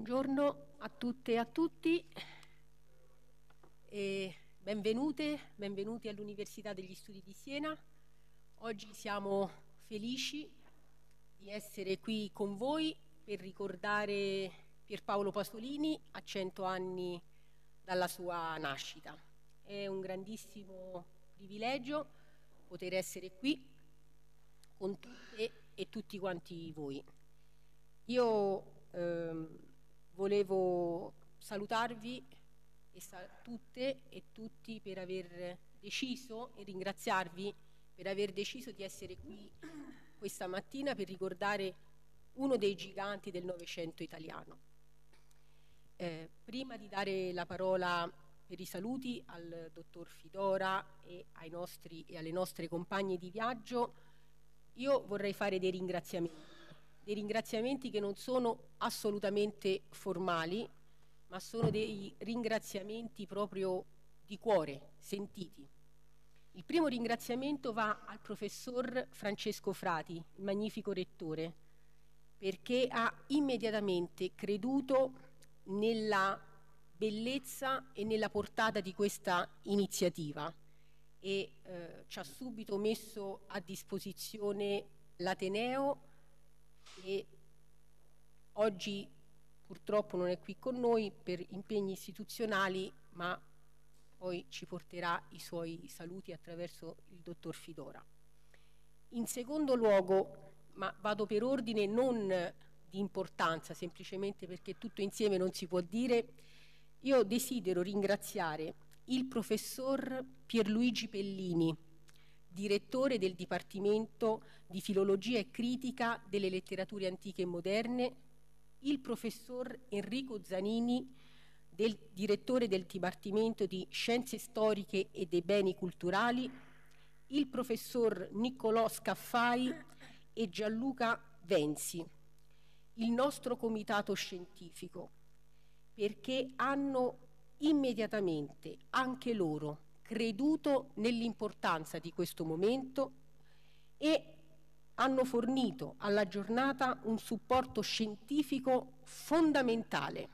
Buongiorno a tutte e a tutti e benvenuti all'Università degli Studi di Siena. Oggi siamo felici di essere qui con voi per ricordare Pierpaolo Pasolini a 100 anni dalla sua nascita. È un grandissimo privilegio poter essere qui con tutte e tutti quanti voi. Io volevo salutarvi tutte e tutti per aver deciso e ringraziarvi per aver deciso di essere qui questa mattina per ricordare uno dei giganti del Novecento italiano. Prima di dare la parola per i saluti al dottor Fidora e alle nostre compagne di viaggio, io vorrei fare dei ringraziamenti che non sono assolutamente formali, ma sono dei ringraziamenti proprio di cuore, sentiti. Il primo ringraziamento va al professor Francesco Frati, il magnifico rettore, perché ha immediatamente creduto nella bellezza e nella portata di questa iniziativa e ci ha subito messo a disposizione l'Ateneo, e oggi purtroppo non è qui con noi per impegni istituzionali, ma poi ci porterà i suoi saluti attraverso il dottor Fidora. In secondo luogo, ma vado per ordine non di importanza, semplicemente perché tutto insieme non si può dire, io desidero ringraziare il professor Pierluigi Pellini, direttore del Dipartimento di Filologia e Critica delle Letterature Antiche e Moderne, il professor Enrico Zanini, direttore del Dipartimento di Scienze Storiche e dei Beni Culturali, il professor Niccolò Scaffai e Gianluca Venzi, il nostro comitato scientifico, perché hanno immediatamente anche loro creduto nell'importanza di questo momento e hanno fornito alla giornata un supporto scientifico fondamentale.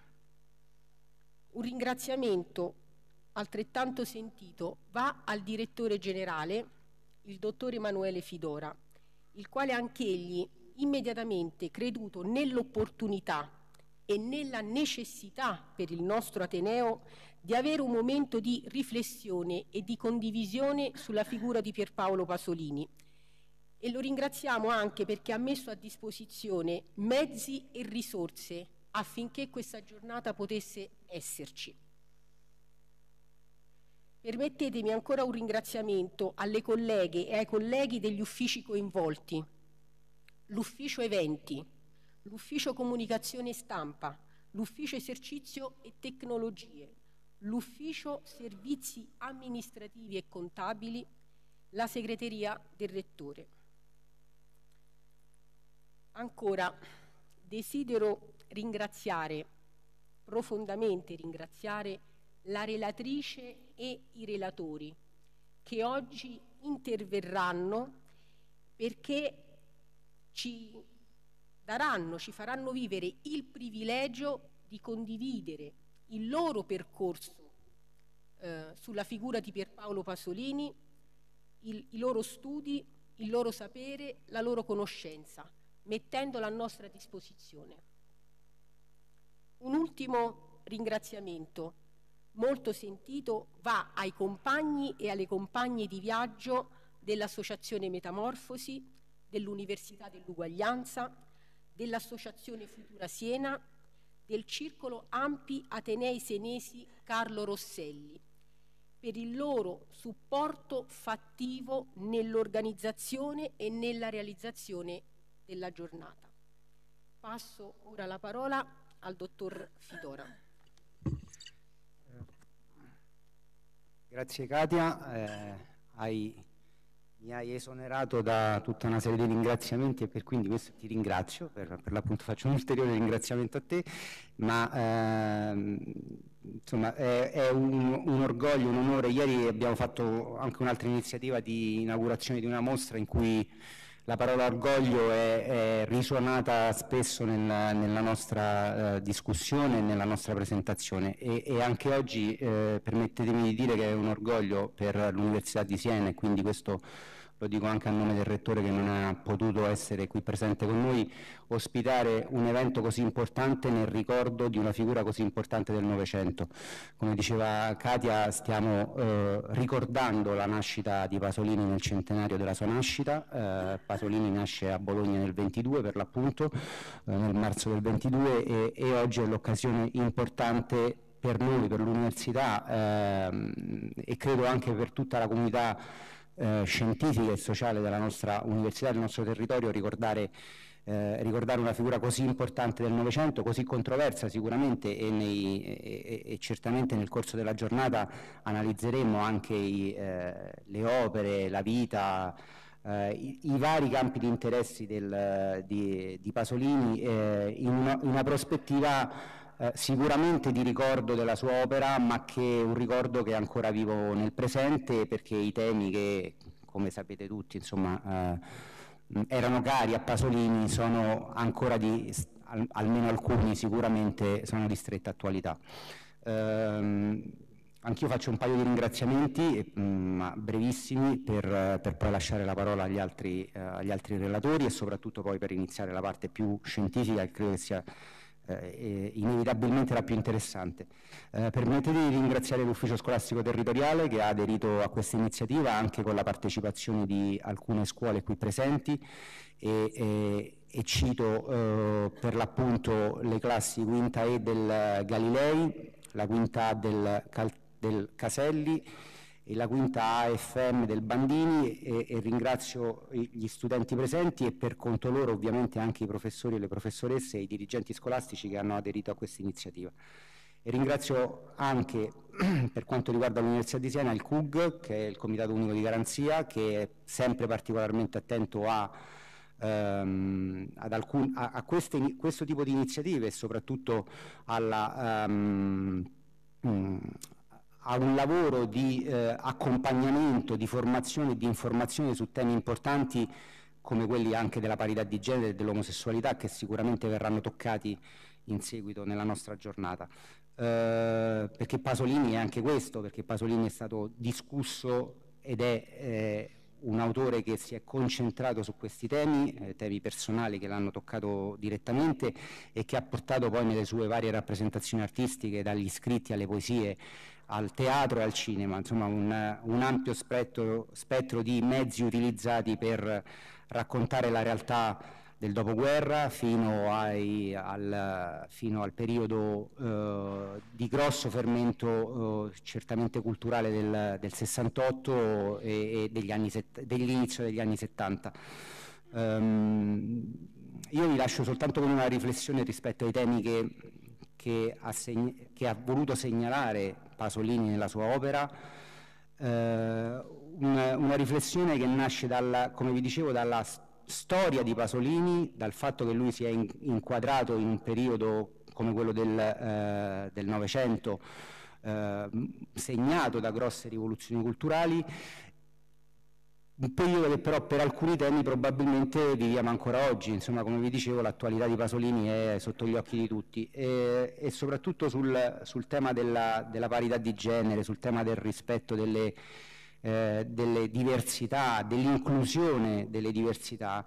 Un ringraziamento altrettanto sentito va al direttore generale, il dottor Emanuele Fidora, il quale anch'egli immediatamente creduto nell'opportunità e nella necessità per il nostro Ateneo di avere un momento di riflessione e di condivisione sulla figura di Pierpaolo Pasolini. E lo ringraziamo anche perché ha messo a disposizione mezzi e risorse affinché questa giornata potesse esserci. Permettetemi ancora un ringraziamento alle colleghe e ai colleghi degli uffici coinvolti, l'ufficio eventi, l'ufficio comunicazione e stampa, l'ufficio esercizio e tecnologie, l'ufficio servizi amministrativi e contabili, la segreteria del rettore. Ancora desidero profondamente ringraziare la relatrice e i relatori che oggi interverranno perché ci faranno vivere il privilegio di condividere il loro percorso sulla figura di Pierpaolo Pasolini, i loro studi, il loro sapere, la loro conoscenza, mettendola a nostra disposizione. Un ultimo ringraziamento molto sentito va ai compagni e alle compagne di viaggio dell'Associazione Metamorfosi, dell'Università dell'Uguaglianza, dell'Associazione Futura Siena, del Circolo Ampi Atenei Senesi Carlo Rosselli, per il loro supporto fattivo nell'organizzazione e nella realizzazione della giornata. Passo ora la parola al dottor Fidora. Grazie Katia, mi hai esonerato da tutta una serie di ringraziamenti e per quindi questo ti ringrazio, per l'appunto faccio un ulteriore ringraziamento a te, ma insomma è un orgoglio, un onore. Ieri abbiamo fatto anche un'altra iniziativa di inaugurazione di una mostra in cui La parola orgoglio è risuonata spesso nella nostra discussione, nella nostra presentazione e anche oggi permettetemi di dire che è un orgoglio per l'Università di Siena, e quindi questo lo dico anche a nome del Rettore che non ha potuto essere qui presente con noi, ospitare un evento così importante nel ricordo di una figura così importante del Novecento. Come diceva Katia, stiamo ricordando la nascita di Pasolini nel centenario della sua nascita. Pasolini nasce a Bologna nel 22 per l'appunto, nel marzo del 22 e oggi è l'occasione importante per noi, per l'università e credo anche per tutta la comunità scientifica e sociale della nostra università, del nostro territorio, ricordare una figura così importante del Novecento, così controversa sicuramente, e certamente nel corso della giornata analizzeremo anche le opere, la vita, i vari campi di interessi di Pasolini in una prospettiva sicuramente di ricordo della sua opera, ma che è un ricordo che è ancora vivo nel presente, perché i temi che, come sapete tutti, insomma, erano cari a Pasolini sono ancora almeno alcuni sicuramente, sono di stretta attualità. Anch'io faccio un paio di ringraziamenti, ma brevissimi, per poi lasciare la parola agli altri relatori e soprattutto poi per iniziare la parte più scientifica, che credo che sia inevitabilmente la più interessante. Permettetemi di ringraziare l'Ufficio Scolastico Territoriale che ha aderito a questa iniziativa anche con la partecipazione di alcune scuole qui presenti e cito per l'appunto le classi quinta E del Galilei, la quinta A del Caselli e la quinta AFM del Bandini e ringrazio gli studenti presenti e per conto loro ovviamente anche i professori e le professoresse e i dirigenti scolastici che hanno aderito a questa iniziativa. E ringrazio anche per quanto riguarda l'Università di Siena il CUG, che è il Comitato Unico di Garanzia, che è sempre particolarmente attento a questo tipo di iniziative e soprattutto a un lavoro di accompagnamento, di formazione e di informazione su temi importanti come quelli anche della parità di genere e dell'omosessualità, che sicuramente verranno toccati in seguito nella nostra giornata. Perché Pasolini è anche questo, perché Pasolini è stato discusso ed è un autore che si è concentrato su questi temi personali che l'hanno toccato direttamente e che ha portato poi nelle sue varie rappresentazioni artistiche, dagli scritti alle poesie, al teatro e al cinema, insomma un ampio spettro di mezzi utilizzati per raccontare la realtà del dopoguerra fino al periodo di grosso fermento certamente culturale del 68 e dell'inizio degli anni 70. Io vi lascio soltanto con una riflessione rispetto ai temi che ha voluto segnalare Pasolini nella sua opera, una riflessione che nasce come vi dicevo, dalla storia di Pasolini, dal fatto che lui si è inquadrato in un periodo come quello del Novecento, segnato da grosse rivoluzioni culturali, un periodo che però per alcuni temi probabilmente viviamo ancora oggi. Insomma, come vi dicevo, l'attualità di Pasolini è sotto gli occhi di tutti e soprattutto sul tema della parità di genere, sul tema del rispetto delle diversità, dell'inclusione delle diversità.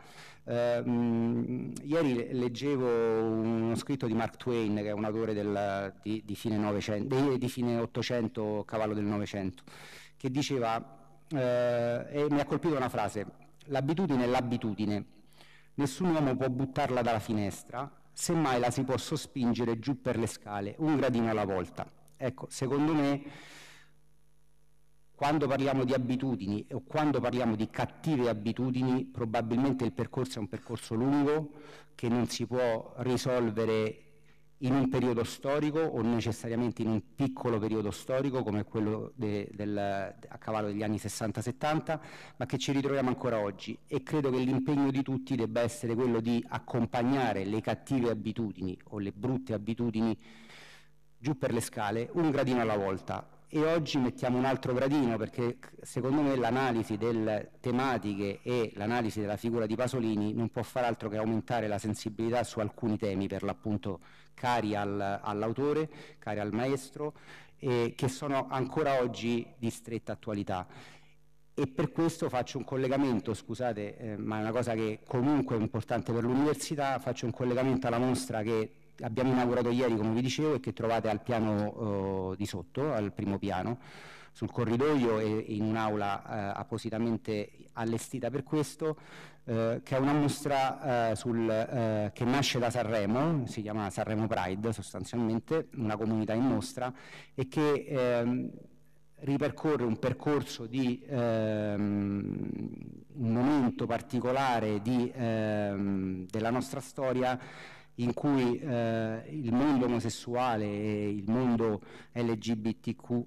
Ieri leggevo uno scritto di Mark Twain, che è un autore di fine Ottocento, cavallo del Novecento, che diceva e mi ha colpito una frase: l'abitudine è l'abitudine, nessun uomo può buttarla dalla finestra, semmai la si può sospingere giù per le scale, un gradino alla volta. Ecco, secondo me, quando parliamo di abitudini o quando parliamo di cattive abitudini, probabilmente il percorso è un percorso lungo che non si può risolvere in un periodo storico o necessariamente in un piccolo periodo storico come quello a cavallo degli anni 60-70, ma che ci ritroviamo ancora oggi, e credo che l'impegno di tutti debba essere quello di accompagnare le cattive abitudini o le brutte abitudini giù per le scale, un gradino alla volta, e oggi mettiamo un altro gradino, perché secondo me l'analisi delle tematiche e l'analisi della figura di Pasolini non può far altro che aumentare la sensibilità su alcuni temi, per l'appunto cari all'autore, cari al maestro, e che sono ancora oggi di stretta attualità. E per questo faccio un collegamento, scusate, ma è una cosa che comunque è importante per l'università, faccio un collegamento alla mostra che abbiamo inaugurato ieri, come vi dicevo, e che trovate al piano di sotto, al primo piano, sul corridoio e in un'aula appositamente allestita per questo, che è una mostra che nasce da Sanremo, si chiama Sanremo Pride sostanzialmente, una comunità in mostra, e che ripercorre un percorso di un momento particolare della nostra storia, in cui il mondo omosessuale e il mondo LGBTQI+,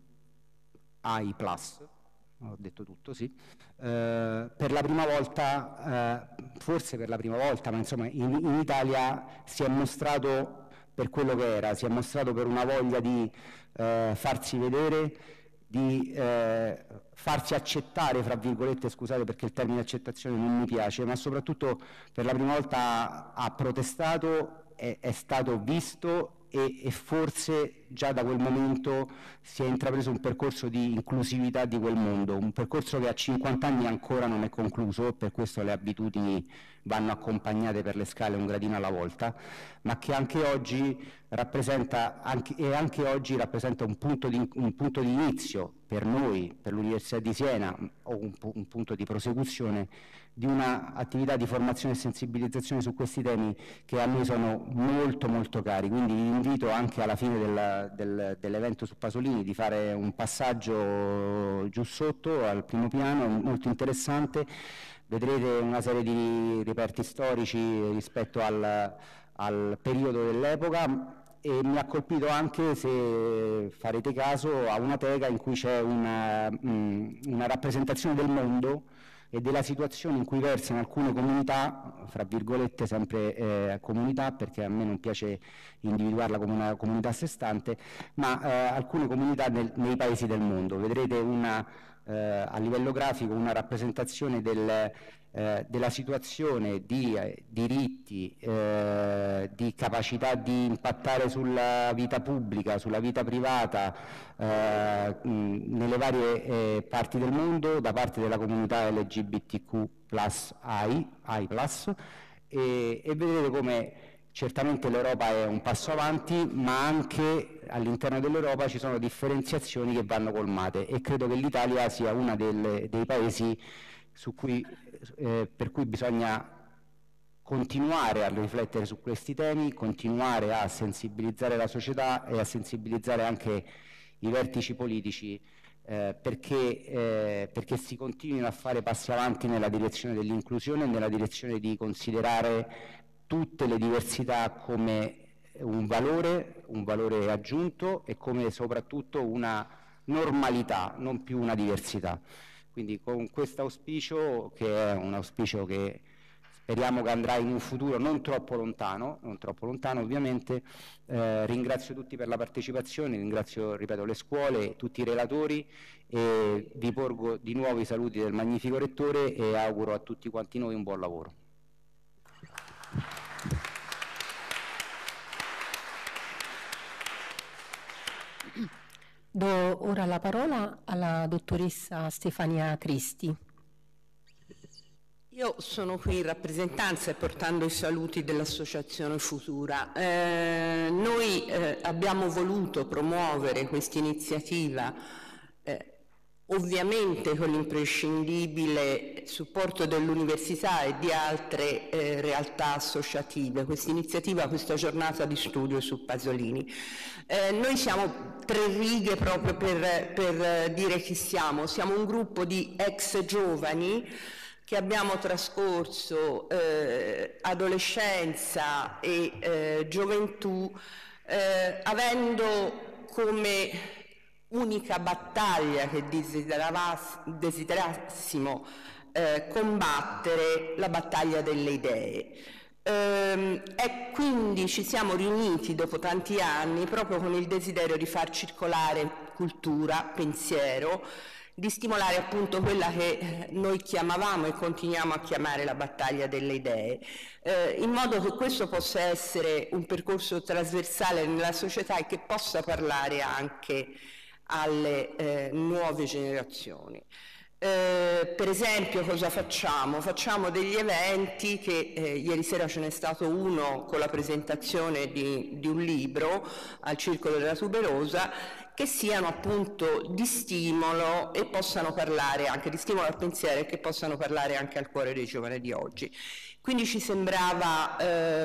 ho detto tutto, sì, per la prima volta, forse per la prima volta, ma insomma in Italia si è mostrato per quello che era, si è mostrato per una voglia di farsi vedere, di farsi accettare, fra virgolette, scusate perché il termine accettazione non mi piace, ma soprattutto per la prima volta ha protestato, è stato visto e forse già da quel momento si è intrapreso un percorso di inclusività di quel mondo, un percorso che a 50 anni ancora non è concluso, per questo le abitudini vanno accompagnate per le scale un gradino alla volta, ma che anche oggi rappresenta un punto di inizio per noi, per l'Università di Siena, o un punto di prosecuzione di un'attività di formazione e sensibilizzazione su questi temi che a noi sono molto molto cari. Quindi vi invito anche alla fine dell'evento su Pasolini di fare un passaggio giù sotto al primo piano, molto interessante. Vedrete una serie di reperti storici rispetto al periodo dell'epoca, e mi ha colpito anche, se farete caso, a una teca in cui c'è una rappresentazione del mondo e della situazione in cui versano alcune comunità, fra virgolette sempre comunità, perché a me non piace individuarla come una comunità a sé stante, ma alcune comunità nei paesi del mondo. Vedrete a livello grafico una rappresentazione della situazione di diritti, di capacità di impattare sulla vita pubblica, sulla vita privata, nelle varie parti del mondo da parte della comunità LGBTQ+I+, e vedrete come certamente l'Europa è un passo avanti, ma anche all'interno dell'Europa ci sono differenziazioni che vanno colmate, e credo che l'Italia sia uno dei paesi per cui bisogna continuare a riflettere su questi temi, continuare a sensibilizzare la società e a sensibilizzare anche i vertici politici, perché si continuino a fare passi avanti nella direzione dell'inclusione, nella direzione di considerare tutte le diversità come un valore aggiunto, e come soprattutto una normalità, non più una diversità. Quindi con questo auspicio, che è un auspicio che speriamo che andrà in un futuro non troppo lontano ovviamente, ringrazio tutti per la partecipazione, ringrazio, ripeto, le scuole, tutti i relatori, e vi porgo di nuovo i saluti del magnifico Rettore e auguro a tutti quanti noi un buon lavoro. Do ora la parola alla dottoressa Stefania Cristi. Io sono qui in rappresentanza e portando i saluti dell'Associazione Futura. Noi abbiamo voluto promuovere questa iniziativa ovviamente con l'imprescindibile supporto dell'università e di altre realtà associative. Questa iniziativa, questa giornata di studio su Pasolini. Noi siamo 3 righe proprio per dire chi siamo. Siamo un gruppo di ex giovani che abbiamo trascorso adolescenza e gioventù avendo come unica battaglia che desiderassimo combattere la battaglia delle idee. E quindi ci siamo riuniti dopo tanti anni proprio con il desiderio di far circolare cultura, pensiero, di stimolare appunto quella che noi chiamavamo e continuiamo a chiamare la battaglia delle idee, in modo che questo possa essere un percorso trasversale nella società e che possa parlare anche alle nuove generazioni. Per esempio cosa facciamo? Facciamo degli eventi che ieri sera ce n'è stato uno con la presentazione di un libro al Circolo della Tuberosa, che siano appunto di stimolo e possano parlare anche di stimolo al pensiero e che possano parlare anche al cuore dei giovani di oggi. Quindi ci sembrava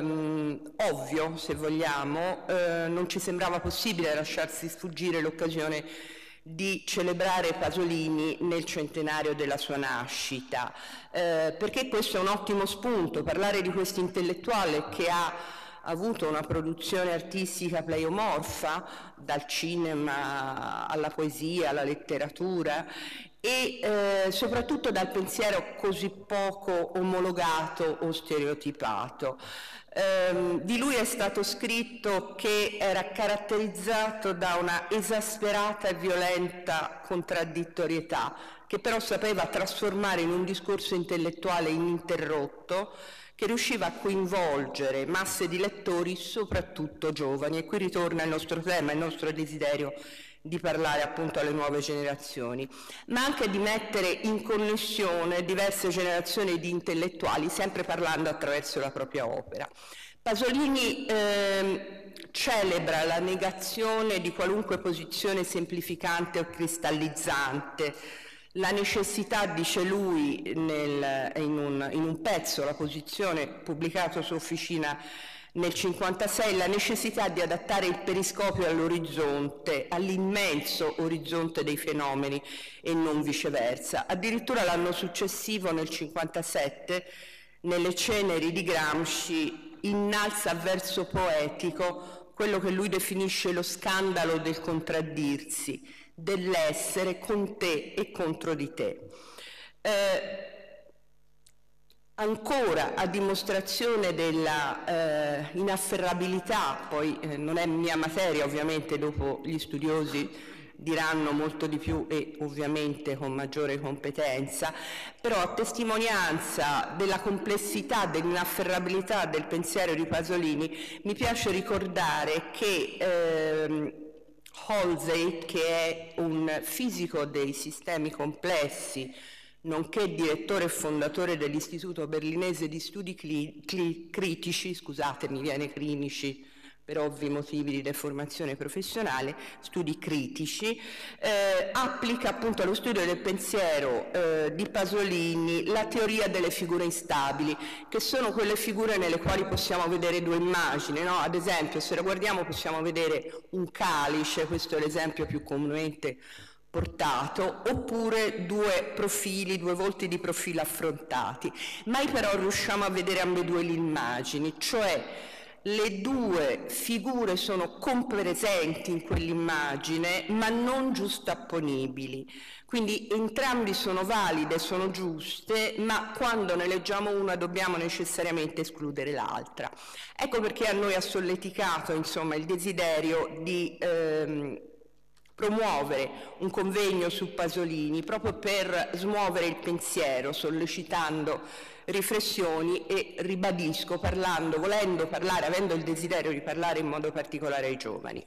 ovvio, se vogliamo, non ci sembrava possibile lasciarsi sfuggire l'occasione di celebrare Pasolini nel centenario della sua nascita, perché questo è un ottimo spunto, parlare di questo intellettuale che ha avuto una produzione artistica pleiomorfa, dal cinema alla poesia, alla letteratura, e soprattutto dal pensiero così poco omologato o stereotipato. Di lui è stato scritto che era caratterizzato da una esasperata e violenta contraddittorietà, che però sapeva trasformare in un discorso intellettuale ininterrotto, che riusciva a coinvolgere masse di lettori, soprattutto giovani. E qui ritorna il nostro tema, il nostro desiderio di parlare appunto alle nuove generazioni, ma anche di mettere in connessione diverse generazioni di intellettuali, sempre parlando attraverso la propria opera. Pasolini celebra la negazione di qualunque posizione semplificante o cristallizzante, la necessità, dice lui in un pezzo, La posizione, pubblicato su Officina nel 1956, la necessità di adattare il periscopio all'orizzonte, all'immenso orizzonte dei fenomeni e non viceversa. Addirittura l'anno successivo, nel 1957, nelle Ceneri di Gramsci, innalza a verso poetico quello che lui definisce lo scandalo del contraddirsi, dell'essere con te e contro di te. Ancora a dimostrazione della inafferrabilità, poi non è mia materia ovviamente, dopo gli studiosi diranno molto di più e ovviamente con maggiore competenza, però a testimonianza della complessità, dell'inafferrabilità del pensiero di Pasolini, mi piace ricordare che Halsey, che è un fisico dei sistemi complessi, nonché direttore e fondatore dell'Istituto Berlinese di Studi Critici, scusatemi, viene clinici per ovvi motivi di deformazione professionale, studi critici, applica appunto allo studio del pensiero di Pasolini la teoria delle figure instabili, che sono quelle figure nelle quali possiamo vedere due immagini, no? Ad esempio, se lo guardiamo possiamo vedere un calice, questo è l'esempio più comunemente portato, oppure due profili, due volti di profilo affrontati. Mai però riusciamo a vedere ambedue le immagini, cioè le due figure sono compresenti in quell'immagine, ma non giustapponibili. Quindi entrambi sono valide, sono giuste, ma quando ne leggiamo una dobbiamo necessariamente escludere l'altra. Ecco perché a noi ha solleticato, insomma, il desiderio di promuovere un convegno su Pasolini proprio per smuovere il pensiero, sollecitando riflessioni e, ribadisco, volendo parlare, avendo il desiderio di parlare in modo particolare ai giovani.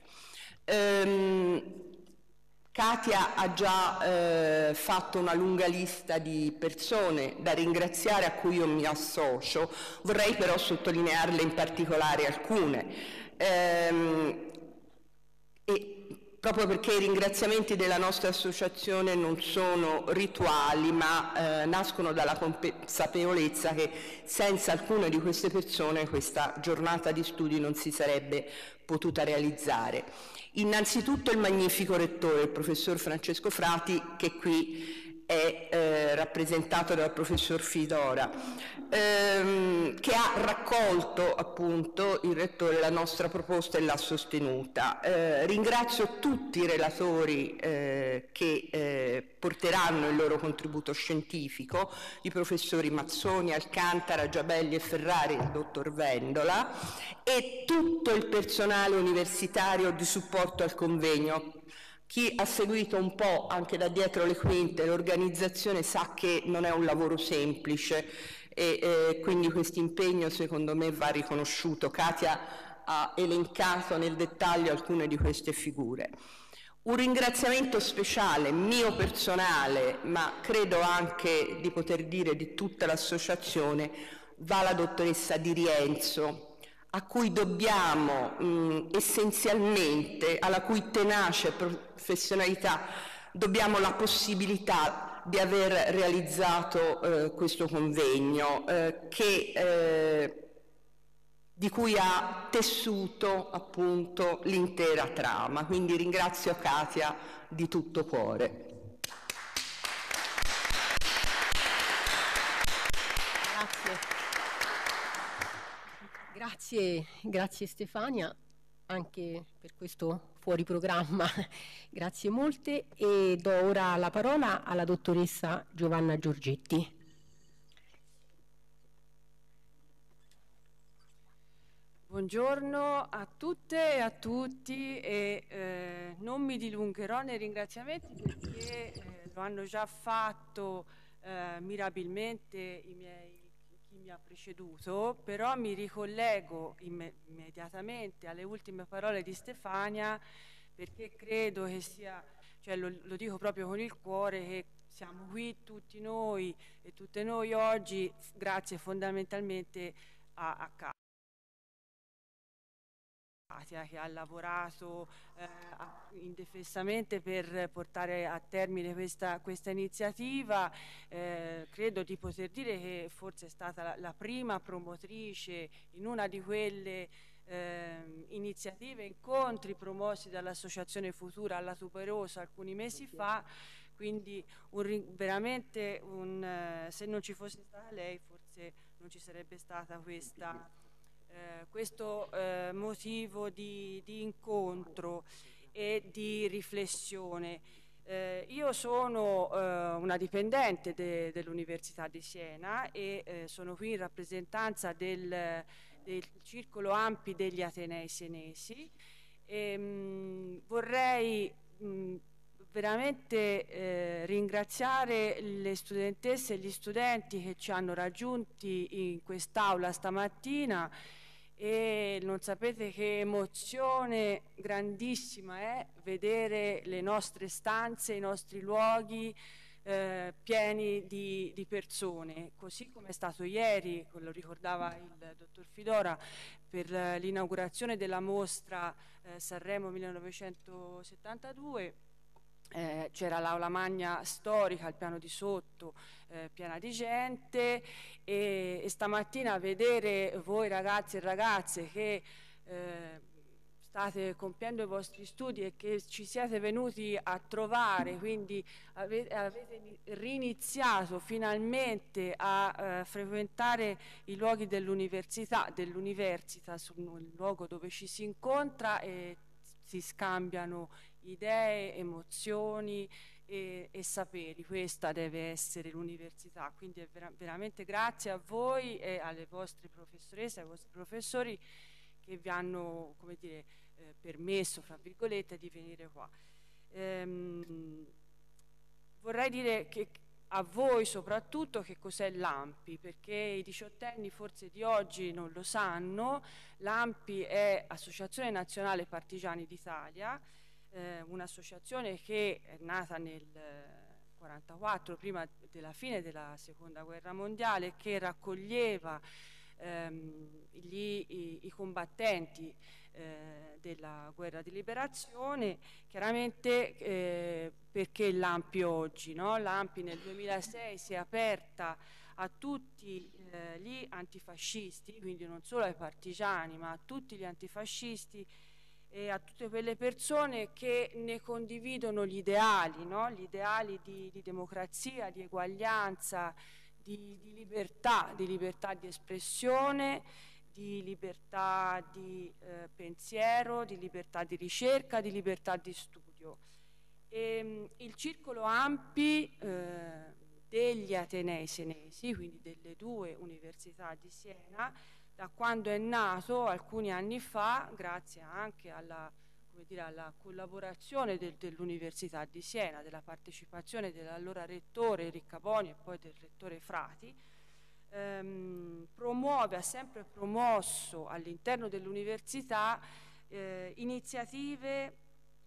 Katia ha già fatto una lunga lista di persone da ringraziare a cui io mi associo, vorrei però sottolinearle in particolare alcune. Proprio perché i ringraziamenti della nostra associazione non sono rituali, ma nascono dalla consapevolezza che senza alcune di queste persone questa giornata di studi non si sarebbe potuta realizzare. Innanzitutto il magnifico rettore, il professor Francesco Frati, che qui è rappresentato dal professor Fidora, che ha raccolto appunto il rettore la nostra proposta e l'ha sostenuta. Ringrazio tutti i relatori che porteranno il loro contributo scientifico, i professori Mazzoni, Alcantara, Giabelli e Ferrari, il dottor Vendola, e tutto il personale universitario di supporto al convegno. Chi ha seguito un po' anche da dietro le quinte l'organizzazione sa che non è un lavoro semplice e quindi questo impegno secondo me va riconosciuto. Katia ha elencato nel dettaglio alcune di queste figure. Un ringraziamento speciale mio personale, ma credo anche di poter dire di tutta l'associazione, va alla dottoressa Di Rienzo, a cui dobbiamo essenzialmente, alla cui tenace professionalità, dobbiamo la possibilità di aver realizzato questo convegno di cui ha tessuto appunto l'intera trama. Quindi ringrazio Katia di tutto cuore. Grazie Stefania, anche per questo fuori programma. Grazie molte e do ora la parola alla dottoressa Giovanna Giorgetti. Buongiorno a tutte e a tutti e non mi dilungherò nei ringraziamenti perché lo hanno già fatto mirabilmente chi mi ha preceduto, però mi ricollego immediatamente alle ultime parole di Stefania perché credo che sia, cioè lo dico proprio con il cuore, che siamo qui tutti noi e tutte noi oggi grazie fondamentalmente a Katia, che ha lavorato indefessamente per portare a termine questa iniziativa. Credo di poter dire che forse è stata la prima promotrice in una di quelle iniziative, incontri promossi dall'Associazione Futura alla Tuberosa alcuni mesi fa, quindi veramente se non ci fosse stata lei forse non ci sarebbe stata questo motivo di incontro e di riflessione. Io sono una dipendente dell'Università di Siena e sono qui in rappresentanza del Circolo Ampi degli Atenei Senesi e vorrei veramente ringraziare le studentesse e gli studenti che ci hanno raggiunti in quest'aula stamattina e non sapete che emozione grandissima è vedere le nostre stanze, i nostri luoghi pieni di persone, così come è stato ieri, lo ricordava il dottor Fidora, per l'inaugurazione della mostra Sanremo 1972. C'era l'aula magna storica al piano di sotto piena di gente e stamattina vedere voi ragazzi e ragazze che state compiendo i vostri studi e che ci siete venuti a trovare, quindi avete riniziato finalmente a frequentare i luoghi dell'università, sul luogo dove ci si incontra e si scambiano idee, emozioni e saperi. Questa deve essere l'università, quindi è veramente grazie a voi e alle vostre professoresse, ai vostri professori che vi hanno, come dire, permesso, fra virgolette, di venire qua. Vorrei dire che a voi soprattutto che cos'è l'AMPI, perché i diciottenni forse di oggi non lo sanno. L'AMPI è Associazione Nazionale Partigiani d'Italia, un'associazione che è nata nel 1944, prima della fine della Seconda Guerra Mondiale, che raccoglieva i combattenti della guerra di liberazione. Chiaramente perché l'AMPI oggi, no? L'AMPI nel 2006 si è aperta a tutti gli antifascisti, quindi non solo ai partigiani ma a tutti gli antifascisti e a tutte quelle persone che ne condividono gli ideali, no? Gli ideali di democrazia, di eguaglianza, di libertà di espressione, di libertà di pensiero, di libertà di ricerca, di libertà di studio. Il Circolo AMPI degli Atenei Senesi, quindi delle due università di Siena, da quando è nato alcuni anni fa, grazie anche alla, alla collaborazione dell'Università di Siena, della partecipazione dell'allora rettore Riccaboni e poi del rettore Frati, promuove, ha sempre promosso all'interno dell'università iniziative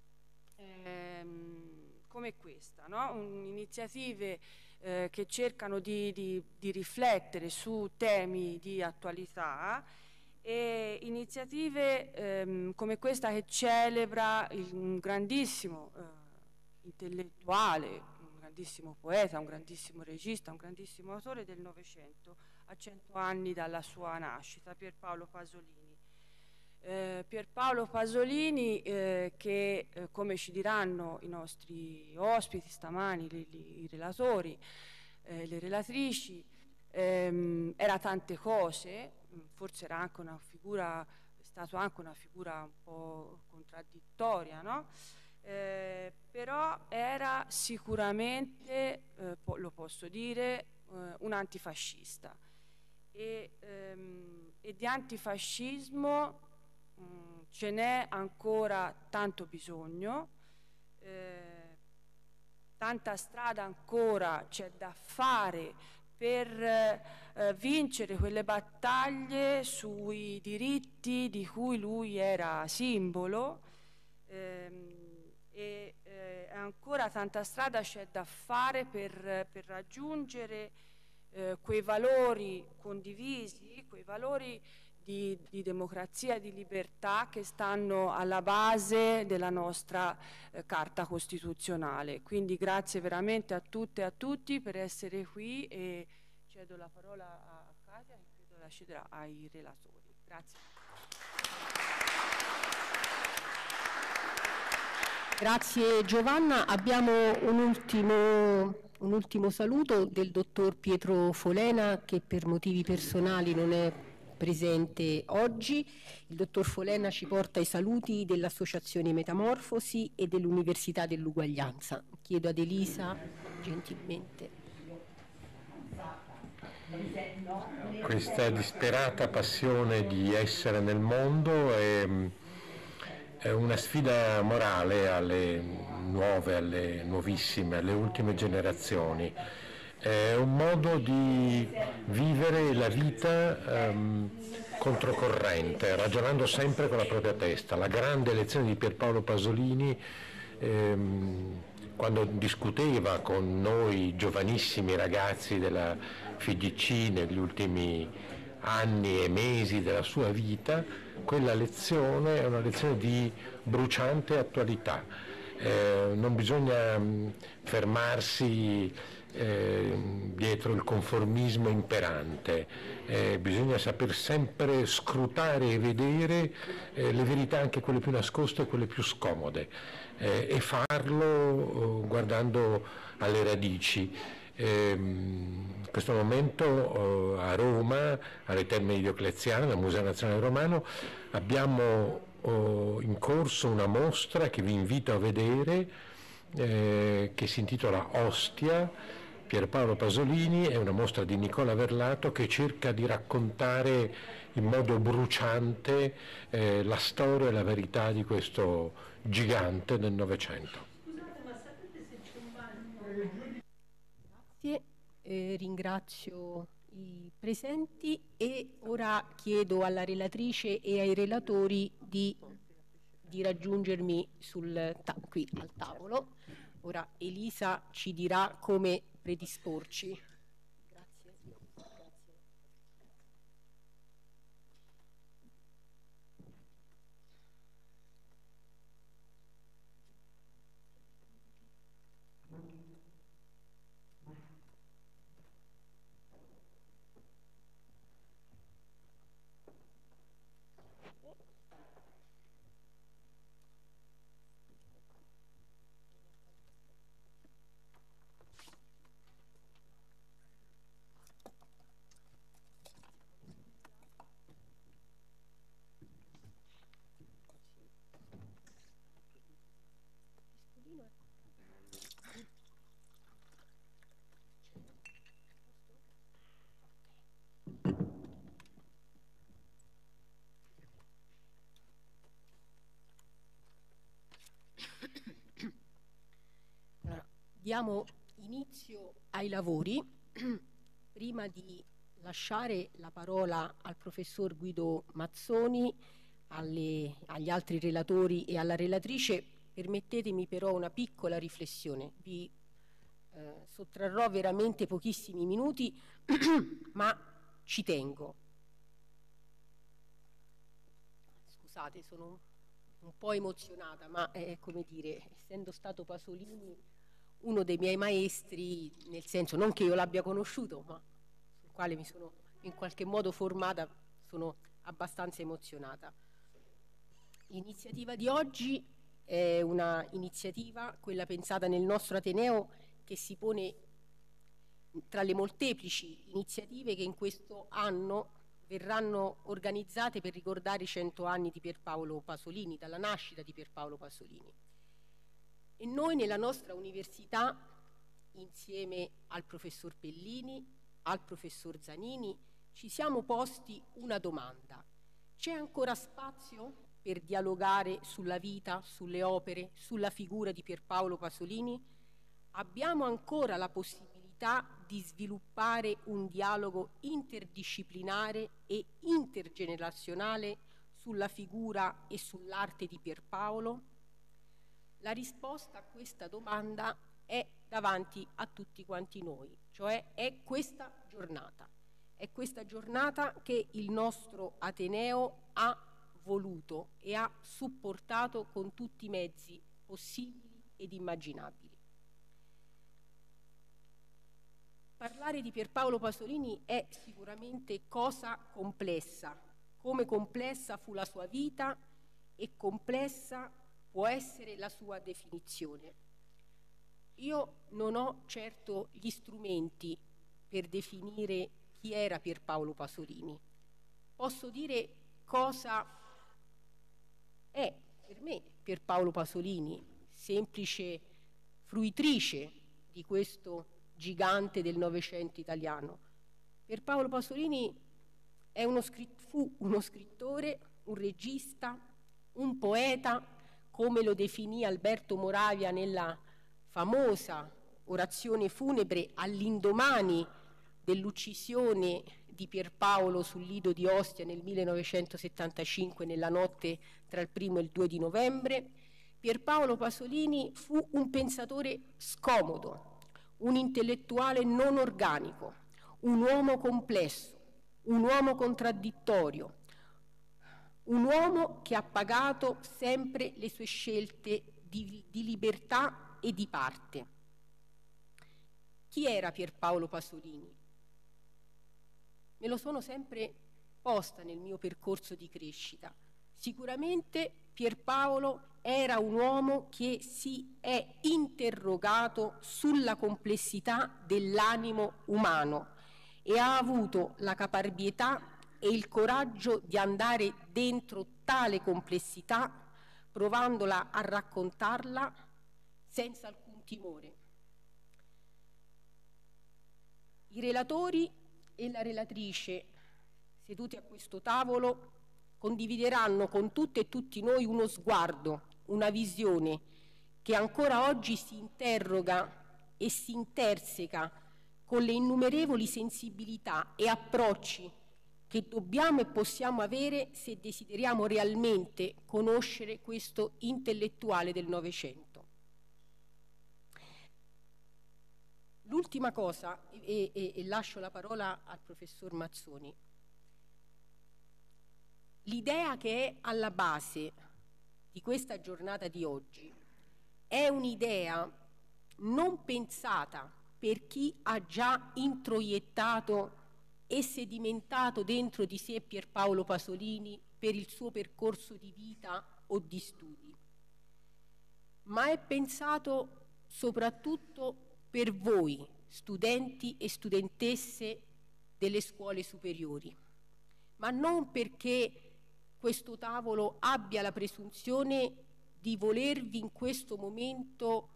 come questa, no? Iniziative che cercano di riflettere su temi di attualità e iniziative come questa che celebra un grandissimo intellettuale, un grandissimo poeta, un grandissimo regista, un grandissimo autore del Novecento, a 100 anni dalla sua nascita, Pierpaolo Pasolini. Pierpaolo Pasolini che come ci diranno i nostri ospiti stamani, i relatori, le relatrici, era tante cose, forse era anche una figura, è stato anche una figura un po' contraddittoria, no? Però era sicuramente, lo posso dire, un antifascista e di antifascismo ce n'è ancora tanto bisogno, tanta strada ancora c'è da fare per vincere quelle battaglie sui diritti di cui lui era simbolo e ancora tanta strada c'è da fare per raggiungere quei valori condivisi, quei valori di democrazia e di libertà che stanno alla base della nostra Carta Costituzionale. Quindi grazie veramente a tutte e a tutti per essere qui e cedo la parola a Katia che credo la cederà ai relatori. Grazie. Grazie Giovanna. Abbiamo un ultimo saluto del dottor Pietro Folena che per motivi personali non è presente oggi. Il dottor Folena ci porta i saluti dell'Associazione Metamorfosi e dell'Università dell'Uguaglianza. Chiedo ad Elisa gentilmente. Questa disperata passione di essere nel mondo è una sfida morale alle nuove, alle nuovissime, alle ultime generazioni. È un modo di vivere la vita controcorrente, ragionando sempre con la propria testa. La grande lezione di Pierpaolo Pasolini, quando discuteva con noi giovanissimi ragazzi della FIGC negli ultimi anni e mesi della sua vita, quella lezione è una lezione di bruciante attualità. Non bisogna fermarsi dietro il conformismo imperante, bisogna saper sempre scrutare e vedere le verità, anche quelle più nascoste e quelle più scomode, e farlo guardando alle radici. In questo momento a Roma, alle Terme di Diocleziano, al Museo Nazionale Romano, abbiamo in corso una mostra che vi invito a vedere, che si intitola Ostia, Pierpaolo Pasolini. È una mostra di Nicola Verlato che cerca di raccontare in modo bruciante la storia e la verità di questo gigante del Novecento. Grazie, ringrazio i presenti e ora chiedo alla relatrice e ai relatori di raggiungermi qui al tavolo. Ora Elisa ci dirà come predisporci. Diamo inizio ai lavori. Prima di lasciare la parola al professor Guido Mazzoni, agli altri relatori e alla relatrice, permettetemi però una piccola riflessione. Vi sottrarrò veramente pochissimi minuti, ma ci tengo. Scusate, sono un po' emozionata, ma come dire, essendo stato Pasolini uno dei miei maestri, nel senso non che io l'abbia conosciuto, ma sul quale mi sono in qualche modo formata, sono abbastanza emozionata. L'iniziativa di oggi è una iniziativa, quella pensata nel nostro Ateneo, che si pone tra le molteplici iniziative che in questo anno verranno organizzate per ricordare i 100 anni di Pierpaolo Pasolini, dalla nascita di Pierpaolo Pasolini. E noi nella nostra università, insieme al professor Pellini, al professor Zanini, ci siamo posti una domanda: c'è ancora spazio per dialogare sulla vita, sulle opere, sulla figura di Pierpaolo Pasolini? Abbiamo ancora la possibilità di sviluppare un dialogo interdisciplinare e intergenerazionale sulla figura e sull'arte di Pierpaolo? La risposta a questa domanda è davanti a tutti quanti noi, cioè è questa giornata che il nostro Ateneo ha voluto e ha supportato con tutti i mezzi possibili ed immaginabili. Parlare di Pierpaolo Pasolini è sicuramente cosa complessa, come complessa fu la sua vita e complessa può essere la sua definizione. Io non ho certo gli strumenti per definire chi era Pierpaolo Pasolini. Posso dire cosa è per me Pierpaolo Pasolini, semplice fruitrice di questo gigante del Novecento italiano. Pierpaolo Pasolini fu uno scrittore, un regista, un poeta, come lo definì Alberto Moravia nella famosa orazione funebre all'indomani dell'uccisione di Pierpaolo sul Lido di Ostia nel 1975, nella notte tra il 1° e il 2 di novembre. Pierpaolo Pasolini fu un pensatore scomodo, un intellettuale non organico, un uomo complesso, un uomo contraddittorio, un uomo che ha pagato sempre le sue scelte di libertà e di parte. Chi era Pierpaolo Pasolini? Me lo sono sempre posta nel mio percorso di crescita. Sicuramente Pierpaolo era un uomo che si è interrogato sulla complessità dell'animo umano e ha avuto la caparbietà e il coraggio di andare dentro tale complessità, provandola a raccontarla senza alcun timore. I relatori e la relatrice seduti a questo tavolo condivideranno con tutte e tutti noi uno sguardo, una visione che ancora oggi si interroga e si interseca con le innumerevoli sensibilità e approcci che dobbiamo e possiamo avere se desideriamo realmente conoscere questo intellettuale del Novecento. L'ultima cosa, e lascio la parola al professor Mazzoni. L'idea che è alla base di questa giornata di oggi è un'idea non pensata per chi ha già introiettato e sedimentato dentro di sé Pierpaolo Pasolini per il suo percorso di vita o di studi, ma è pensato soprattutto per voi, studenti e studentesse delle scuole superiori, ma non perché questo tavolo abbia la presunzione di volervi in questo momento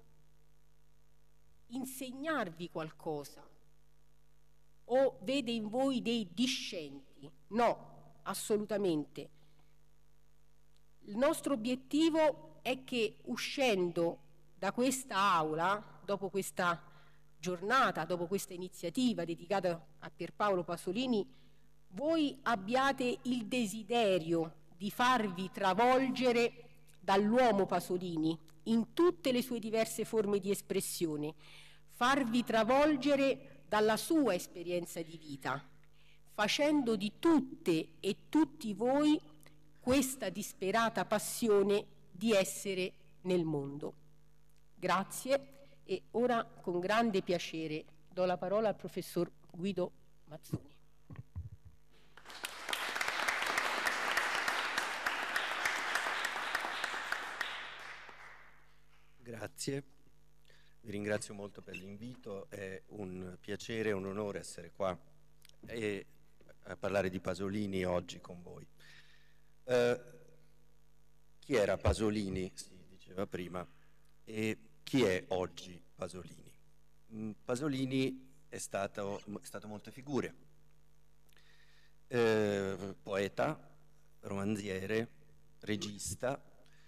insegnarvi qualcosa o vede in voi dei discenti. No, assolutamente. Il nostro obiettivo è che uscendo da questa aula, dopo questa giornata, dopo questa iniziativa dedicata a Pierpaolo Pasolini, voi abbiate il desiderio di farvi travolgere dall'uomo Pasolini in tutte le sue diverse forme di espressione, farvi travolgere dalla sua esperienza di vita, facendo di tutte e tutti voi questa disperata passione di essere nel mondo. Grazie, e ora con grande piacere do la parola al professor Guido Mazzoni. Grazie, vi ringrazio molto per l'invito, è un piacere e un onore essere qua e a parlare di Pasolini oggi con voi. Chi era Pasolini, si diceva prima, e chi è oggi Pasolini? Pasolini è stato molte figure, poeta, romanziere, regista,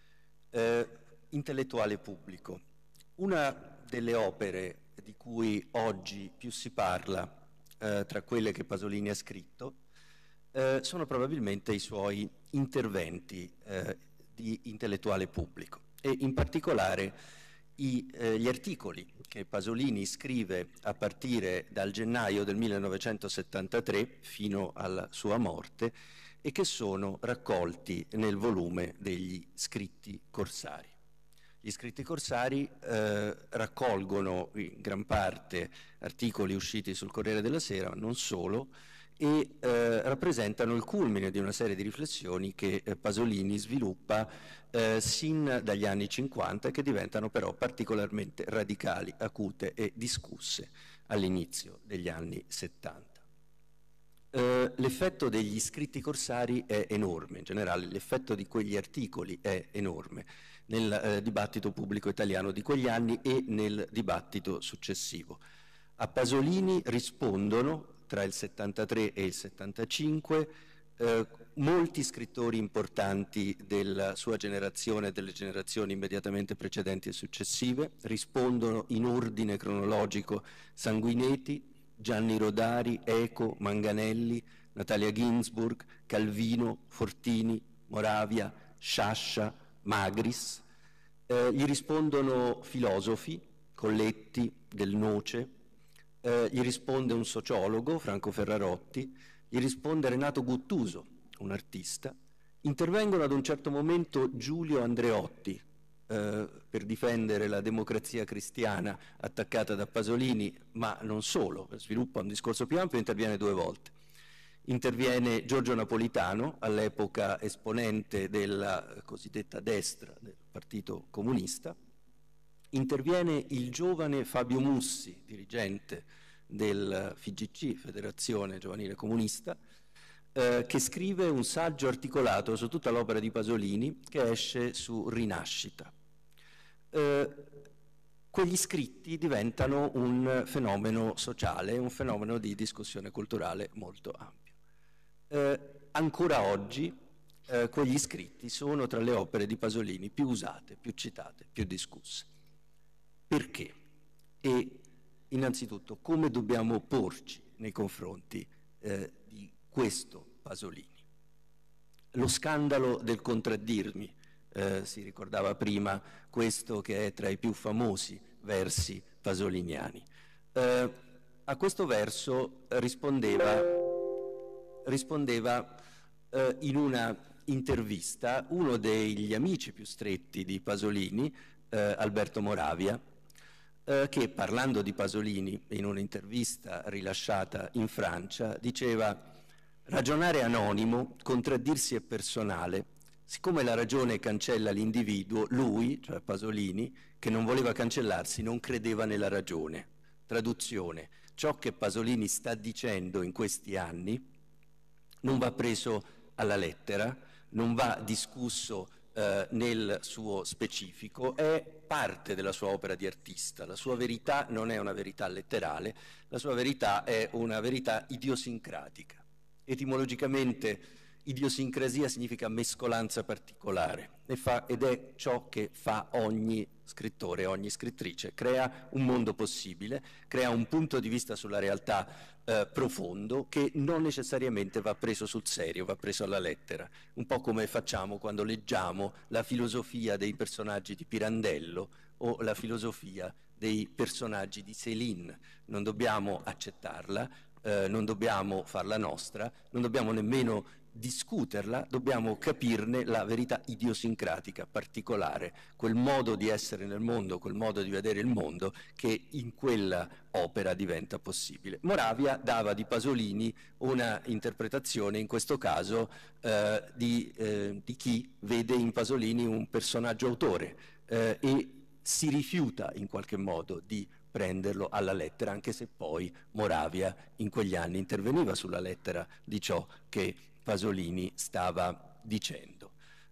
intellettuale pubblico. Una delle opere di cui oggi più si parla, tra quelle che Pasolini ha scritto, sono probabilmente i suoi interventi di intellettuale pubblico, e in particolare gli articoli che Pasolini scrive a partire dal gennaio del 1973 fino alla sua morte, e che sono raccolti nel volume degli scritti corsari. Gli scritti corsari raccolgono in gran parte articoli usciti sul Corriere della Sera, ma non solo, e rappresentano il culmine di una serie di riflessioni che Pasolini sviluppa sin dagli anni 50, che diventano però particolarmente radicali, acute e discusse all'inizio degli anni 70. L'effetto degli scritti corsari è enorme, in generale l'effetto di quegli articoli è enorme nel dibattito pubblico italiano di quegli anni e nel dibattito successivo. A Pasolini rispondono tra il 73 e il 75 molti scrittori importanti della sua generazione e delle generazioni immediatamente precedenti e successive. Rispondono in ordine cronologico Sanguinetti, Gianni Rodari, Eco, Manganelli, Natalia Ginsburg, Calvino, Fortini, Moravia, Sciascia, Magris. Gli rispondono filosofi, Colletti, Del Noce, gli risponde un sociologo, Franco Ferrarotti, gli risponde Renato Guttuso, un artista. Intervengono ad un certo momento Giulio Andreotti per difendere la democrazia cristiana attaccata da Pasolini, ma non solo, sviluppa un discorso più ampio e interviene 2 volte. Interviene Giorgio Napolitano, all'epoca esponente della cosiddetta destra del Partito Comunista. Interviene il giovane Fabio Mussi, dirigente del FIGC, Federazione Giovanile Comunista, che scrive un saggio articolato su tutta l'opera di Pasolini che esce su Rinascita. Quegli scritti diventano un fenomeno sociale, un fenomeno di discussione culturale molto ampio. Ancora oggi quegli scritti sono tra le opere di Pasolini più usate, più citate, più discusse. Perché? E innanzitutto come dobbiamo porci nei confronti di questo Pasolini? Lo scandalo del contraddirmi, si ricordava prima questo che è tra i più famosi versi pasoliniani. A questo verso rispondeva in una intervista uno degli amici più stretti di Pasolini, Alberto Moravia, che parlando di Pasolini in un'intervista rilasciata in Francia diceva: ragionare è anonimo, contraddirsi è personale. Siccome la ragione cancella l'individuo, lui, cioè Pasolini, che non voleva cancellarsi, non credeva nella ragione. Traduzione: ciò che Pasolini sta dicendo in questi anni non va preso alla lettera, non va discusso nel suo specifico, è parte della sua opera di artista. La sua verità non è una verità letterale, la sua verità è una verità idiosincratica. Etimologicamente Idiosincrasia significa mescolanza particolare ed è ciò che fa ogni scrittore, ogni scrittrice. Crea un mondo possibile, crea un punto di vista sulla realtà profondo che non necessariamente va preso sul serio, va preso alla lettera. Un po' come facciamo quando leggiamo la filosofia dei personaggi di Pirandello o la filosofia dei personaggi di Céline. Non dobbiamo accettarla, non dobbiamo farla nostra, non dobbiamo nemmeno discuterla, dobbiamo capirne la verità idiosincratica, particolare, quel modo di essere nel mondo, quel modo di vedere il mondo che in quella opera diventa possibile. Moravia dava di Pasolini una interpretazione, in questo caso di chi vede in Pasolini un personaggio autore e si rifiuta in qualche modo di prenderlo alla lettera, anche se poi Moravia in quegli anni interveniva sulla lettera di ciò che Pasolini stava dicendo.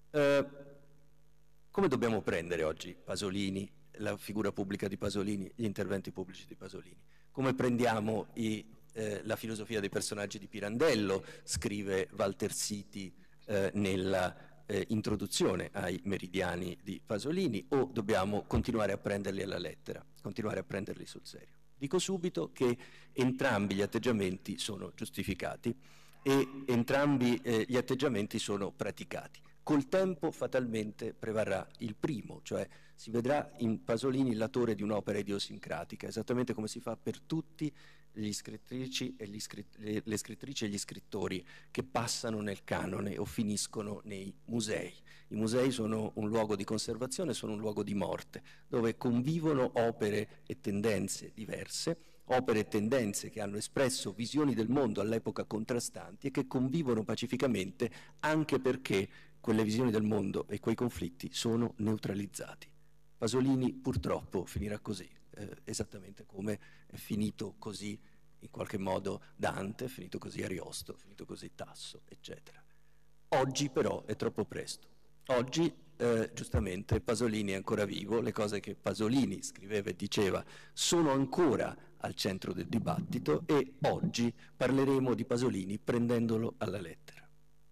Come dobbiamo prendere oggi Pasolini, la figura pubblica di Pasolini, gli interventi pubblici di Pasolini? Come prendiamo la filosofia dei personaggi di Pirandello, scrive Walter Siti nella introduzione ai Meridiani di Pasolini, o dobbiamo continuare a prenderli alla lettera, continuare a prenderli sul serio? Dico subito che entrambi gli atteggiamenti sono giustificati e entrambi gli atteggiamenti sono praticati. Col tempo fatalmente prevarrà il primo, cioè si vedrà in Pasolini l'autore di un'opera idiosincratica, esattamente come si fa per tutti le scrittrici e gli scrittori che passano nel canone o finiscono nei musei. I musei sono un luogo di conservazione, sono un luogo di morte, dove convivono opere e tendenze diverse, opere e tendenze che hanno espresso visioni del mondo all'epoca contrastanti e che convivono pacificamente anche perché quelle visioni del mondo e quei conflitti sono neutralizzati. Pasolini purtroppo finirà così, esattamente come è finito così in qualche modo Dante, è finito così Ariosto, è finito così Tasso, eccetera. Oggi però è troppo presto. Oggi giustamente Pasolini è ancora vivo, le cose che Pasolini scriveva e diceva sono ancora al centro del dibattito e oggi parleremo di Pasolini prendendolo alla lettera.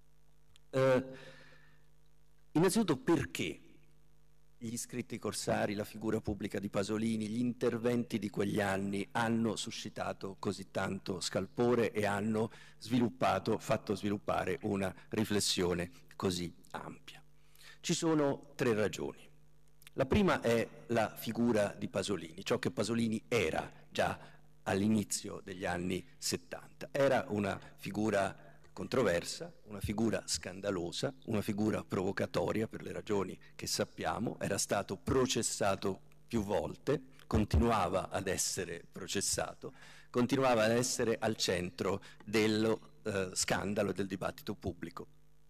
Innanzitutto perché gli scritti corsari, la figura pubblica di Pasolini, gli interventi di quegli anni hanno suscitato così tanto scalpore e hanno fatto sviluppare una riflessione così ampia? Ci sono 3 ragioni. La prima è la figura di Pasolini, ciò che Pasolini era già all'inizio degli anni 70. Era una figura controversa, una figura scandalosa, una figura provocatoria per le ragioni che sappiamo, era stato processato più volte, continuava ad essere processato, continuava ad essere al centro dello scandalo e del dibattito pubblico.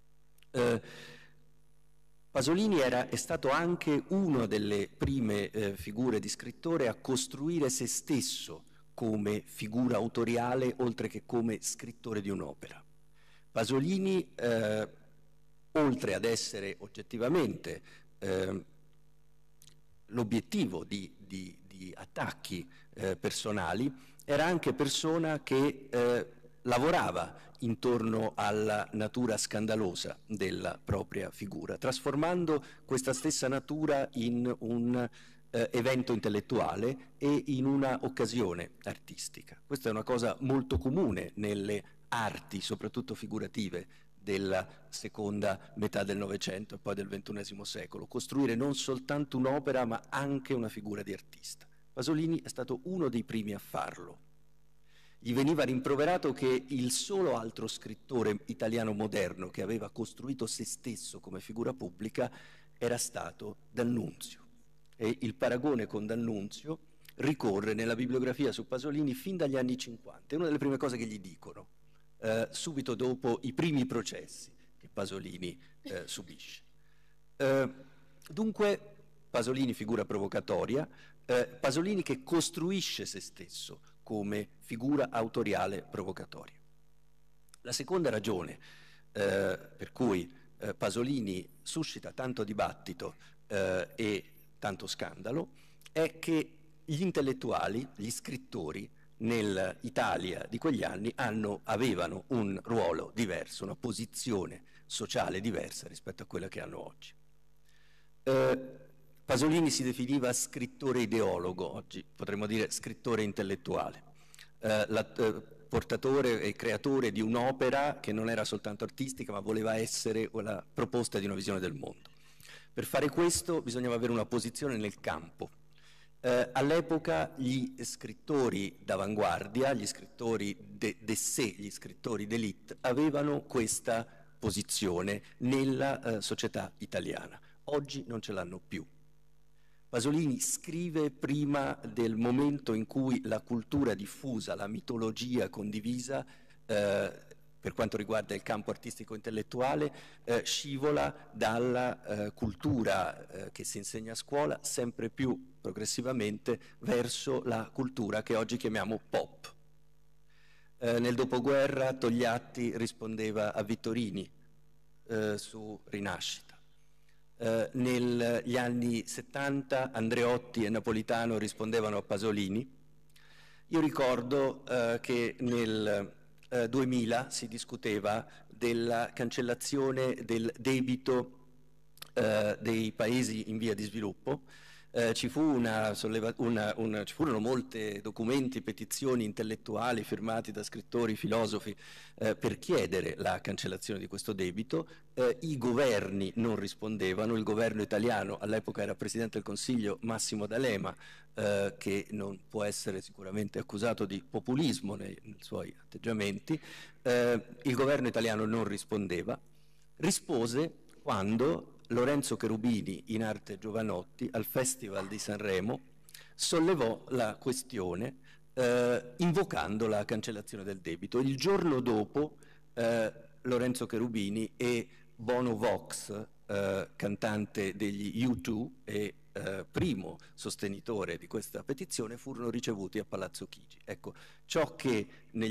Pasolini è stato anche una delle prime figure di scrittore a costruire se stesso come figura autoriale oltre che come scrittore di un'opera. Pasolini, oltre ad essere oggettivamente l'obiettivo di attacchi personali, era anche persona che lavorava intorno alla natura scandalosa della propria figura, trasformando questa stessa natura in un evento intellettuale e in una occasione artistica. Questa è una cosa molto comune nelle arti, soprattutto figurative, della seconda metà del Novecento e poi del XXI secolo, costruire non soltanto un'opera ma anche una figura di artista. Pasolini è stato uno dei primi a farlo. Gli veniva rimproverato che il solo altro scrittore italiano moderno che aveva costruito se stesso come figura pubblica era stato D'Annunzio. E il paragone con D'Annunzio ricorre nella bibliografia su Pasolini fin dagli anni 50. È una delle prime cose che gli dicono, subito dopo i primi processi che Pasolini subisce. Dunque Pasolini figura provocatoria, Pasolini che costruisce se stesso come figura autoriale provocatoria. La seconda ragione per cui Pasolini suscita tanto dibattito e tanto scandalo è che gli intellettuali, gli scrittori, nell'Italia di quegli anni avevano un ruolo diverso, una posizione sociale diversa rispetto a quella che hanno oggi. Pasolini si definiva scrittore ideologo, oggi potremmo dire scrittore intellettuale, portatore e creatore di un'opera che non era soltanto artistica, ma voleva essere la proposta di una visione del mondo. Per fare questo bisognava avere una posizione nel campo. All'epoca gli scrittori d'avanguardia, gli scrittori d'essai, gli scrittori d'élite avevano questa posizione nella società italiana. Oggi non ce l'hanno più. Pasolini scrive prima del momento in cui la cultura diffusa, la mitologia condivisa, per quanto riguarda il campo artistico-intellettuale, scivola dalla cultura che si insegna a scuola sempre più progressivamente verso la cultura che oggi chiamiamo pop. Nel dopoguerra Togliatti rispondeva a Vittorini su Rinascita. Negli anni 70 Andreotti e Napolitano rispondevano a Pasolini. Io ricordo che nel 2000 si discuteva della cancellazione del debito dei paesi in via di sviluppo. Ci furono molti documenti, petizioni intellettuali firmati da scrittori, filosofi per chiedere la cancellazione di questo debito. I governi non rispondevano. Il governo italiano, all'epoca era Presidente del Consiglio Massimo D'Alema, che non può essere sicuramente accusato di populismo nei suoi atteggiamenti. Il governo italiano non rispondeva. Rispose quando Lorenzo Cherubini, in arte Giovanotti, al Festival di Sanremo, sollevò la questione invocando la cancellazione del debito. Il giorno dopo Lorenzo Cherubini e Bono Vox, cantante degli U2 e primo sostenitore di questa petizione, furono ricevuti a Palazzo Chigi. Ecco, ciò che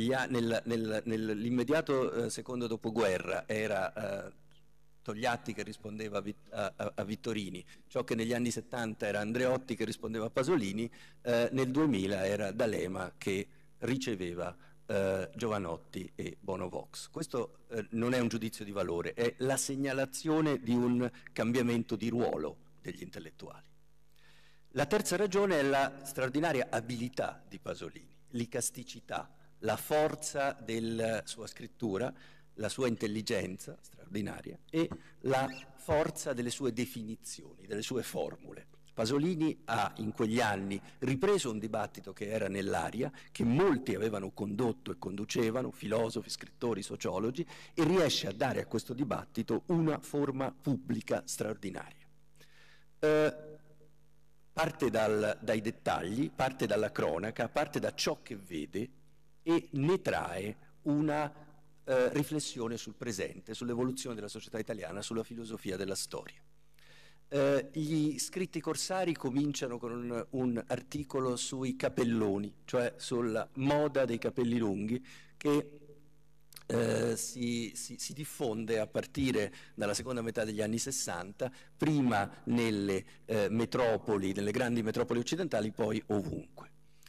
nell'immediato secondo dopoguerra era Togliatti che rispondeva a Vittorini, ciò che negli anni 70 era Andreotti che rispondeva a Pasolini, nel 2000 era D'Alema che riceveva Giovanotti e Bono Vox. Questo non è un giudizio di valore, è la segnalazione di un cambiamento di ruolo degli intellettuali. La terza ragione è la straordinaria abilità di Pasolini, l'icasticità, la forza della sua scrittura, la sua intelligenza straordinaria e la forza delle sue definizioni, delle sue formule. Pasolini ha in quegli anni ripreso un dibattito che era nell'aria, che molti avevano condotto e conducevano, filosofi, scrittori, sociologi, e riesce a dare a questo dibattito una forma pubblica straordinaria. Parte dai dettagli, parte dalla cronaca, parte da ciò che vede e ne trae una riflessione sul presente, sull'evoluzione della società italiana, sulla filosofia della storia. Gli scritti corsari cominciano con un articolo sui capelloni, cioè sulla moda dei capelli lunghi, che si diffonde a partire dalla seconda metà degli anni 60, prima nelle metropoli, nelle grandi metropoli occidentali, poi ovunque.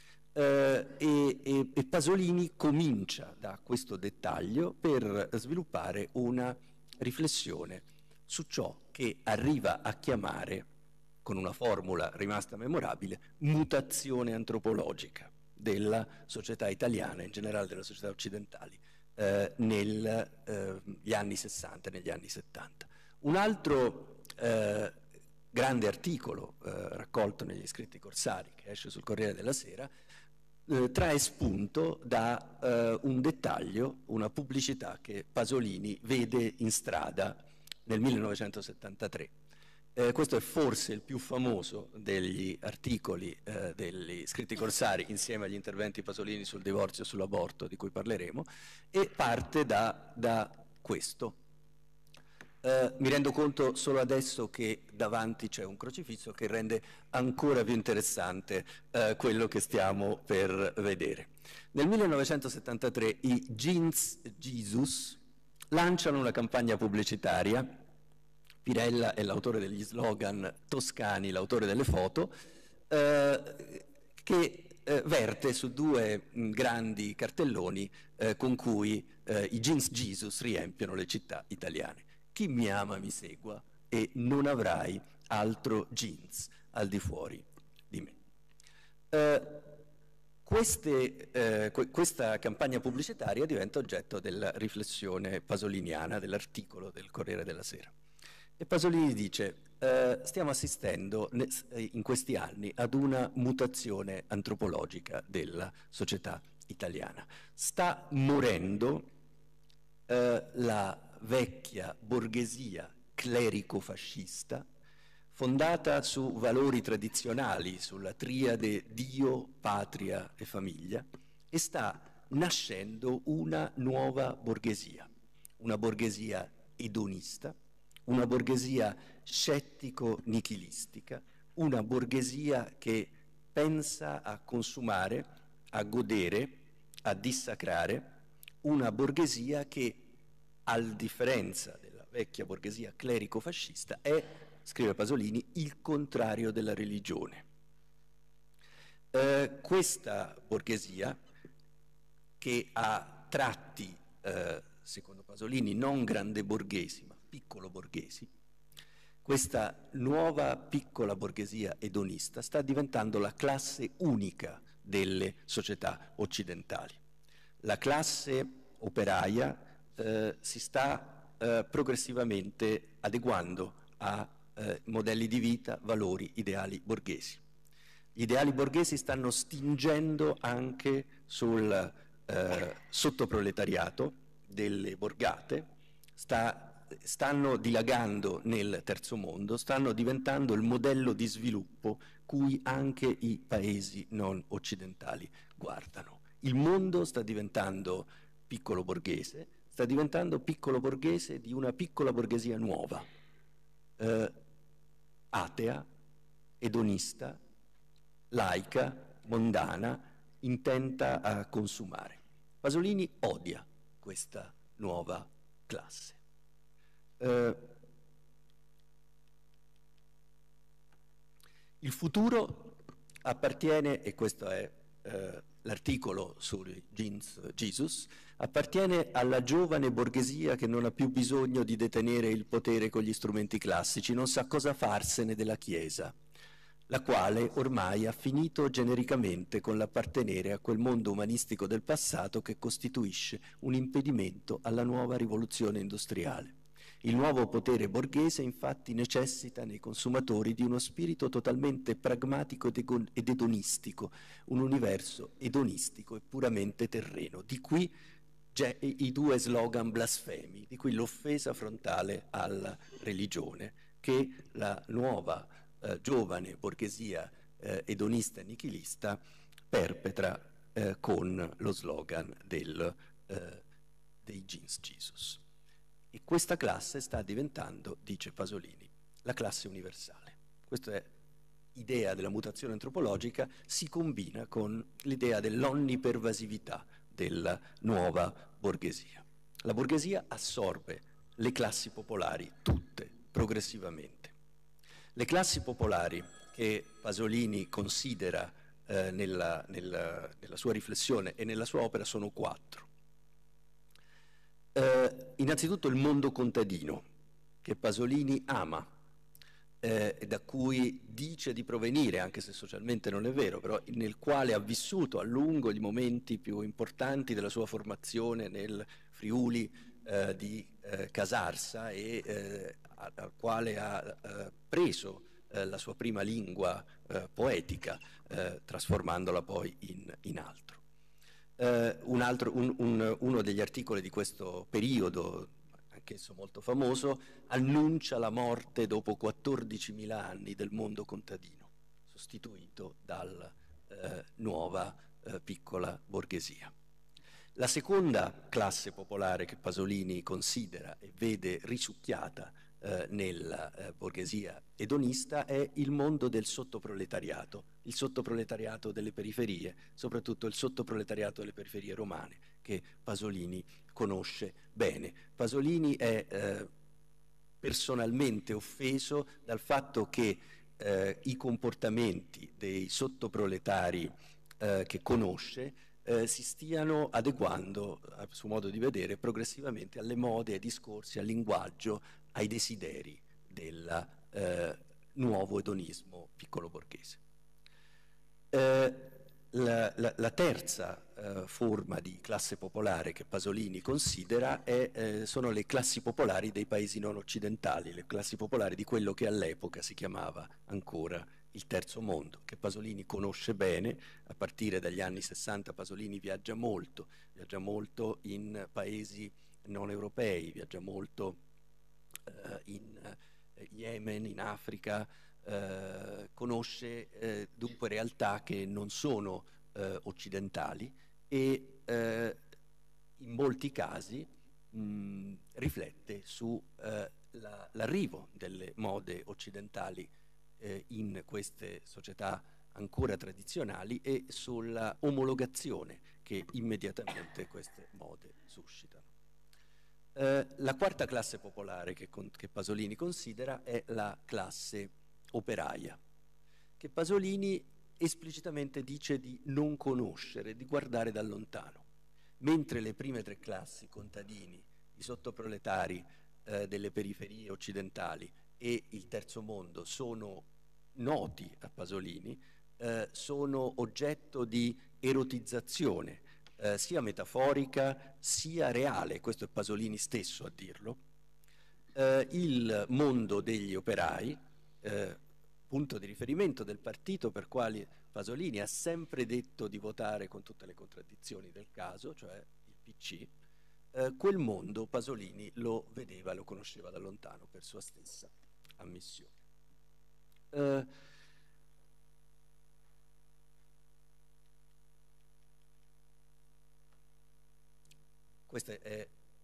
E Pasolini comincia da questo dettaglio per sviluppare una riflessione su ciò che arriva a chiamare, con una formula rimasta memorabile, mutazione antropologica della società italiana, in generale delle società occidentali, negli anni 60 e negli anni 70. Un altro grande articolo raccolto negli scritti corsari, che esce sul Corriere della Sera, trae spunto da un dettaglio, una pubblicità che Pasolini vede in strada nel 1973. Questo è forse il più famoso degli articoli degli scritti corsari, insieme agli interventi Pasolini sul divorzio e sull'aborto, di cui parleremo, e parte da questo. Mi rendo conto solo adesso che davanti c'è un crocifisso che rende ancora più interessante quello che stiamo per vedere. Nel 1973 i Jeans Jesus lanciano una campagna pubblicitaria. Pirella è l'autore degli slogan, Toscani l'autore delle foto, che verte su due grandi cartelloni con cui i jeans Jesus riempiono le città italiane. Chi mi ama mi segua e non avrai altro jeans al di fuori di me. Questa campagna pubblicitaria diventa oggetto della riflessione pasoliniana, dell'articolo del Corriere della Sera. E Pasolini dice: stiamo assistendo in questi anni ad una mutazione antropologica della società italiana. Sta morendo la vecchia borghesia clerico-fascista, fondata su valori tradizionali, sulla triade Dio, patria e famiglia, e sta nascendo una nuova borghesia, una borghesia edonista, una borghesia scettico-nichilistica, una borghesia che pensa a consumare, a godere, a dissacrare, una borghesia che, a differenza della vecchia borghesia clerico-fascista, è, scrive Pasolini, il contrario della religione. Questa borghesia, che ha tratti, secondo Pasolini, non grande borghesi, ma piccolo borghesi, questa nuova piccola borghesia edonista sta diventando la classe unica delle società occidentali. La classe operaia si sta progressivamente adeguando a modelli di vita, valori, ideali borghesi. Gli ideali borghesi stanno stingendo anche sul sottoproletariato delle borgate, stanno dilagando nel terzo mondo, stanno diventando il modello di sviluppo cui anche i paesi non occidentali guardano. Il mondo sta diventando piccolo borghese, sta diventando piccolo borghese di una piccola borghesia nuova, atea, edonista, laica, mondana, intenta a consumare. Pasolini odia questa nuova classe. Il futuro appartiene, e questo è l'articolo sui jeans Jesus, appartiene alla giovane borghesia che non ha più bisogno di detenere il potere con gli strumenti classici, non sa cosa farsene della Chiesa, la quale ormai ha finito genericamente con l'appartenere a quel mondo umanistico del passato che costituisce un impedimento alla nuova rivoluzione industriale. Il nuovo potere borghese infatti necessita nei consumatori di uno spirito totalmente pragmatico ed edonistico, un universo edonistico e puramente terreno, di qui i due slogan blasfemi, di cui l'offesa frontale alla religione, che la nuova giovane borghesia edonista e nichilista perpetra con lo slogan dei jeans Jesus. E questa classe sta diventando, dice Pasolini, la classe universale. Questa è l'idea della mutazione antropologica, si combina con l'idea dell'onnipervasività della nuova borghesia. La borghesia assorbe le classi popolari, tutte, progressivamente. Le classi popolari che Pasolini considera nella sua riflessione e nella sua opera sono 4. Innanzitutto il mondo contadino, che Pasolini ama, da cui dice di provenire, anche se socialmente non è vero, però nel quale ha vissuto a lungo i momenti più importanti della sua formazione nel Friuli di Casarsa e al quale ha preso la sua prima lingua poetica, trasformandola poi in altro. Uno degli articoli di questo periodo, anch'esso molto famoso, annuncia la morte dopo 14.000 anni del mondo contadino, sostituito dalla nuova piccola borghesia. La seconda classe popolare che Pasolini considera e vede risucchiata nella borghesia edonista è il mondo del sottoproletariato, il sottoproletariato delle periferie, soprattutto il sottoproletariato delle periferie romane, che Pasolini conosce bene. Pasolini è personalmente offeso dal fatto che i comportamenti dei sottoproletari che conosce, si stiano adeguando, a suo modo di vedere, progressivamente alle mode, ai discorsi, al linguaggio, ai desideri del nuovo edonismo piccolo borghese. La terza forma di classe popolare che Pasolini considera sono le classi popolari dei paesi non occidentali, le classi popolari di quello che all'epoca si chiamava ancora il terzo mondo, che Pasolini conosce bene. A partire dagli anni 60 Pasolini viaggia molto in paesi non europei, viaggia molto in Yemen, in Africa, conosce dunque realtà che non sono occidentali e in molti casi riflette su l'arrivo delle mode occidentali in queste società ancora tradizionali e sulla omologazione che immediatamente queste mode suscitano. La quarta classe popolare che Pasolini considera è la classe operaia, che Pasolini esplicitamente dice di non conoscere, di guardare da lontano. Mentre le prime tre classi, contadini, i sottoproletari delle periferie occidentali e il terzo mondo, sono noti a Pasolini, sono oggetto di erotizzazione, sia metaforica sia reale, questo è Pasolini stesso a dirlo. Il mondo degli operai, punto di riferimento del partito per quale Pasolini ha sempre detto di votare con tutte le contraddizioni del caso, cioè il PC, quel mondo Pasolini lo vedeva, lo conosceva da lontano per sua stessa ammissione. Questo è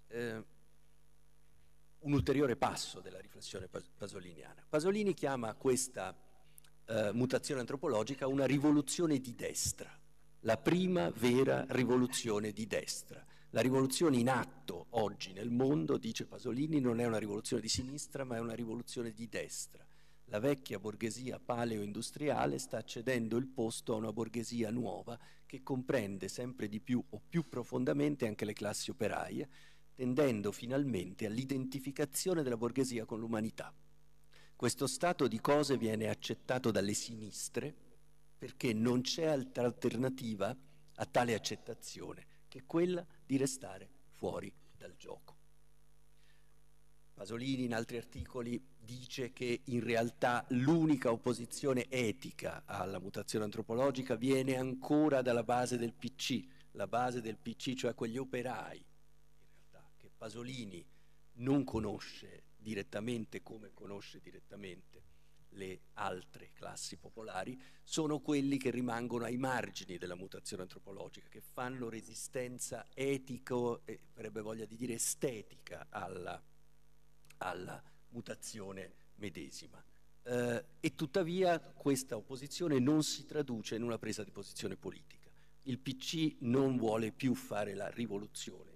un ulteriore passo della riflessione pasoliniana. Pasolini chiama questa mutazione antropologica una rivoluzione di destra, la prima vera rivoluzione di destra. La rivoluzione in atto oggi nel mondo, dice Pasolini, non è una rivoluzione di sinistra, ma è una rivoluzione di destra. La vecchia borghesia paleo-industriale sta cedendo il posto a una borghesia nuova che comprende sempre di più o più profondamente anche le classi operaie, tendendo finalmente all'identificazione della borghesia con l'umanità. Questo stato di cose viene accettato dalle sinistre perché non c'è altra alternativa a tale accettazione che quella di restare fuori dal gioco. Pasolini in altri articoli dice che in realtà l'unica opposizione etica alla mutazione antropologica viene ancora dalla base del PC, la base del PC, cioè quegli operai, in realtà, che Pasolini non conosce direttamente come conosce direttamente le altre classi popolari, sono quelli che rimangono ai margini della mutazione antropologica, che fanno resistenza etico e avrebbe voglia di dire estetica alla mutazione medesima. E tuttavia questa opposizione non si traduce in una presa di posizione politica. Il PC non vuole più fare la rivoluzione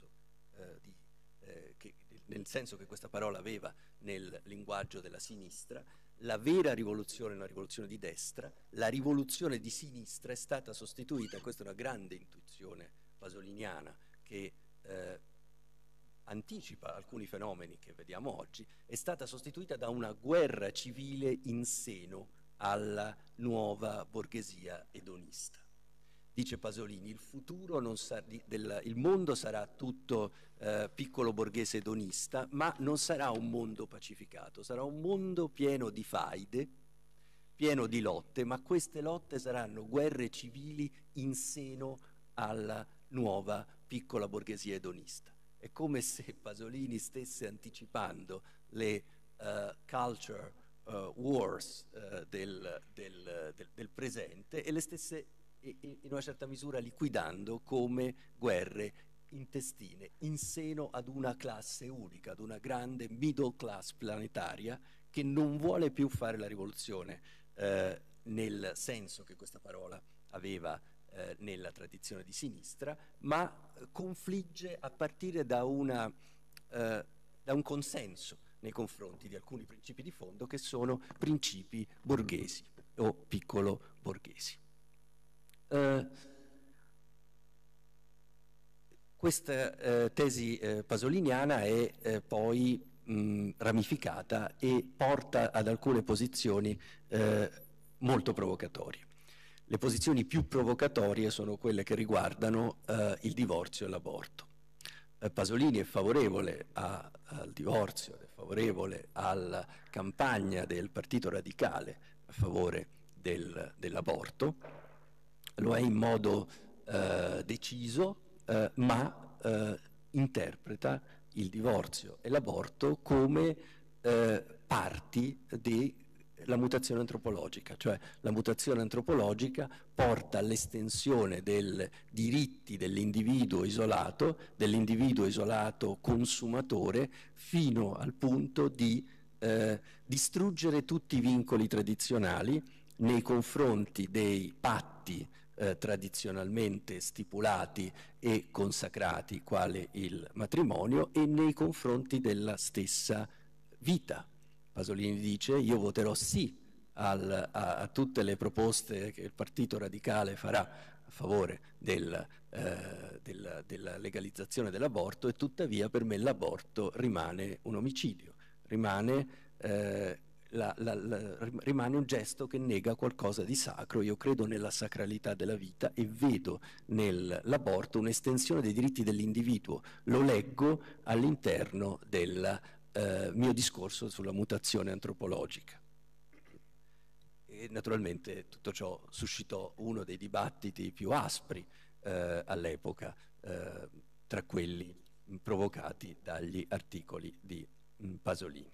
nel senso che questa parola aveva nel linguaggio della sinistra. La vera rivoluzione è una rivoluzione di destra, la rivoluzione di sinistra è stata sostituita, questa è una grande intuizione pasoliniana che anticipa alcuni fenomeni che vediamo oggi, è stata sostituita da una guerra civile in seno alla nuova borghesia edonista. Dice Pasolini, il futuro il mondo sarà tutto piccolo borghese edonista, ma non sarà un mondo pacificato, sarà un mondo pieno di faide, pieno di lotte, ma queste lotte saranno guerre civili in seno alla nuova piccola borghesia edonista. È come se Pasolini stesse anticipando le culture wars del presente e le stesse in una certa misura liquidando come guerre intestine in seno ad una classe unica, ad una grande middle class planetaria che non vuole più fare la rivoluzione nel senso che questa parola aveva nella tradizione di sinistra, ma confligge a partire da un consenso nei confronti di alcuni principi di fondo che sono principi borghesi o piccolo borghesi. Questa tesi pasoliniana è poi ramificata e porta ad alcune posizioni molto provocatorie. Le posizioni più provocatorie sono quelle che riguardano il divorzio e l'aborto. Pasolini è favorevole al divorzio, è favorevole alla campagna del Partito Radicale a favore dell'aborto, lo è in modo deciso, ma interpreta il divorzio e l'aborto come parti della mutazione antropologica, cioè la mutazione antropologica porta all'estensione dei diritti dell'individuo isolato consumatore, fino al punto di distruggere tutti i vincoli tradizionali nei confronti dei patti tradizionalmente stipulati e consacrati, quale il matrimonio, e nei confronti della stessa vita. Pasolini dice: io voterò sì a tutte le proposte che il Partito Radicale farà a favore della legalizzazione dell'aborto, e tuttavia per me l'aborto rimane un omicidio, rimane un gesto che nega qualcosa di sacro. Io credo nella sacralità della vita e vedo nell'aborto un'estensione dei diritti dell'individuo. Lo leggo all'interno del mio discorso sulla mutazione antropologica. E naturalmente tutto ciò suscitò uno dei dibattiti più aspri all'epoca, tra quelli provocati dagli articoli di Pasolini.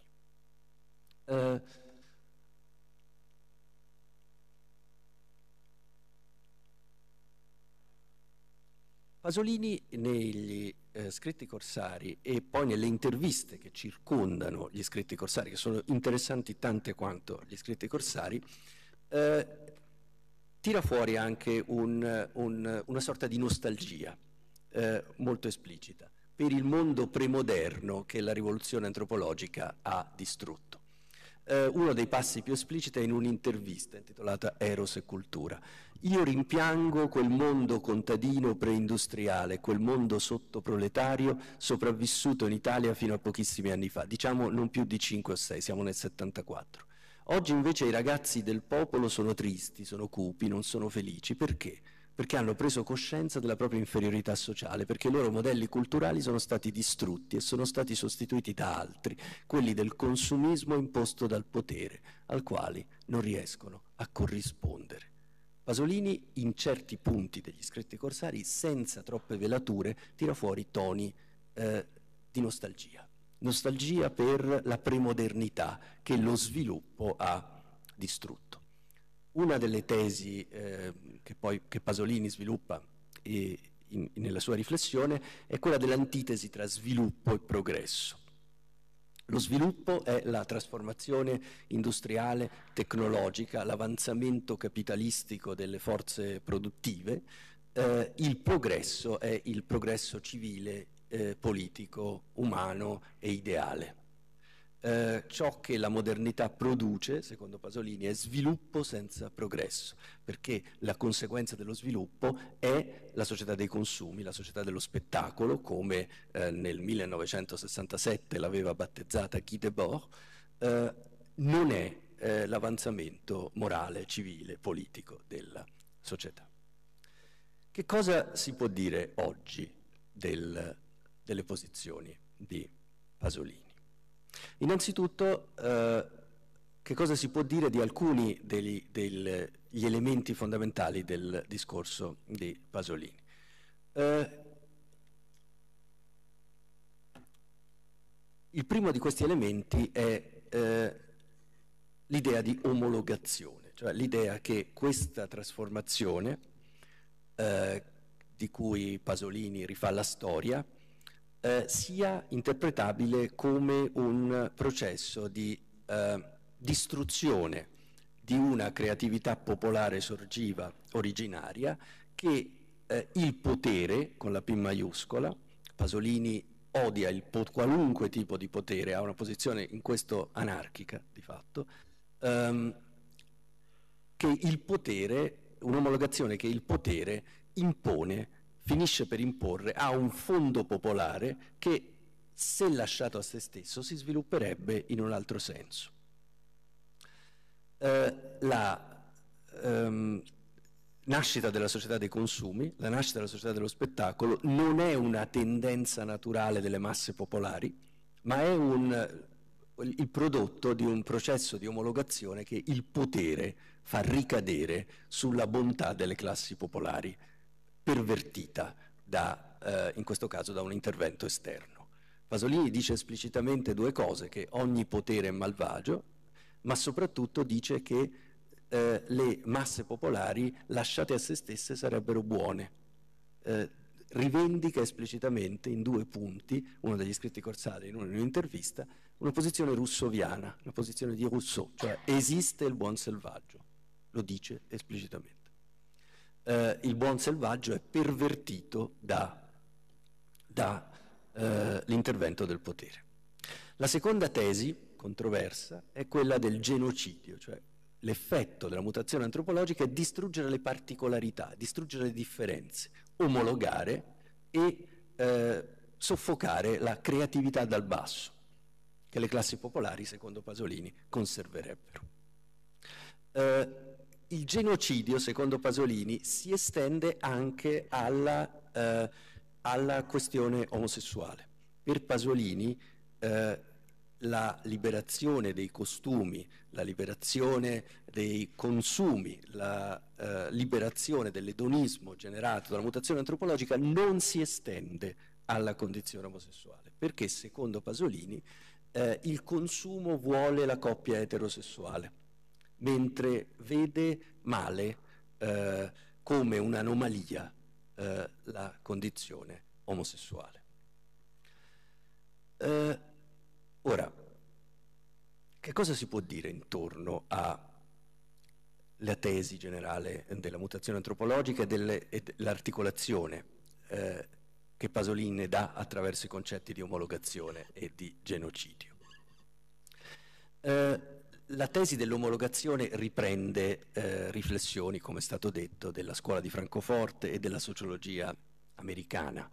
Pasolini negli scritti corsari e poi nelle interviste che circondano gli scritti corsari, che sono interessanti tante quanto gli scritti corsari, tira fuori anche una sorta di nostalgia molto esplicita per il mondo premoderno che la rivoluzione antropologica ha distrutto. Uno dei passi più espliciti è in un'intervista intitolata Eros e cultura. Io rimpiango quel mondo contadino preindustriale, quel mondo sottoproletario sopravvissuto in Italia fino a pochissimi anni fa, diciamo non più di 5 o 6, siamo nel 74. Oggi invece i ragazzi del popolo sono tristi, sono cupi, non sono felici. Perché? Perché hanno preso coscienza della propria inferiorità sociale, perché i loro modelli culturali sono stati distrutti e sono stati sostituiti da altri, quelli del consumismo imposto dal potere, al quale non riescono a corrispondere. Pasolini, in certi punti degli scritti corsari, senza troppe velature, tira fuori toni di nostalgia. Nostalgia per la premodernità che lo sviluppo ha distrutto. Una delle tesi che Pasolini sviluppa nella sua riflessione è quella dell'antitesi tra sviluppo e progresso. Lo sviluppo è la trasformazione industriale, tecnologica, l'avanzamento capitalistico delle forze produttive, il progresso è il progresso civile, politico, umano e ideale. Ciò che la modernità produce, secondo Pasolini, è sviluppo senza progresso, perché la conseguenza dello sviluppo è la società dei consumi, la società dello spettacolo, come nel 1967 l'aveva battezzata Guy Debord, non è l'avanzamento morale, civile, politico della società. Che cosa si può dire oggi delle posizioni di Pasolini? Innanzitutto, che cosa si può dire di alcuni degli elementi fondamentali del discorso di Pasolini? Il primo di questi elementi è l'idea di omologazione, cioè l'idea che questa trasformazione di cui Pasolini rifà la storia sia interpretabile come un processo di distruzione di una creatività popolare sorgiva originaria che il potere, con la P maiuscola, Pasolini odia qualunque tipo di potere, ha una posizione in questo anarchica di fatto, che il potere un'omologazione che il potere impone, finisce per imporre a un fondo popolare che, se lasciato a se stesso, si svilupperebbe in un altro senso. La nascita della società dei consumi, la nascita della società dello spettacolo non è una tendenza naturale delle masse popolari, ma è il prodotto di un processo di omologazione che il potere fa ricadere sulla bontà delle classi popolari, pervertita in questo caso da un intervento esterno. Pasolini dice esplicitamente due cose: che ogni potere è malvagio, ma soprattutto dice che le masse popolari lasciate a se stesse sarebbero buone. Rivendica esplicitamente in due punti, uno degli scritti Corsari in un'intervista, una posizione russoviana, una posizione di Rousseau, cioè esiste il buon selvaggio, lo dice esplicitamente. Il buon selvaggio è pervertito dall'intervento del potere. La seconda tesi controversa è quella del genocidio, cioè l'effetto della mutazione antropologica è distruggere le particolarità, distruggere le differenze, omologare e soffocare la creatività dal basso, che le classi popolari, secondo Pasolini, conserverebbero. Il genocidio, secondo Pasolini, si estende anche alla questione omosessuale. Per Pasolini la liberazione dei costumi, la liberazione dei consumi, la liberazione dell'edonismo generato dalla mutazione antropologica non si estende alla condizione omosessuale, perché secondo Pasolini il consumo vuole la coppia eterosessuale, mentre vede male come un'anomalia la condizione omosessuale. Ora, che cosa si può dire intorno alla tesi generale della mutazione antropologica e dell'articolazione che Pasolini ne dà attraverso i concetti di omologazione e di genocidio? La tesi dell'omologazione riprende riflessioni, come è stato detto, della scuola di Francoforte e della sociologia americana.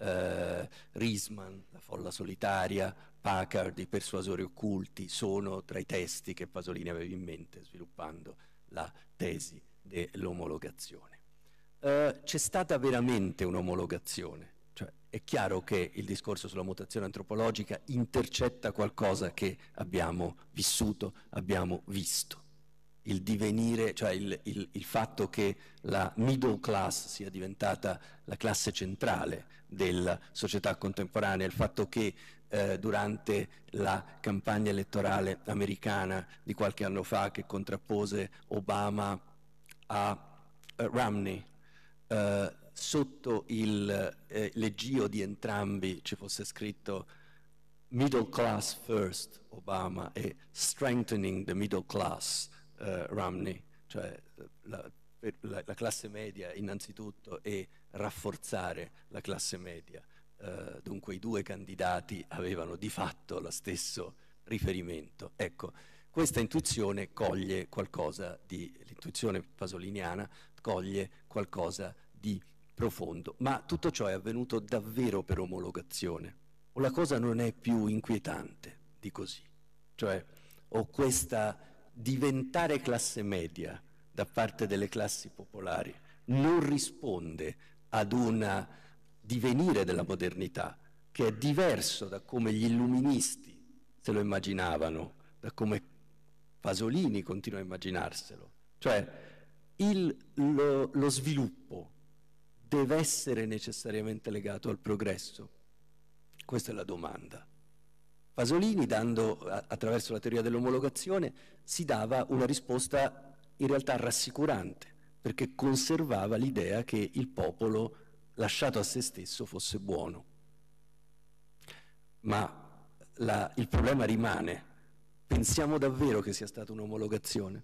Riesman, La folla solitaria, Packard, I persuasori occulti sono tra i testi che Pasolini aveva in mente sviluppando la tesi dell'omologazione. C'è stata veramente un'omologazione? Cioè, è chiaro che il discorso sulla mutazione antropologica intercetta qualcosa che abbiamo vissuto, abbiamo visto. Il divenire, cioè il fatto che la middle class sia diventata la classe centrale della società contemporanea, il fatto che durante la campagna elettorale americana di qualche anno fa, che contrappose Obama a Romney, sotto l'egio di entrambi ci fosse scritto middle class first Obama e strengthening the middle class Romney, cioè la classe media innanzitutto e rafforzare la classe media. Dunque i due candidati avevano di fatto lo stesso riferimento. Ecco, questa intuizione coglie qualcosa l'intuizione pasoliniana coglie qualcosa di profondo, ma tutto ciò è avvenuto davvero per omologazione, o la cosa non è più inquietante di così? Cioè, o questa diventare classe media da parte delle classi popolari non risponde ad un divenire della modernità che è diverso da come gli illuministi se lo immaginavano, da come Pasolini continua a immaginarselo. Cioè lo sviluppo deve essere necessariamente legato al progresso? Questa è la domanda. Pasolini, attraverso la teoria dell'omologazione, si dava una risposta in realtà rassicurante, perché conservava l'idea che il popolo lasciato a se stesso fosse buono. Ma il problema rimane: pensiamo davvero che sia stata un'omologazione?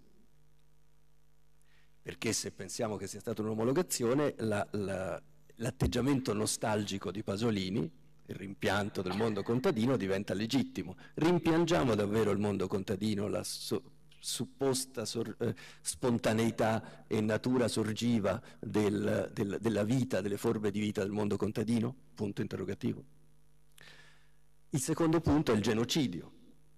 Perché se pensiamo che sia stata un'omologazione, l'atteggiamento nostalgico di Pasolini, il rimpianto del mondo contadino, diventa legittimo. Rimpiangiamo davvero il mondo contadino, la supposta spontaneità e natura sorgiva della vita, delle forme di vita del mondo contadino? Punto interrogativo. Il secondo punto è il genocidio.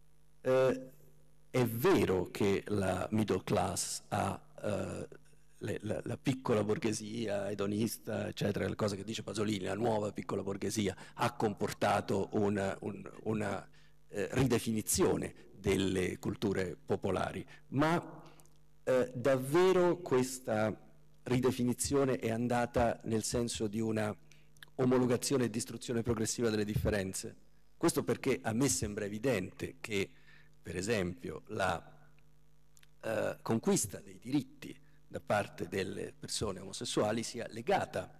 È vero che la middle class ha la piccola borghesia edonista, eccetera, le cose che dice Pasolini, la nuova piccola borghesia, ha comportato una ridefinizione delle culture popolari, ma davvero questa ridefinizione è andata nel senso di una omologazione e distruzione progressiva delle differenze? Questo perché a me sembra evidente che, per esempio, la conquista dei diritti da parte delle persone omosessuali sia legata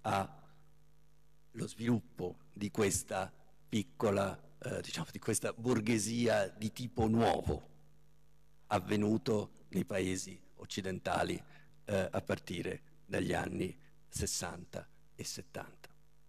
allo sviluppo di questa piccola, diciamo, di questa borghesia di tipo nuovo, avvenuto nei paesi occidentali a partire dagli anni 60 e 70.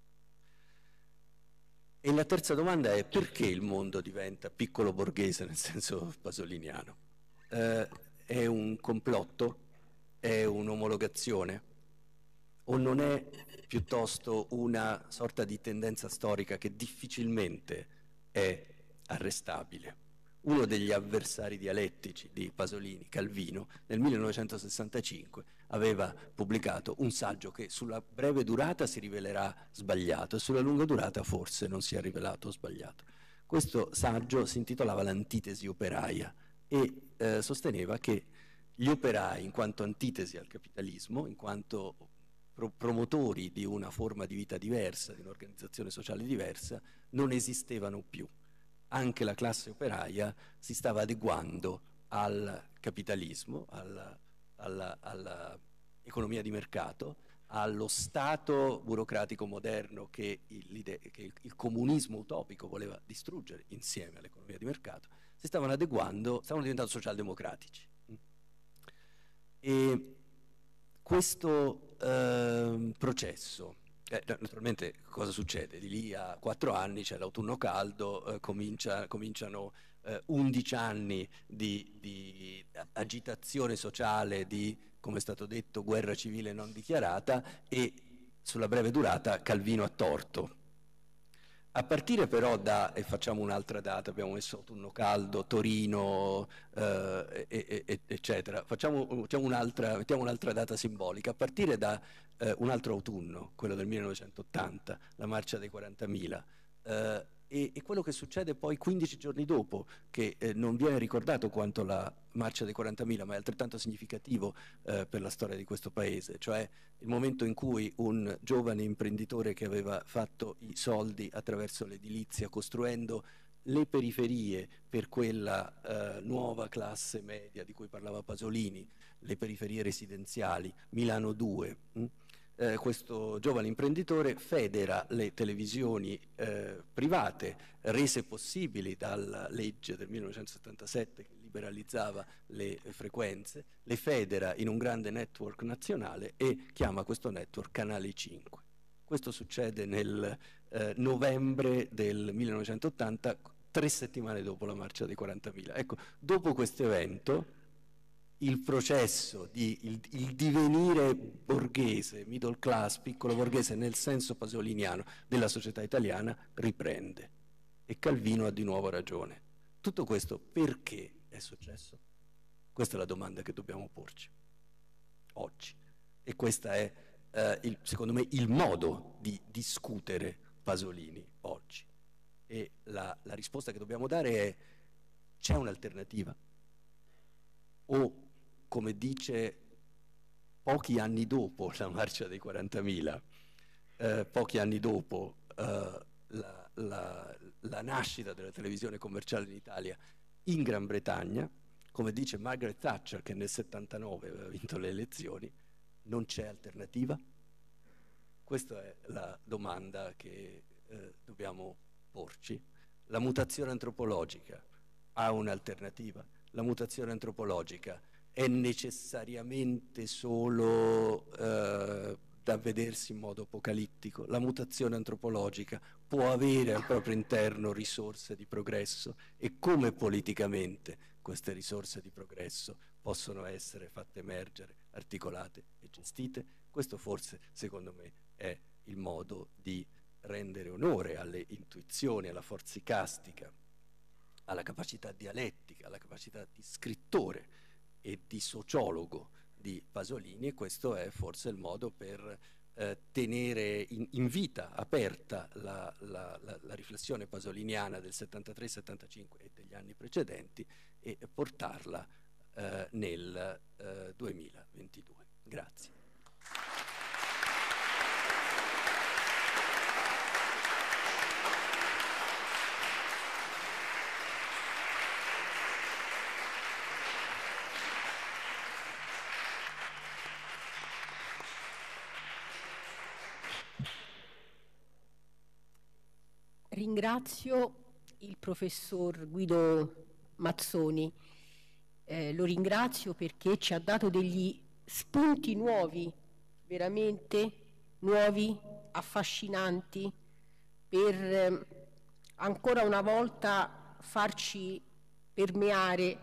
E la terza domanda è: perché il mondo diventa piccolo borghese nel senso pasoliniano? È un complotto? È un'omologazione? O non è piuttosto una sorta di tendenza storica che difficilmente è arrestabile? Uno degli avversari dialettici di Pasolini, Calvino, nel 1965 aveva pubblicato un saggio che sulla breve durata si rivelerà sbagliato e sulla lunga durata forse non si è rivelato sbagliato. Questo saggio si intitolava L'antitesi operaia e sosteneva che gli operai, in quanto antitesi al capitalismo, in quanto promotori di una forma di vita diversa, di un'organizzazione sociale diversa, non esistevano più. Anche la classe operaia si stava adeguando al capitalismo, all'economia di mercato, allo Stato burocratico moderno che il comunismo utopico voleva distruggere insieme all'economia di mercato. Si stavano adeguando, stavano diventando socialdemocratici. E questo processo, naturalmente cosa succede? Di lì a 4 anni c'è l'autunno caldo, cominciano 11 anni di agitazione sociale, di, come è stato detto, guerra civile non dichiarata, e sulla breve durata Calvino ha torto. A partire però da, e facciamo un'altra data, abbiamo messo autunno caldo, Torino, eccetera, mettiamo un'altra data simbolica, a partire da un altro autunno, quello del 1980, la marcia dei 40.000, e quello che succede poi 15 giorni dopo, che non viene ricordato quanto la marcia dei 40.000, ma è altrettanto significativo per la storia di questo paese, cioè il momento in cui un giovane imprenditore che aveva fatto i soldi attraverso l'edilizia, costruendo le periferie per quella nuova classe media di cui parlava Pasolini, le periferie residenziali, Milano 2, questo giovane imprenditore federa le televisioni private, rese possibili dalla legge del 1977 che liberalizzava le frequenze, le federa in un grande network nazionale e chiama questo network Canale 5. Questo succede nel novembre del 1980, 3 settimane dopo la marcia dei 40.000. Ecco, dopo questo evento il processo il divenire borghese, middle class, piccolo borghese nel senso pasoliniano della società italiana riprende e Calvino ha di nuovo ragione. Tutto questo perché è successo? Questa è la domanda che dobbiamo porci oggi e questo è secondo me il modo di discutere Pasolini oggi e la risposta che dobbiamo dare è: c'è un'alternativa? O, come dice pochi anni dopo la marcia dei 40.000, pochi anni dopo la nascita della televisione commerciale in Italia in Gran Bretagna, come dice Margaret Thatcher, che nel 79 aveva vinto le elezioni, non c'è alternativa? Questa è la domanda che dobbiamo porci. La mutazione antropologica ha un'alternativa? La mutazione antropologica è necessariamente solo spinta a vedersi in modo apocalittico. La mutazione antropologica può avere al proprio interno risorse di progresso, e come politicamente queste risorse di progresso possono essere fatte emergere, articolate e gestite. Questo forse, secondo me, è il modo di rendere onore alle intuizioni, alla forza icastica, alla capacità dialettica, alla capacità di scrittore e di sociologo di Pasolini, e questo è forse il modo per tenere in vita, aperta la riflessione pasoliniana del 73-75 e degli anni precedenti, e portarla nel 2022. Grazie. Ringrazio il professor Guido Mazzoni, lo ringrazio perché ci ha dato degli spunti nuovi, veramente nuovi, affascinanti, per ancora una volta farci permeare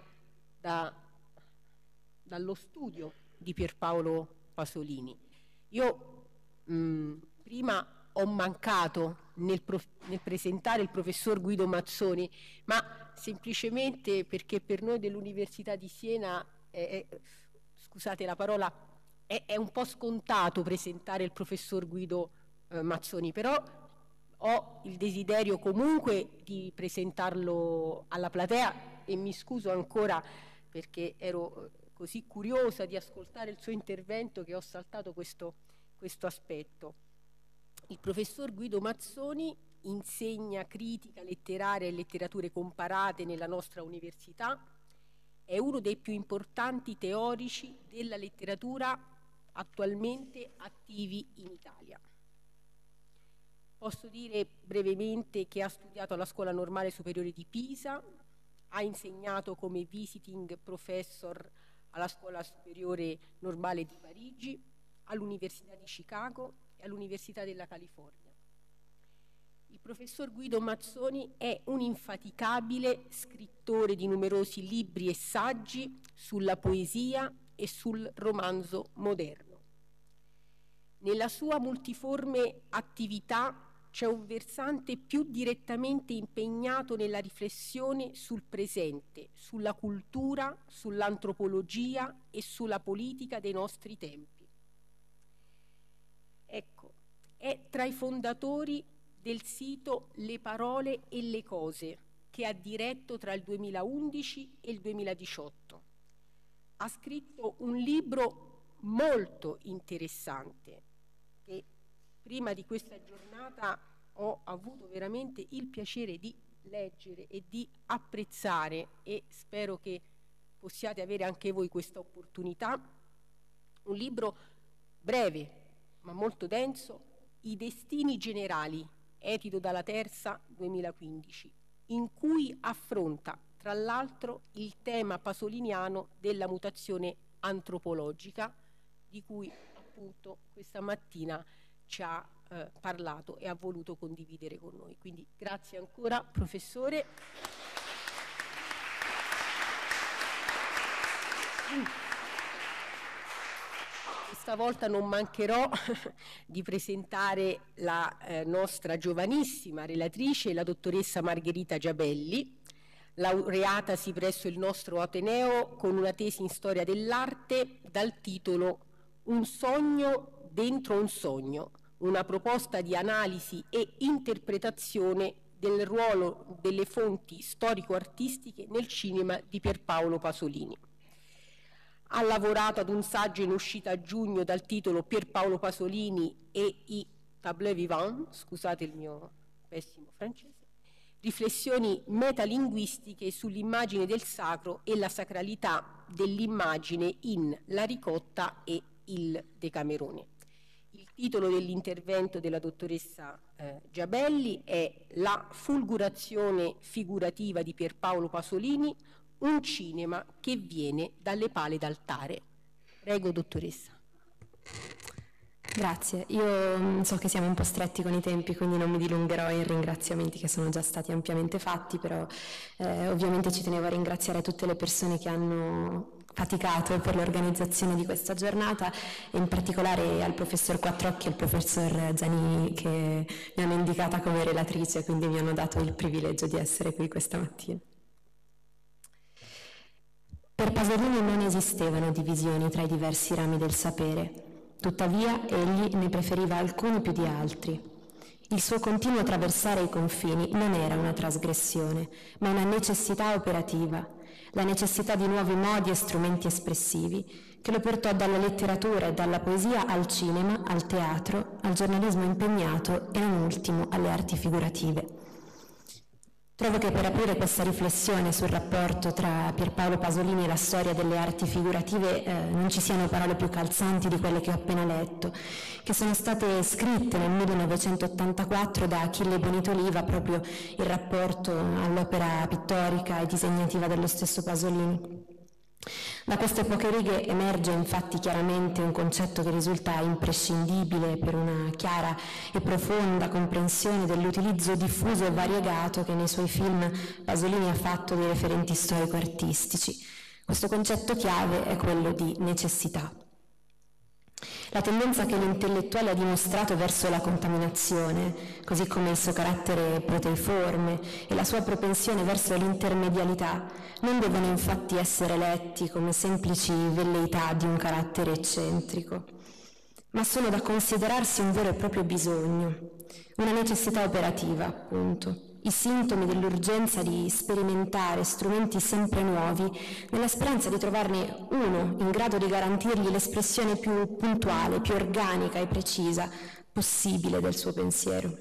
dallo studio di Pierpaolo Pasolini. Io prima ho mancato nel presentare il professor Guido Mazzoni, ma semplicemente perché per noi dell'Università di Siena, scusate la parola, è un po' scontato presentare il professor Guido Mazzoni, però ho il desiderio comunque di presentarlo alla platea, e mi scuso ancora perché ero così curiosa di ascoltare il suo intervento che ho saltato questo aspetto. Il professor Guido Mazzoni insegna critica letteraria e letterature comparate nella nostra università, è uno dei più importanti teorici della letteratura attualmente attivi in Italia. Posso dire brevemente che ha studiato alla Scuola Normale Superiore di Pisa, ha insegnato come visiting professor alla Scuola Superiore Normale di Parigi, all'Università di Chicago e all'Università della California. Il professor Guido Mazzoni è un infaticabile scrittore di numerosi libri e saggi sulla poesia e sul romanzo moderno. Nella sua multiforme attività c'è un versante più direttamente impegnato nella riflessione sul presente, sulla cultura, sull'antropologia e sulla politica dei nostri tempi. Ecco, è tra i fondatori del sito Le Parole e le Cose, che ha diretto tra il 2011 e il 2018. Ha scritto un libro molto interessante che prima di questa giornata ho avuto veramente il piacere di leggere e di apprezzare, e spero che possiate avere anche voi questa opportunità. Un libro breve ma molto denso, I destini generali, edito dalla Terza 2015, in cui affronta tra l'altro il tema pasoliniano della mutazione antropologica, di cui appunto questa mattina ci ha parlato e ha voluto condividere con noi. Quindi grazie ancora, professore. Stavolta non mancherò di presentare la nostra giovanissima relatrice, la dottoressa Margherita Giabelli, laureatasi presso il nostro Ateneo con una tesi in storia dell'arte dal titolo Un sogno dentro un sogno, una proposta di analisi e interpretazione del ruolo delle fonti storico-artistiche nel cinema di Pierpaolo Pasolini. Ha lavorato ad un saggio in uscita a giugno dal titolo Pierpaolo Pasolini e i tableaux vivants, scusate il mio pessimo francese, riflessioni metalinguistiche sull'immagine del sacro e la sacralità dell'immagine in La ricotta e il Decamerone. Il titolo dell'intervento della dottoressa Giabelli è La fulgurazione figurativa di Pierpaolo Pasolini, un cinema che viene dalle pale d'altare. Prego, dottoressa. Grazie, io so che siamo un po' stretti con i tempi, quindi non mi dilungherò in ringraziamenti che sono già stati ampiamente fatti, però ovviamente ci tenevo a ringraziare tutte le persone che hanno faticato per l'organizzazione di questa giornata e in particolare al professor Quattrocchi e al professor Zanini che mi hanno indicata come relatrice, quindi mi hanno dato il privilegio di essere qui questa mattina. Per Pasolini non esistevano divisioni tra i diversi rami del sapere. Tuttavia, egli ne preferiva alcuni più di altri. Il suo continuo attraversare i confini non era una trasgressione, ma una necessità operativa, la necessità di nuovi modi e strumenti espressivi, che lo portò dalla letteratura e dalla poesia al cinema, al teatro, al giornalismo impegnato e non ultimo alle arti figurative. Trovo che per aprire questa riflessione sul rapporto tra Pierpaolo Pasolini e la storia delle arti figurative non ci siano parole più calzanti di quelle che ho appena letto, che sono state scritte nel 1984 da Achille Bonitoliva proprio in rapporto all'opera pittorica e disegnativa dello stesso Pasolini. Da queste poche righe emerge infatti chiaramente un concetto che risulta imprescindibile per una chiara e profonda comprensione dell'utilizzo diffuso e variegato che nei suoi film Pasolini ha fatto dei referenti storico-artistici. Questo concetto chiave è quello di necessità. La tendenza che l'intellettuale ha dimostrato verso la contaminazione, così come il suo carattere proteiforme e la sua propensione verso l'intermedialità, non devono infatti essere letti come semplici velleità di un carattere eccentrico, ma sono da considerarsi un vero e proprio bisogno, una necessità operativa, appunto. I sintomi dell'urgenza di sperimentare strumenti sempre nuovi, nella speranza di trovarne uno in grado di garantirgli l'espressione più puntuale, più organica e precisa possibile del suo pensiero.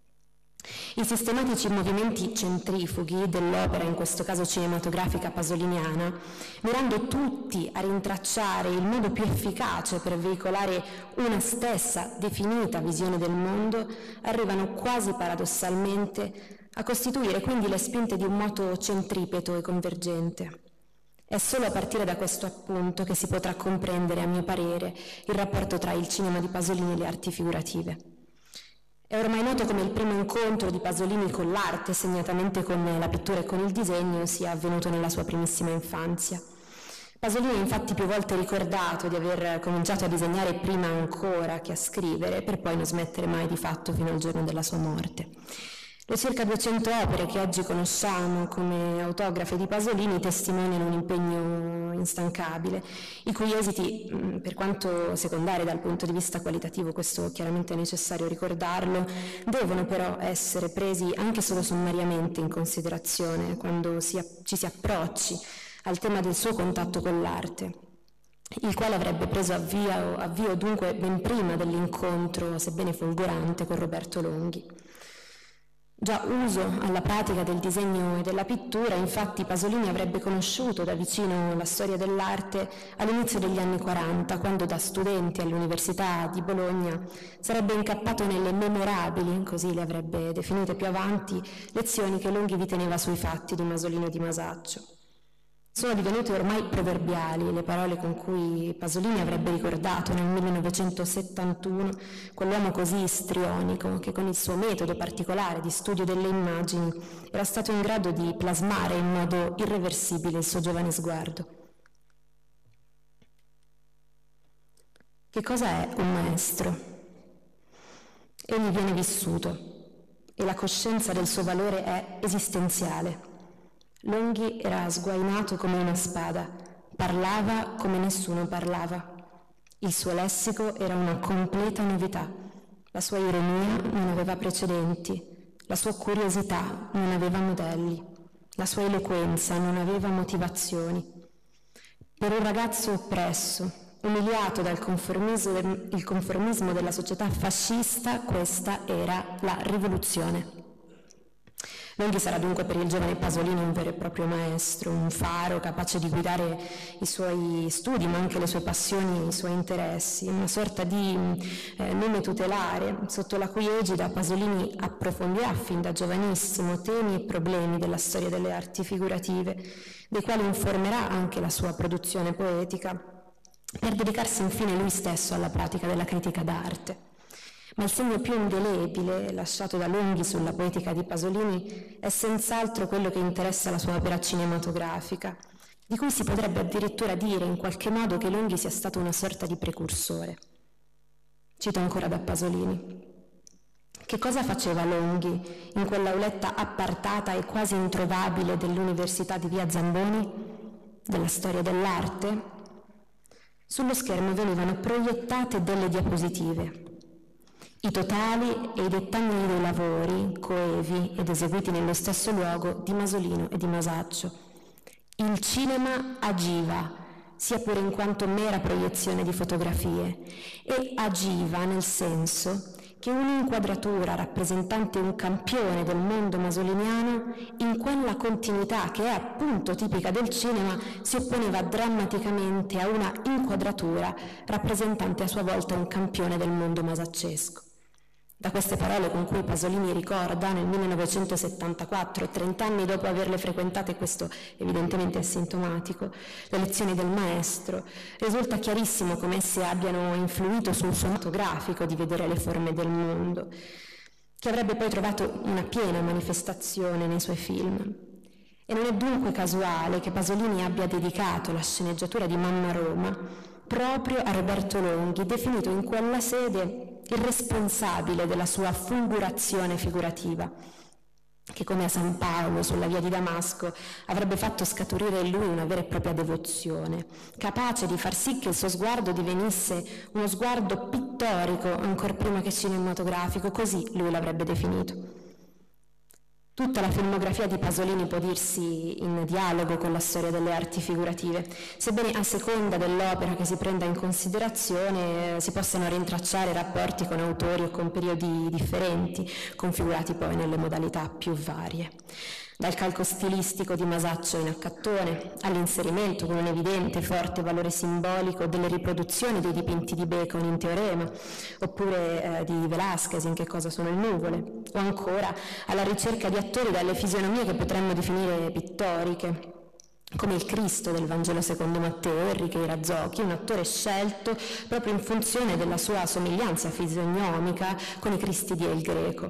I sistematici movimenti centrifughi dell'opera, in questo caso cinematografica pasoliniana, mirando tutti a rintracciare il modo più efficace per veicolare una stessa definita visione del mondo, arrivano quasi paradossalmente a costituire quindi le spinte di un moto centripeto e convergente. È solo a partire da questo appunto che si potrà comprendere, a mio parere, il rapporto tra il cinema di Pasolini e le arti figurative. È ormai noto come il primo incontro di Pasolini con l'arte, segnatamente con la pittura e con il disegno, sia avvenuto nella sua primissima infanzia. Pasolini ha infatti più volte ricordato di aver cominciato a disegnare prima ancora che a scrivere, per poi non smettere mai di fatto fino al giorno della sua morte. Le circa 200 opere che oggi conosciamo come autografe di Pasolini testimoniano un impegno instancabile, i cui esiti, per quanto secondari dal punto di vista qualitativo, questo chiaramente è necessario ricordarlo, devono però essere presi anche solo sommariamente in considerazione quando ci si approcci al tema del suo contatto con l'arte, il quale avrebbe preso avvio dunque ben prima dell'incontro, sebbene folgorante, con Roberto Longhi. Già uso alla pratica del disegno e della pittura, infatti Pasolini avrebbe conosciuto da vicino la storia dell'arte all'inizio degli anni 40, quando da studente all'Università di Bologna sarebbe incappato nelle memorabili, così le avrebbe definite più avanti, lezioni che Longhi vi teneva sui fatti di Masolino e di Masaccio. Sono divenute ormai proverbiali le parole con cui Pasolini avrebbe ricordato nel 1971 quell'uomo così istrionico che con il suo metodo particolare di studio delle immagini era stato in grado di plasmare in modo irreversibile il suo giovane sguardo. Che cosa è un maestro? Egli viene vissuto e la coscienza del suo valore è esistenziale. Longhi era sguainato come una spada, parlava come nessuno parlava. Il suo lessico era una completa novità, la sua ironia non aveva precedenti, la sua curiosità non aveva modelli, la sua eloquenza non aveva motivazioni. Per un ragazzo oppresso, umiliato dal conformismo della società fascista, questa era la rivoluzione. Longhi sarà dunque per il giovane Pasolini un vero e proprio maestro, un faro capace di guidare i suoi studi, ma anche le sue passioni e i suoi interessi, una sorta di nome tutelare, sotto la cui egida Pasolini approfondirà fin da giovanissimo temi e problemi della storia delle arti figurative, dei quali informerà anche la sua produzione poetica per dedicarsi infine lui stesso alla pratica della critica d'arte. Ma il segno più indelebile lasciato da Longhi sulla poetica di Pasolini è senz'altro quello che interessa la sua opera cinematografica, di cui si potrebbe addirittura dire in qualche modo che Longhi sia stato una sorta di precursore. Cito ancora da Pasolini. Che cosa faceva Longhi in quell'auletta appartata e quasi introvabile dell'Università di Via Zamboni? Della storia dell'arte? Sullo schermo venivano proiettate delle diapositive. I totali e i dettagli dei lavori, coevi ed eseguiti nello stesso luogo, di Masolino e di Masaccio. Il cinema agiva, sia pure in quanto mera proiezione di fotografie, e agiva nel senso che un'inquadratura rappresentante un campione del mondo masoliniano, in quella continuità che è appunto tipica del cinema, si opponeva drammaticamente a una inquadratura rappresentante a sua volta un campione del mondo masaccesco. Da queste parole con cui Pasolini ricorda nel 1974, 30 anni dopo averle frequentate, questo evidentemente è sintomatico, le lezioni del maestro, risulta chiarissimo come esse abbiano influito sul suo modo grafico di vedere le forme del mondo, che avrebbe poi trovato una piena manifestazione nei suoi film. E non è dunque casuale che Pasolini abbia dedicato la sceneggiatura di Mamma Roma proprio a Roberto Longhi, definito in quella sede il responsabile della sua fulgurazione figurativa, che come a San Paolo sulla via di Damasco avrebbe fatto scaturire in lui una vera e propria devozione, capace di far sì che il suo sguardo divenisse uno sguardo pittorico ancor prima che cinematografico, così lui l'avrebbe definito. Tutta la filmografia di Pasolini può dirsi in dialogo con la storia delle arti figurative, sebbene a seconda dell'opera che si prenda in considerazione si possano rintracciare rapporti con autori o con periodi differenti, configurati poi nelle modalità più varie. Dal calco stilistico di Masaccio in Accattone, all'inserimento con un evidente forte valore simbolico delle riproduzioni dei dipinti di Bacon in Teorema, oppure di Velázquez in Che cosa sono le nuvole, o ancora alla ricerca di attori dalle fisionomie che potremmo definire pittoriche, come il Cristo del Vangelo secondo Matteo, Enrique Razzocchi, un attore scelto proprio in funzione della sua somiglianza fisionomica con i Cristi di El Greco.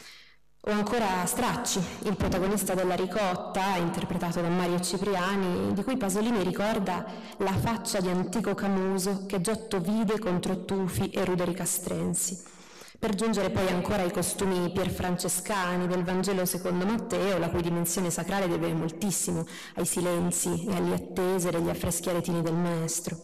O ancora Stracci, il protagonista della Ricotta, interpretato da Mario Cipriani, di cui Pasolini ricorda la faccia di antico Camuso che Giotto vide contro Tufi e Ruderi Castrensi. Per giungere poi ancora ai costumi pierfrancescani del Vangelo secondo Matteo, la cui dimensione sacrale deve moltissimo ai silenzi e alle attese degli affreschi aretini del maestro.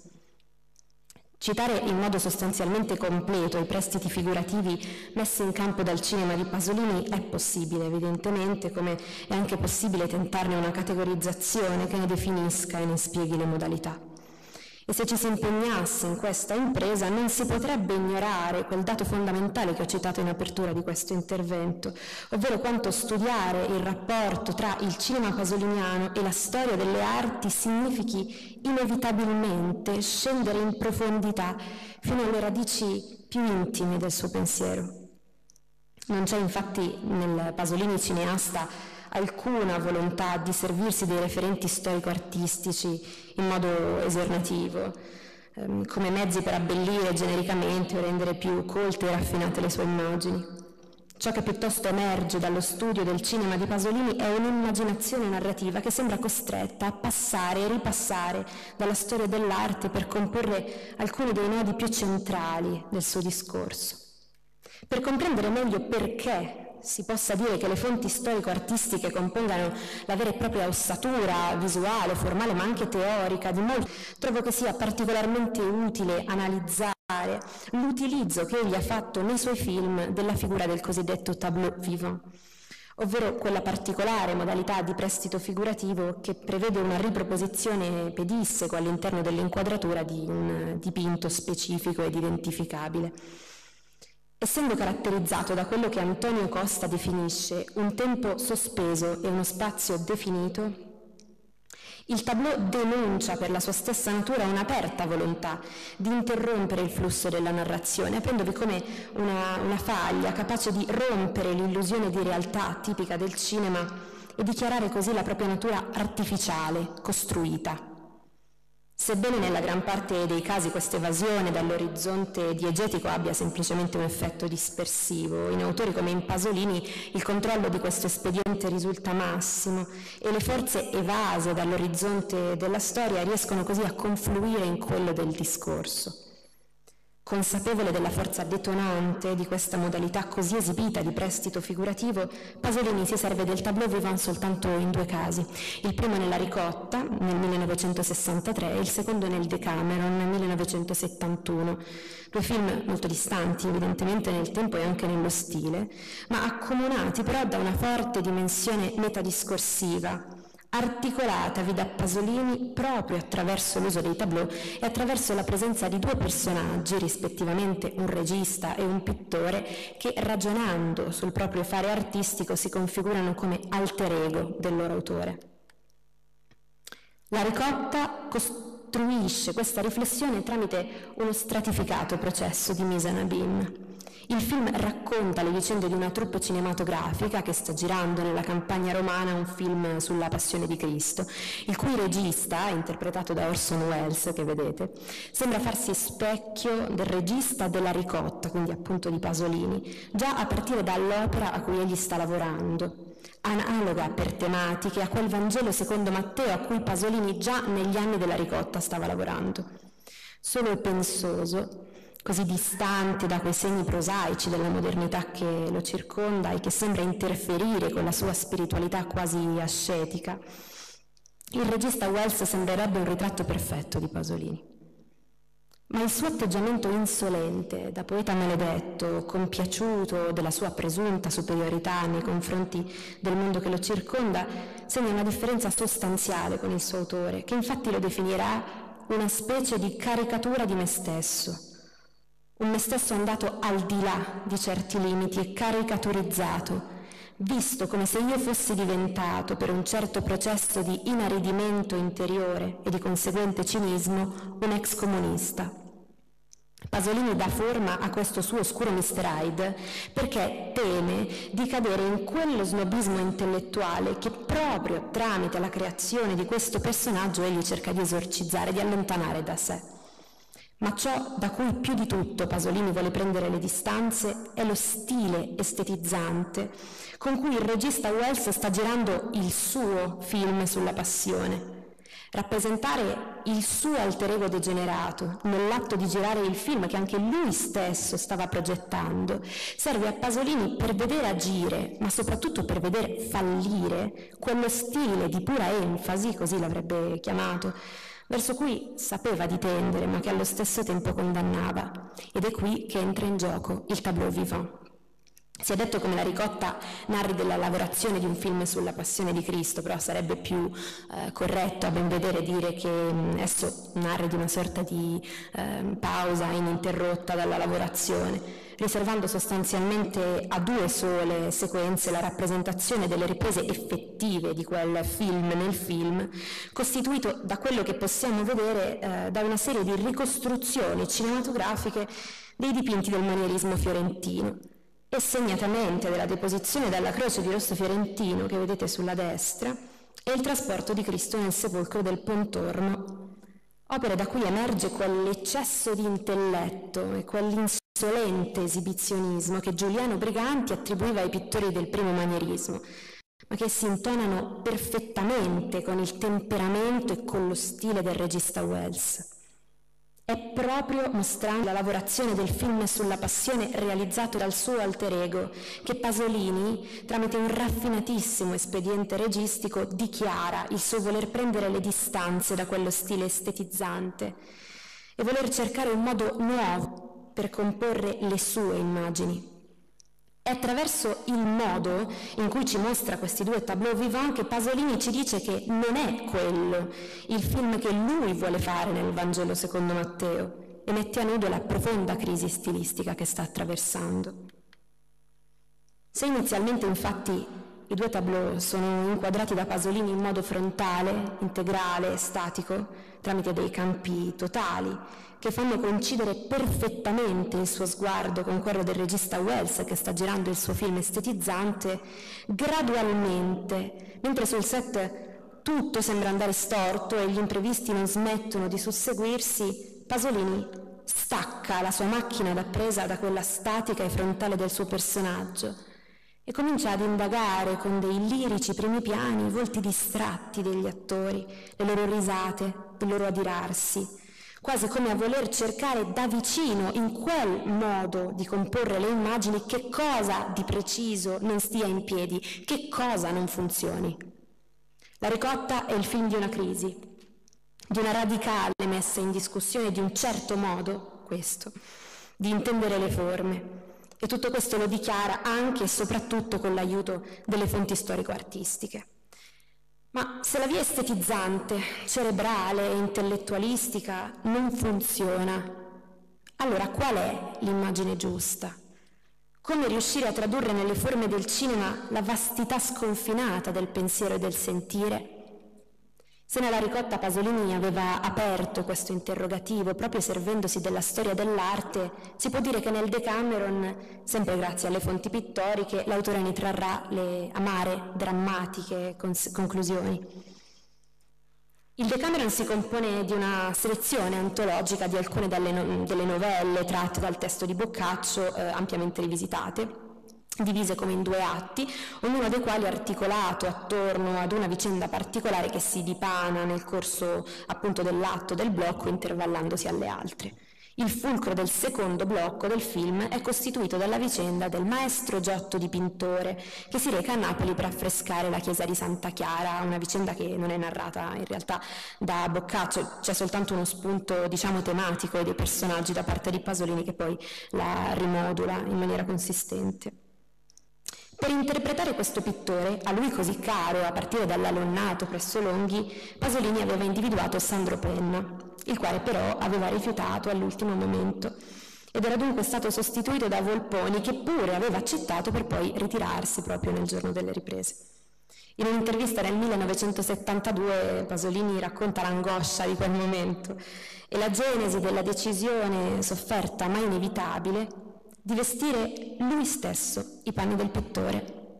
Citare in modo sostanzialmente completo i prestiti figurativi messi in campo dal cinema di Pasolini è possibile, evidentemente, come è anche possibile tentarne una categorizzazione che ne definisca e ne spieghi le modalità. E se ci si impegnasse in questa impresa non si potrebbe ignorare quel dato fondamentale che ho citato in apertura di questo intervento, ovvero quanto studiare il rapporto tra il cinema pasoliniano e la storia delle arti significhi inevitabilmente scendere in profondità fino alle radici più intime del suo pensiero. Non c'è infatti nel Pasolini cineasta alcuna volontà di servirsi dei referenti storico-artistici in modo esornativo, come mezzi per abbellire genericamente o rendere più colte e raffinate le sue immagini. Ciò che piuttosto emerge dallo studio del cinema di Pasolini è un'immaginazione narrativa che sembra costretta a passare e ripassare dalla storia dell'arte per comporre alcuni dei nodi più centrali del suo discorso. Per comprendere meglio perché si possa dire che le fonti storico-artistiche compongano la vera e propria ossatura visuale, formale, ma anche teorica di molti, trovo che sia particolarmente utile analizzare l'utilizzo che egli ha fatto nei suoi film della figura del cosiddetto tableau vivant, ovvero quella particolare modalità di prestito figurativo che prevede una riproposizione pedissequa all'interno dell'inquadratura di un dipinto specifico ed identificabile. Essendo caratterizzato da quello che Antonio Costa definisce un tempo sospeso e uno spazio definito, il tableau denuncia per la sua stessa natura un'aperta volontà di interrompere il flusso della narrazione, aprendovi come una faglia capace di rompere l'illusione di realtà tipica del cinema e dichiarare così la propria natura artificiale, costruita. Sebbene nella gran parte dei casi questa evasione dall'orizzonte diegetico abbia semplicemente un effetto dispersivo, in autori come in Pasolini il controllo di questo espediente risulta massimo e le forze evase dall'orizzonte della storia riescono così a confluire in quello del discorso. Consapevole della forza detonante di questa modalità così esibita di prestito figurativo, Pasolini si serve del tableau vivant soltanto in 2 casi, il primo nella Ricotta nel 1963 e il secondo nel Decameron nel 1971, 2 film molto distanti evidentemente nel tempo e anche nello stile, ma accomunati però da una forte dimensione metadiscorsiva, articolatavi da Pasolini proprio attraverso l'uso dei tableau e attraverso la presenza di 2 personaggi, rispettivamente un regista e un pittore, che ragionando sul proprio fare artistico si configurano come alter ego del loro autore. La Ricotta costruisce questa riflessione tramite uno stratificato processo di mise en abîme. Il film racconta le vicende di una troupe cinematografica che sta girando nella campagna romana un film sulla Passione di Cristo, il cui regista, interpretato da Orson Welles, che vedete, sembra farsi specchio del regista della Ricotta, quindi appunto di Pasolini, già a partire dall'opera a cui egli sta lavorando, analoga per tematiche a quel Vangelo secondo Matteo a cui Pasolini già negli anni della Ricotta stava lavorando. Solo e pensoso, così distante da quei segni prosaici della modernità che lo circonda e che sembra interferire con la sua spiritualità quasi ascetica, il regista Welles sembrerebbe un ritratto perfetto di Pasolini. Ma il suo atteggiamento insolente, da poeta maledetto, compiaciuto della sua presunta superiorità nei confronti del mondo che lo circonda, segna una differenza sostanziale con il suo autore, che infatti lo definirà una specie di caricatura di me stesso, un me stesso andato al di là di certi limiti e caricaturizzato, visto come se io fossi diventato, per un certo processo di inaridimento interiore e di conseguente cinismo, un ex comunista. Pasolini dà forma a questo suo oscuro Mr. Hyde perché teme di cadere in quello snobismo intellettuale che proprio tramite la creazione di questo personaggio egli cerca di esorcizzare, di allontanare da sé. Ma ciò da cui più di tutto Pasolini vuole prendere le distanze è lo stile estetizzante con cui il regista Welles sta girando il suo film sulla passione. Rappresentare il suo alter ego degenerato nell'atto di girare il film che anche lui stesso stava progettando serve a Pasolini per vedere agire, ma soprattutto per vedere fallire quello stile di pura enfasi, così l'avrebbe chiamato, verso cui sapeva di tendere ma che allo stesso tempo condannava, ed è qui che entra in gioco il tableau vivant. Si è detto come la Ricotta narri della lavorazione di un film sulla Passione di Cristo, però sarebbe più corretto a ben vedere dire che esso narri di una sorta di pausa ininterrotta dalla lavorazione, riservando sostanzialmente a 2 sole sequenze la rappresentazione delle riprese effettive di quel film nel film, costituito da quello che possiamo vedere da una serie di ricostruzioni cinematografiche dei dipinti del manierismo fiorentino, e segnatamente della deposizione dalla croce di rosso fiorentino che vedete sulla destra e il trasporto di Cristo nel sepolcro del Pontormo, opere da cui emerge quell'eccesso di intelletto e quell'insolente esibizionismo che Giuliano Briganti attribuiva ai pittori del primo manierismo, ma che si intonano perfettamente con il temperamento e con lo stile del regista Welles. È proprio mostrando la lavorazione del film sulla passione realizzato dal suo alter ego che Pasolini, tramite un raffinatissimo espediente registico, dichiara il suo voler prendere le distanze da quello stile estetizzante e voler cercare un modo nuovo per comporre le sue immagini. È attraverso il modo in cui ci mostra questi 2 tableau vivant che Pasolini ci dice che non è quello il film che lui vuole fare nel Vangelo secondo Matteo e mette a nudo la profonda crisi stilistica che sta attraversando. Se inizialmente infatti i 2 tableau sono inquadrati da Pasolini in modo frontale, integrale, statico, tramite dei campi totali, che fanno coincidere perfettamente il suo sguardo con quello del regista Welles che sta girando il suo film estetizzante, gradualmente, mentre sul set tutto sembra andare storto e gli imprevisti non smettono di susseguirsi, Pasolini stacca la sua macchina da presa da quella statica e frontale del suo personaggio e comincia ad indagare con dei lirici primi piani i volti distratti degli attori, le loro risate, il loro adirarsi, quasi come a voler cercare da vicino, in quel modo di comporre le immagini, che cosa di preciso non stia in piedi, che cosa non funzioni. La Ricotta è il film di una crisi, di una radicale messa in discussione di un certo modo, questo, di intendere le forme. E tutto questo lo dichiara anche e soprattutto con l'aiuto delle fonti storico-artistiche. Ma se la via estetizzante, cerebrale e intellettualistica non funziona, allora qual è l'immagine giusta? Come riuscire a tradurre nelle forme del cinema la vastità sconfinata del pensiero e del sentire? Se nella Ricotta Pasolini aveva aperto questo interrogativo proprio servendosi della storia dell'arte, si può dire che nel Decameron, sempre grazie alle fonti pittoriche, l'autore ne trarrà le amare, drammatiche conclusioni. Il Decameron si compone di una selezione antologica di alcune delle novelle tratte dal testo di Boccaccio, ampiamente rivisitate, divise come in 2 atti, ognuno dei quali articolato attorno ad una vicenda particolare che si dipana nel corso appunto dell'atto del blocco, intervallandosi alle altre. Il fulcro del secondo blocco del film è costituito dalla vicenda del maestro Giotto di Pintore, che si reca a Napoli per affrescare la chiesa di Santa Chiara, una vicenda che non è narrata in realtà da Boccaccio, c'è soltanto uno spunto, diciamo, tematico e dei personaggi da parte di Pasolini che poi la rimodula in maniera consistente. Per interpretare questo pittore, a lui così caro a partire dall'Alonnato presso Longhi, Pasolini aveva individuato Sandro Penna, il quale però aveva rifiutato all'ultimo momento ed era dunque stato sostituito da Volponi, che pure aveva accettato per poi ritirarsi proprio nel giorno delle riprese. In un'intervista nel 1972 Pasolini racconta l'angoscia di quel momento e la genesi della decisione sofferta ma inevitabile di vestire lui stesso i panni del pittore.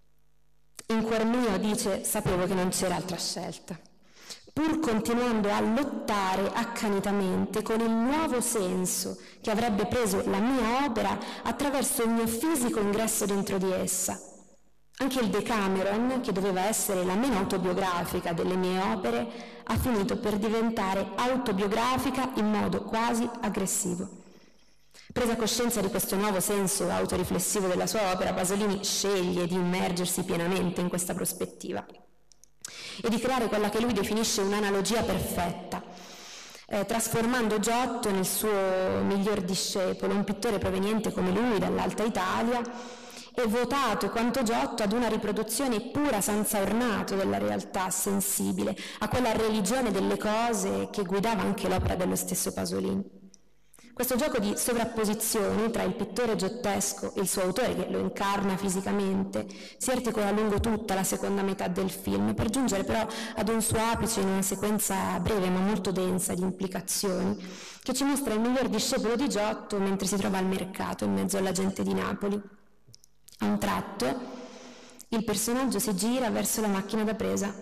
In cuor mio, dice, sapevo che non c'era altra scelta. Pur continuando a lottare accanitamente con il nuovo senso che avrebbe preso la mia opera attraverso il mio fisico ingresso dentro di essa. Anche il Decameron, che doveva essere la meno autobiografica delle mie opere, ha finito per diventare autobiografica in modo quasi aggressivo. Presa coscienza di questo nuovo senso autoriflessivo della sua opera, Pasolini sceglie di immergersi pienamente in questa prospettiva e di creare quella che lui definisce un'analogia perfetta, trasformando Giotto nel suo miglior discepolo, un pittore proveniente come lui dall'Alta Italia e votato quanto Giotto ad una riproduzione pura senza ornato della realtà sensibile, a quella religione delle cose che guidava anche l'opera dello stesso Pasolini. Questo gioco di sovrapposizioni tra il pittore giottesco e il suo autore, che lo incarna fisicamente, si articola lungo tutta la seconda metà del film, per giungere però ad un suo apice in una sequenza breve ma molto densa di implicazioni, che ci mostra il miglior discepolo di Giotto mentre si trova al mercato in mezzo alla gente di Napoli. A un tratto il personaggio si gira verso la macchina da presa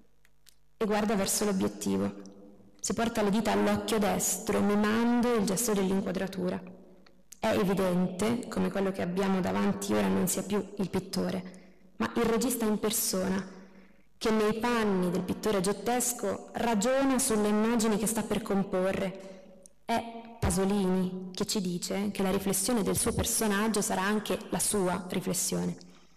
e guarda verso l'obiettivo. Si porta le dita all'occhio destro, mimando il gesto dell'inquadratura. È evidente come quello che abbiamo davanti ora non sia più il pittore, ma il regista in persona, che nei panni del pittore giottesco ragiona sulle immagini che sta per comporre. È Pasolini che ci dice che la riflessione del suo personaggio sarà anche la sua riflessione.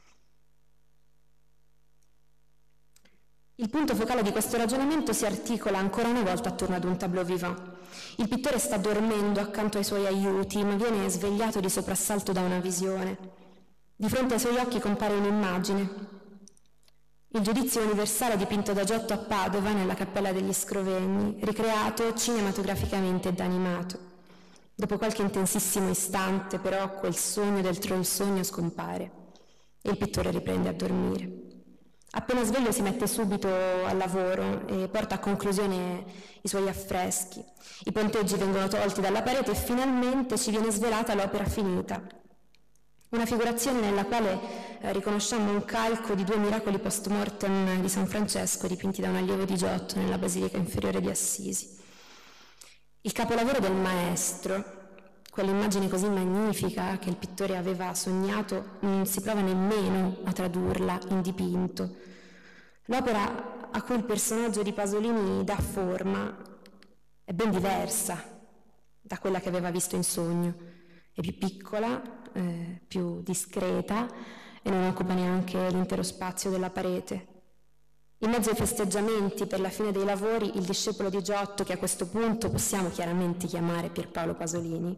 Il punto focale di questo ragionamento si articola ancora una volta attorno ad un tableau vivant. Il pittore sta dormendo accanto ai suoi aiuti, ma viene svegliato di soprassalto da una visione. Di fronte ai suoi occhi compare un'immagine. Il Giudizio universale dipinto da Giotto a Padova nella Cappella degli Scrovegni, ricreato cinematograficamente ed animato. Dopo qualche intensissimo istante, però, quel sogno del trollsogno scompare e il pittore riprende a dormire. Appena sveglio si mette subito al lavoro e porta a conclusione i suoi affreschi. I ponteggi vengono tolti dalla parete e finalmente ci viene svelata l'opera finita. Una figurazione nella quale riconosciamo un calco di 2 miracoli post mortem di San Francesco dipinti da un allievo di Giotto nella Basilica Inferiore di Assisi. Il capolavoro del maestro, quell'immagine così magnifica che il pittore aveva sognato, non si prova nemmeno a tradurla in dipinto. L'opera a cui il personaggio di Pasolini dà forma è ben diversa da quella che aveva visto in sogno. È più piccola, più discreta e non occupa neanche l'intero spazio della parete. In mezzo ai festeggiamenti per la fine dei lavori, il discepolo di Giotto, che a questo punto possiamo chiaramente chiamare Pierpaolo Pasolini,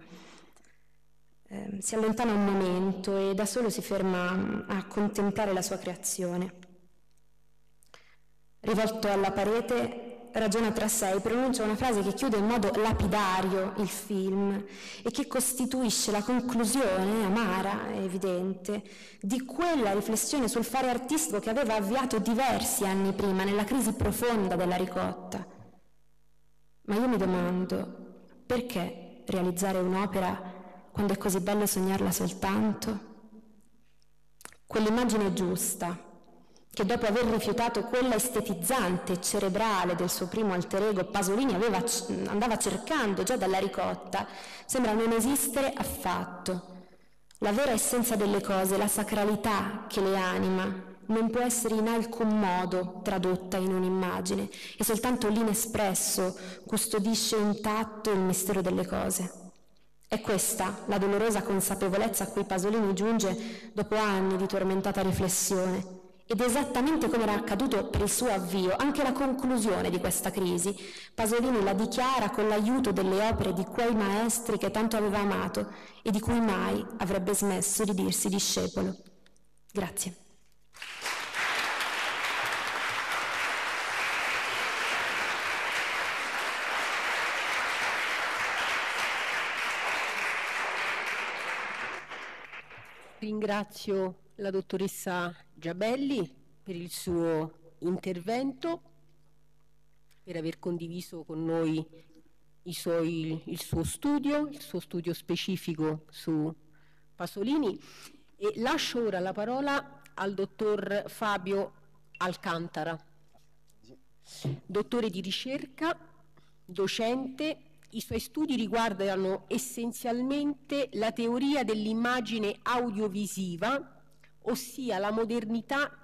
si allontana un momento e da solo si ferma a contemplare la sua creazione. Rivolto alla parete, ragiona tra sé e pronuncia una frase che chiude in modo lapidario il film e che costituisce la conclusione, amara e evidente, di quella riflessione sul fare artistico che aveva avviato diversi anni prima, nella crisi profonda della ricotta. Ma io mi domando, perché realizzare un'opera quando è così bello sognarla soltanto? Quell'immagine giusta, che dopo aver rifiutato quella estetizzante e cerebrale del suo primo alter ego, Pasolini andava cercando già dalla ricotta, sembra non esistere affatto. La vera essenza delle cose, la sacralità che le anima, non può essere in alcun modo tradotta in un'immagine e soltanto l'inespresso custodisce intatto il mistero delle cose. È questa la dolorosa consapevolezza a cui Pasolini giunge dopo anni di tormentata riflessione. Ed esattamente come era accaduto per il suo avvio, anche la conclusione di questa crisi, Pasolini la dichiara con l'aiuto delle opere di quei maestri che tanto aveva amato e di cui mai avrebbe smesso di dirsi discepolo. Grazie. Ringrazio la dottoressa Giabelli per il suo intervento, per aver condiviso con noi il suo studio specifico su Pasolini, e lascio ora la parola al dottor Fabio Alcantara, dottore di ricerca, docente. I suoi studi riguardano essenzialmente la teoria dell'immagine audiovisiva, ossia la modernità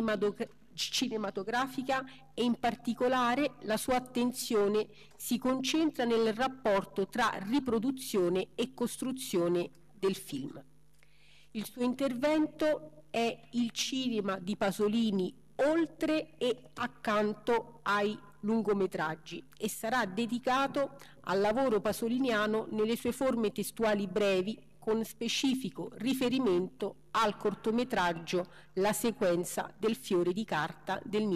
cinematografica, e in particolare la sua attenzione si concentra nel rapporto tra riproduzione e costruzione del film. Il suo intervento è il cinema di Pasolini oltre e accanto ai lungometraggi e sarà dedicato al lavoro pasoliniano nelle sue forme testuali brevi, con specifico riferimento al cortometraggio La sequenza del fiore di carta del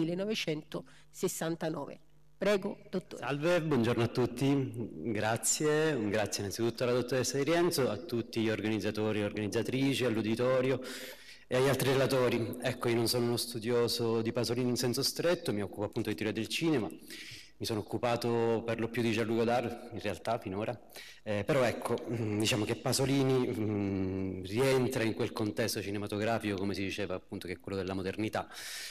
1969. Prego, dottore. Salve, buongiorno a tutti, grazie innanzitutto alla dottoressa Di Rienzo, a tutti gli organizzatori e organizzatrici, all'uditorio e agli altri relatori. Ecco, io non sono uno studioso di Pasolini in senso stretto, mi occupo appunto di teoria del cinema, mi sono occupato per lo più di Jean-Luc Godard, in realtà, finora, però ecco, diciamo che Pasolini rientra in quel contesto cinematografico, come si diceva appunto, che è quello della modernità,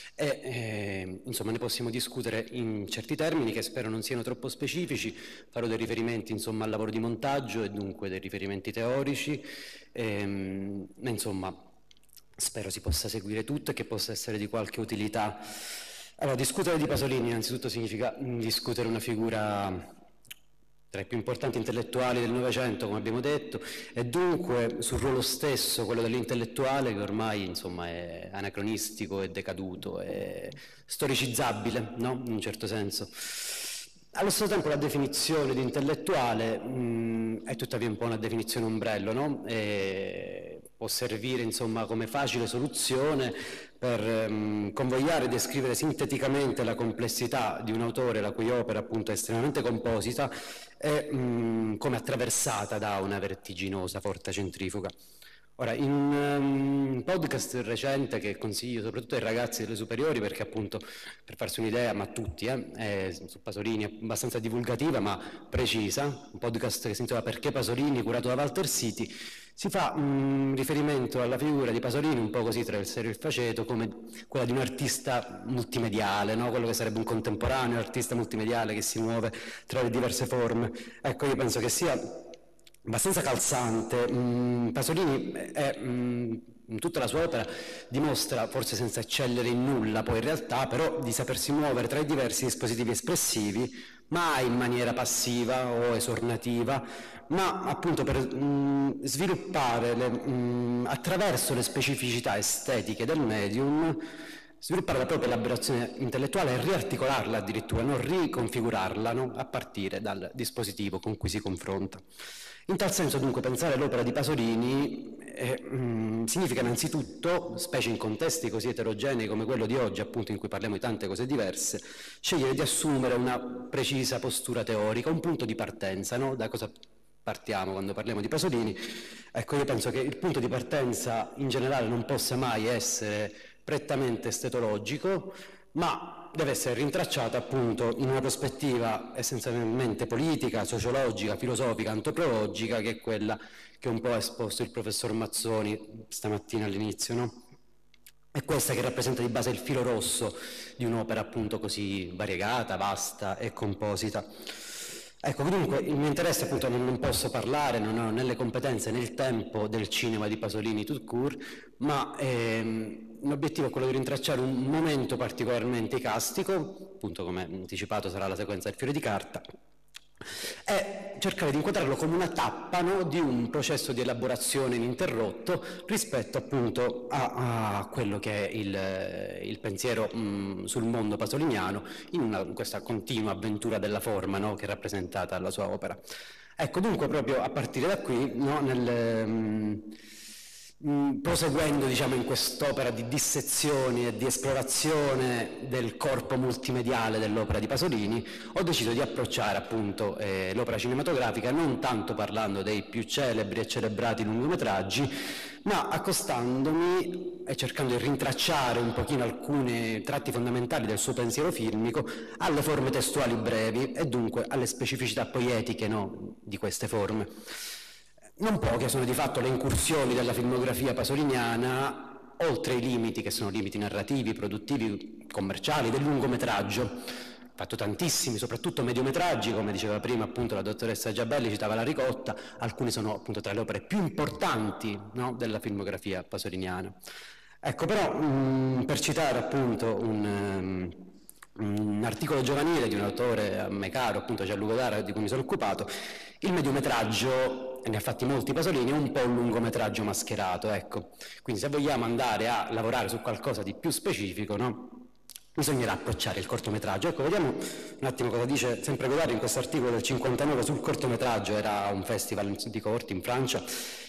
e insomma ne possiamo discutere in certi termini che spero non siano troppo specifici. Farò dei riferimenti insomma al lavoro di montaggio e dunque dei riferimenti teorici, insomma spero si possa seguire tutto e che possa essere di qualche utilità. Allora, discutere di Pasolini innanzitutto significa discutere una figura tra i più importanti intellettuali del Novecento, come abbiamo detto, e dunque sul ruolo stesso, quello dell'intellettuale, che ormai insomma è anacronistico, è decaduto, è storicizzabile, no? In un certo senso. Allo stesso tempo la definizione di intellettuale è tuttavia un po' una definizione ombrello, no? Può servire insomma come facile soluzione per convogliare e descrivere sinteticamente la complessità di un autore la cui opera appunto è estremamente composita e come attraversata da una vertiginosa forza centrifuga. Ora, in un podcast recente che consiglio soprattutto ai ragazzi delle superiori, perché appunto, per farsi un'idea, ma tutti, su Pasolini, è abbastanza divulgativa ma precisa, un podcast che si intitola Perché Pasolini, curato da Walter City, si fa riferimento alla figura di Pasolini un po' così tra il serio e il faceto, come quella di un artista multimediale, no? Quello che sarebbe un contemporaneo artista multimediale che si muove tra le diverse forme. Ecco, io penso che sia abbastanza calzante. Pasolini in tutta la sua opera dimostra, forse senza eccellere in nulla poi in realtà, però di sapersi muovere tra i diversi dispositivi espressivi, mai in maniera passiva o esornativa, ma appunto per sviluppare attraverso le specificità estetiche del medium, sviluppare la propria elaborazione intellettuale e riarticolarla addirittura, non riconfigurarla, no? A partire dal dispositivo con cui si confronta. In tal senso dunque pensare all'opera di Pasolini significa innanzitutto, specie in contesti così eterogenei come quello di oggi, appunto in cui parliamo di tante cose diverse, scegliere di assumere una precisa postura teorica, un punto di partenza, no? Da cosa partiamo quando parliamo di Pasolini? Ecco, io penso che il punto di partenza in generale non possa mai essere prettamente estetologico, ma deve essere rintracciata appunto in una prospettiva essenzialmente politica, sociologica, filosofica, antropologica, che è quella che un po' ha esposto il professor Mazzoni stamattina all'inizio, no? È questa che rappresenta di base il filo rosso di un'opera appunto così variegata, vasta e composita. Ecco, dunque il mio interesse appunto non posso parlare, non ho né le competenze né il tempo del cinema di Pasolini tout court, ma l'obiettivo è quello di rintracciare un momento particolarmente icastico, appunto come anticipato sarà la sequenza del fiore di carta, e cercare di inquadrarlo come una tappa, no, di un processo di elaborazione ininterrotto rispetto appunto a quello che è il pensiero sul mondo pasoliniano in questa continua avventura della forma, no, che è rappresentata dalla sua opera. Ecco, dunque proprio a partire da qui, no, proseguendo diciamo in quest'opera di dissezioni e di esplorazione del corpo multimediale dell'opera di Pasolini, ho deciso di approcciare appunto l'opera cinematografica non tanto parlando dei più celebri e celebrati lungometraggi, ma accostandomi e cercando di rintracciare un pochino alcuni tratti fondamentali del suo pensiero filmico alle forme testuali brevi e dunque alle specificità poetiche, no, di queste forme. Non poche sono di fatto le incursioni della filmografia pasoliniana oltre i limiti che sono limiti narrativi, produttivi, commerciali, del lungometraggio. Fatto tantissimi, soprattutto mediometraggi, come diceva prima appunto la dottoressa Giabelli, citava La Ricotta, alcuni sono appunto tra le opere più importanti, no, della filmografia pasoliniana. Ecco, però per citare appunto un articolo giovanile di un autore a me caro, appunto Gianluca Dara, di cui mi sono occupato, il mediometraggio, ne ha fatti molti Pasolini, è un po' un lungometraggio mascherato, ecco. Quindi se vogliamo andare a lavorare su qualcosa di più specifico, no, bisognerà approcciare il cortometraggio. Ecco, vediamo un attimo cosa dice sempre Godard in questo articolo del 59 sul cortometraggio, era un festival di corti in Francia,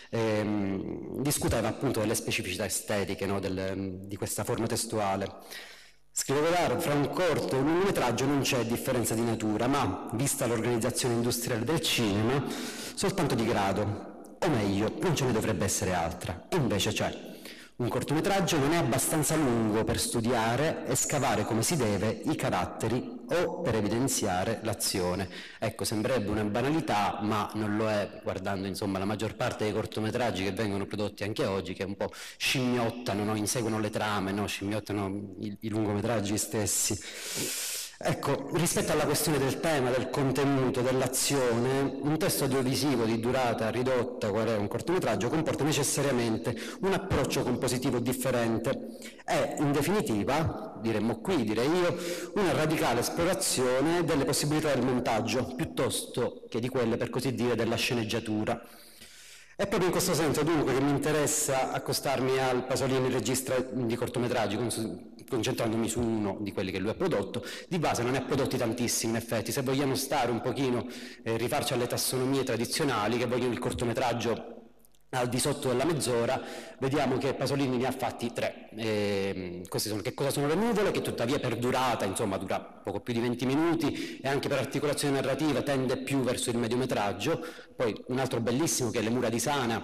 discuteva appunto delle specificità estetiche, no, di questa forma testuale. Scrive Godard, fra un corto e un lungometraggio non c'è differenza di natura, ma, vista l'organizzazione industriale del cinema, soltanto di grado, o meglio, non ce ne dovrebbe essere altra, e invece c'è. Un cortometraggio non è abbastanza lungo per studiare e scavare come si deve i caratteri o per evidenziare l'azione. Ecco, sembrerebbe una banalità, ma non lo è, guardando insomma la maggior parte dei cortometraggi che vengono prodotti anche oggi, che un po' scimmiottano, no? Inseguono le trame, no? Scimmiottano i lungometraggi stessi. Ecco, rispetto alla questione del tema, del contenuto, dell'azione, un testo audiovisivo di durata ridotta, qual è un cortometraggio, comporta necessariamente un approccio compositivo differente e, in definitiva, direi io, una radicale esplorazione delle possibilità del montaggio, piuttosto che di quelle, per così dire, della sceneggiatura. È proprio in questo senso, dunque, che mi interessa accostarmi al Pasolini regista di cortometraggi, concentrandomi su uno di quelli che lui ha prodotto. Di base non ne ha prodotti tantissimi, in effetti. Se vogliamo stare un pochino, rifarci alle tassonomie tradizionali che vogliono il cortometraggio al di sotto della mezz'ora, vediamo che Pasolini ne ha fatti 3. Queste sono, che cosa sono le nuvole, che tuttavia per durata, insomma, dura poco più di 20 minuti e anche per articolazione narrativa tende più verso il mediometraggio. Poi un altro bellissimo che è Le mura di Sana,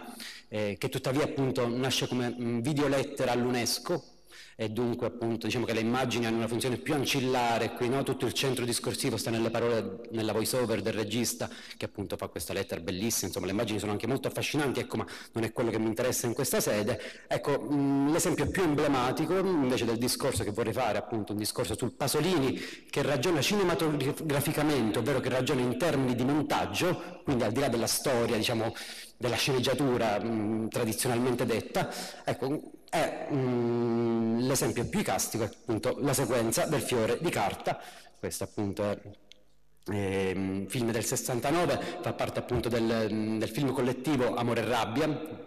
che tuttavia appunto nasce come videolettera all'UNESCO, e dunque appunto diciamo che le immagini hanno una funzione più ancillare, qui no? Tutto il centro discorsivo sta nelle parole, nella voice over del regista che appunto fa questa lettera bellissima, insomma le immagini sono anche molto affascinanti, ecco, ma non è quello che mi interessa in questa sede. Ecco, l'esempio più emblematico invece del discorso che vorrei fare, appunto un discorso sul Pasolini che ragiona cinematograficamente, ovvero che ragiona in termini di montaggio, quindi al di là della storia, diciamo, della sceneggiatura tradizionalmente detta, ecco, è l'esempio più icastico è appunto la sequenza del fiore di carta. Questo appunto è film del 69, fa parte appunto del film collettivo Amore e Rabbia,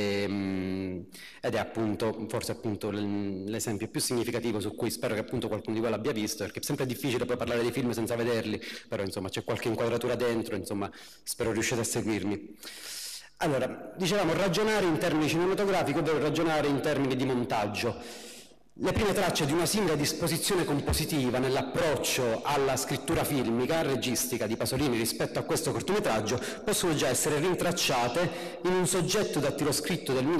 ed è appunto forse appunto l'esempio più significativo su cui spero che appunto qualcuno di voi l'abbia visto, perché è sempre difficile poi parlare di film senza vederli, però insomma c'è qualche inquadratura dentro, insomma spero riusciate a seguirmi. Allora, dicevamo ragionare in termini cinematografici, ovvero ragionare in termini di montaggio. Le prime tracce di una simile disposizione compositiva nell'approccio alla scrittura filmica, registica di Pasolini rispetto a questo cortometraggio possono già essere rintracciate in un soggetto dattiloscritto del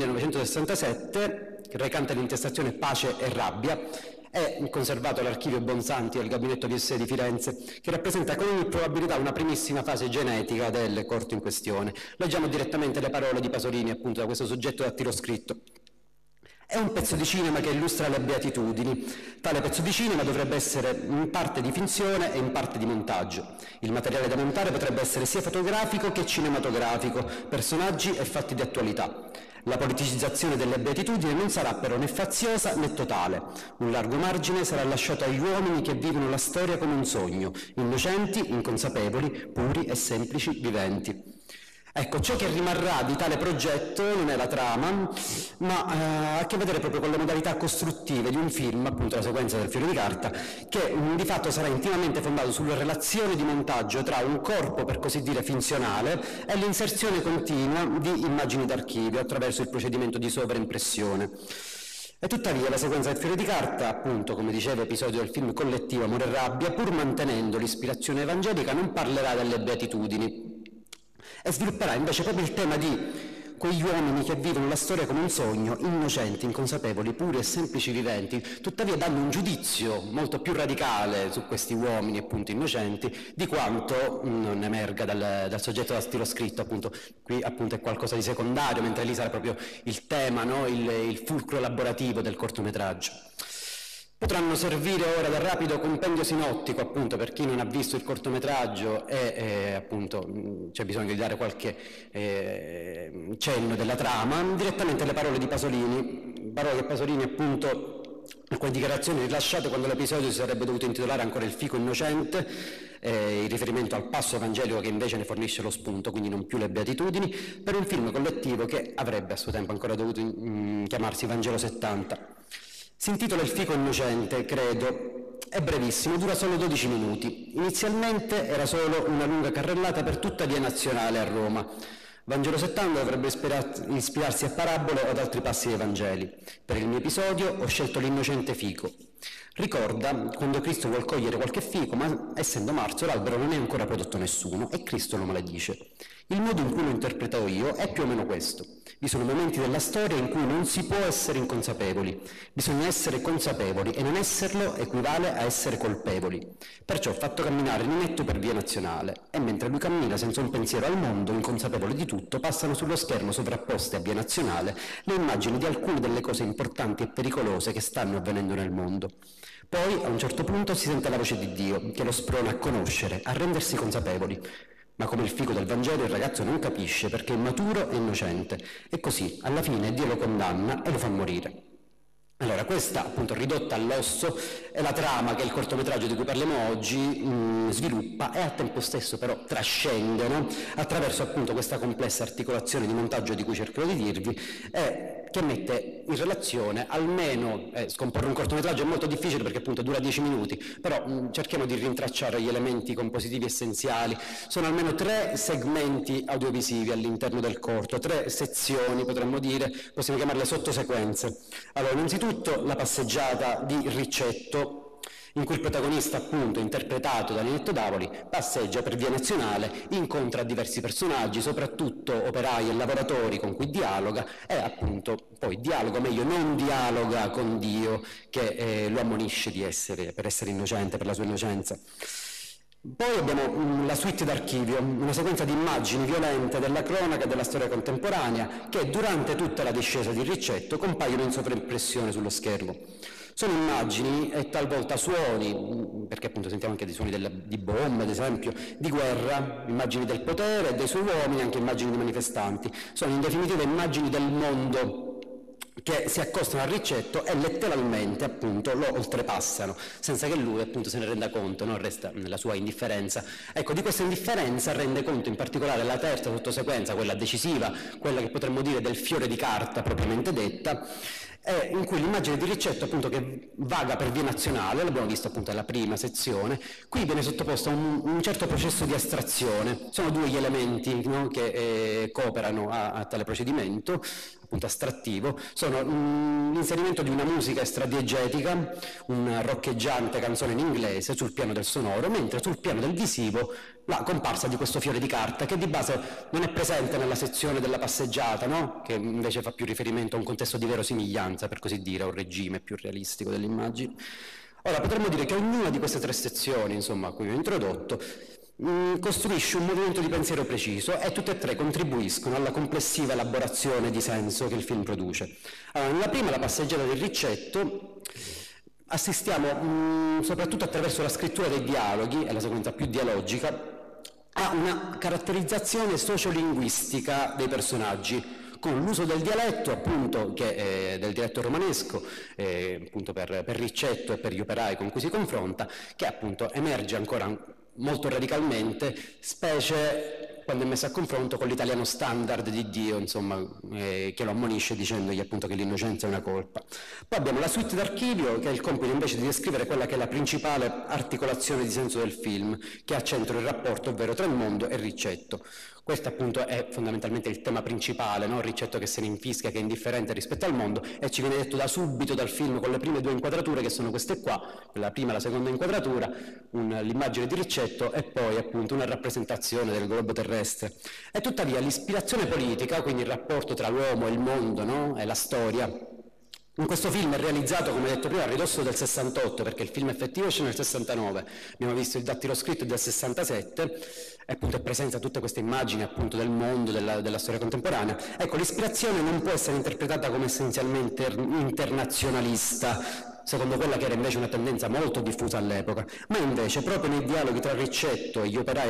1967 recante l'intestazione Pace e Rabbia, è conservato all'archivio Bonsanti del Gabinetto PSE di Firenze, che rappresenta con ogni probabilità una primissima fase genetica del corto in questione. Leggiamo direttamente le parole di Pasolini appunto da questo soggetto dattiloscritto. È un pezzo di cinema che illustra le beatitudini. Tale pezzo di cinema dovrebbe essere in parte di finzione e in parte di montaggio. Il materiale da montare potrebbe essere sia fotografico che cinematografico, personaggi e fatti di attualità. La politicizzazione delle beatitudini non sarà però né faziosa né totale. Un largo margine sarà lasciato agli uomini che vivono la storia come un sogno, innocenti, inconsapevoli, puri e semplici viventi. Ecco, ciò che rimarrà di tale progetto non è la trama, ma ha a che vedere proprio con le modalità costruttive di un film, appunto la sequenza del fiore di carta, che di fatto sarà intimamente fondato sulla relazione di montaggio tra un corpo, per così dire, finzionale e l'inserzione continua di immagini d'archivio attraverso il procedimento di sovraimpressione. E tuttavia la sequenza del fiore di carta, appunto, come dicevo, episodio del film collettivo Amore e Rabbia, pur mantenendo l'ispirazione evangelica, non parlerà delle beatitudini, e svilupperà invece proprio il tema di quegli uomini che vivono la storia come un sogno, innocenti, inconsapevoli, puri e semplici viventi, tuttavia dando un giudizio molto più radicale su questi uomini appunto innocenti di quanto non emerga dal soggetto dattiloscritto, appunto qui appunto è qualcosa di secondario, mentre lì sarà proprio il tema, no? il fulcro elaborativo del cortometraggio. Potranno servire ora da rapido compendio sinottico, appunto, per chi non ha visto il cortometraggio e appunto c'è bisogno di dare qualche cenno della trama, direttamente le parole di Pasolini, parole che Pasolini appunto alcune dichiarazioni rilasciate quando l'episodio si sarebbe dovuto intitolare ancora Il fico innocente, in riferimento al passo evangelico che invece ne fornisce lo spunto, quindi non più le beatitudini, per un film collettivo che avrebbe a suo tempo ancora dovuto chiamarsi Vangelo 70. Si intitola Il fico innocente, credo, è brevissimo, dura solo 12 minuti. Inizialmente era solo una lunga carrellata per tutta Via Nazionale a Roma. Vangelo 70 dovrebbe ispirarsi a parabole o ad altri passi dei Vangeli. Per il mio episodio ho scelto l'innocente fico. Ricorda quando Cristo vuol cogliere qualche fico, ma essendo marzo l'albero non è ancora prodotto nessuno e Cristo lo maledice. Il modo in cui lo interpreto io è più o meno questo. Vi sono momenti della storia in cui non si può essere inconsapevoli. Bisogna essere consapevoli e non esserlo equivale a essere colpevoli. Perciò ho fatto camminare Ninetto per Via Nazionale e mentre lui cammina senza un pensiero al mondo, inconsapevole di tutto, passano sullo schermo sovrapposte a Via Nazionale le immagini di alcune delle cose importanti e pericolose che stanno avvenendo nel mondo. Poi, a un certo punto, si sente la voce di Dio, che lo sprona a conoscere, a rendersi consapevoli. Ma come il fico del Vangelo il ragazzo non capisce perché è immaturo e innocente, e così, alla fine, Dio lo condanna e lo fa morire. Allora, questa, appunto, ridotta all'osso, è la trama che il cortometraggio di cui parliamo oggi sviluppa e al tempo stesso però trascende, no? Attraverso appunto questa complessa articolazione di montaggio di cui cercherò di dirvi, che mette in relazione almeno, scomporre un cortometraggio è molto difficile perché appunto dura 10 minuti, però cerchiamo di rintracciare gli elementi compositivi essenziali. Sono almeno 3 segmenti audiovisivi all'interno del corto, 3 sezioni potremmo dire, possiamo chiamarle sottosequenze. Allora, innanzitutto la passeggiata di Riccetto in cui il protagonista, appunto, interpretato da Ninetto Davoli, passeggia per via nazionale, incontra diversi personaggi, soprattutto operai e lavoratori con cui dialoga e appunto poi dialoga, meglio non dialoga con Dio che lo ammonisce per essere innocente, per la sua innocenza. Poi abbiamo la suite d'archivio, una sequenza di immagini violente della cronaca e della storia contemporanea che durante tutta la discesa di Riccetto compaiono in sovraimpressione sullo schermo. Sono immagini e talvolta suoni, perché appunto sentiamo anche dei suoni di bombe, ad esempio, di guerra, immagini del potere e dei suoi uomini, anche immagini di manifestanti. Sono in definitiva immagini del mondo che si accostano a Riccetto e letteralmente appunto lo oltrepassano, senza che lui appunto se ne renda conto, non resta nella sua indifferenza. Ecco, di questa indifferenza rende conto in particolare la terza sottosequenza, quella decisiva, quella che potremmo dire del fiore di carta propriamente detta, in cui l'immagine di Riccetto appunto che vaga per via nazionale, l'abbiamo visto appunto nella prima sezione, qui viene sottoposto a un certo processo di astrazione. Sono due gli elementi, no, che cooperano a tale procedimento appunto astrattivo, sono l'inserimento di una musica estradiegetica, una roccheggiante canzone in inglese sul piano del sonoro, mentre sul piano del visivo la comparsa di questo fiore di carta che di base non è presente nella sezione della passeggiata, no? Che invece fa più riferimento a un contesto di verosimiglianza, per così dire, a un regime più realistico delle immagini. Ora potremmo dire che ognuna di queste tre sezioni, insomma, a cui ho introdotto, costruisce un movimento di pensiero preciso e tutte e tre contribuiscono alla complessiva elaborazione di senso che il film produce. Allora, nella prima, la passeggiata del Riccetto, assistiamo soprattutto attraverso la scrittura dei dialoghi, è la sequenza più dialogica, a una caratterizzazione sociolinguistica dei personaggi, con l'uso del dialetto, appunto, che è del dialetto romanesco, appunto per Riccetto e per gli operai con cui si confronta, che appunto emerge ancora molto radicalmente, specie quando è messo a confronto con l'italiano standard di Dio, insomma, che lo ammonisce dicendogli appunto che l'innocenza è una colpa. Poi abbiamo la suite d'archivio, che ha il compito invece di descrivere quella che è la principale articolazione di senso del film, che ha a centro il rapporto, ovvero tra il mondo e Riccetto. Questo appunto è fondamentalmente il tema principale, no? Riccetto che se ne infischia, che è indifferente rispetto al mondo, e ci viene detto da subito dal film con le prime due inquadrature, che sono queste qua, la prima e la seconda inquadratura, l'immagine di Riccetto e poi appunto una rappresentazione del globo terrestre. E tuttavia l'ispirazione politica, quindi il rapporto tra l'uomo e il mondo, no? E la storia, in questo film è realizzato, come detto prima, a ridosso del 68, perché il film effettivo esce nel 69, abbiamo visto il dattilo scritto del 67, e appunto è presente tutte queste immagini appunto del mondo, della storia contemporanea. Ecco, l'ispirazione non può essere interpretata come essenzialmente internazionalista, secondo quella che era invece una tendenza molto diffusa all'epoca, ma invece proprio nei dialoghi tra Riccetto e gli operai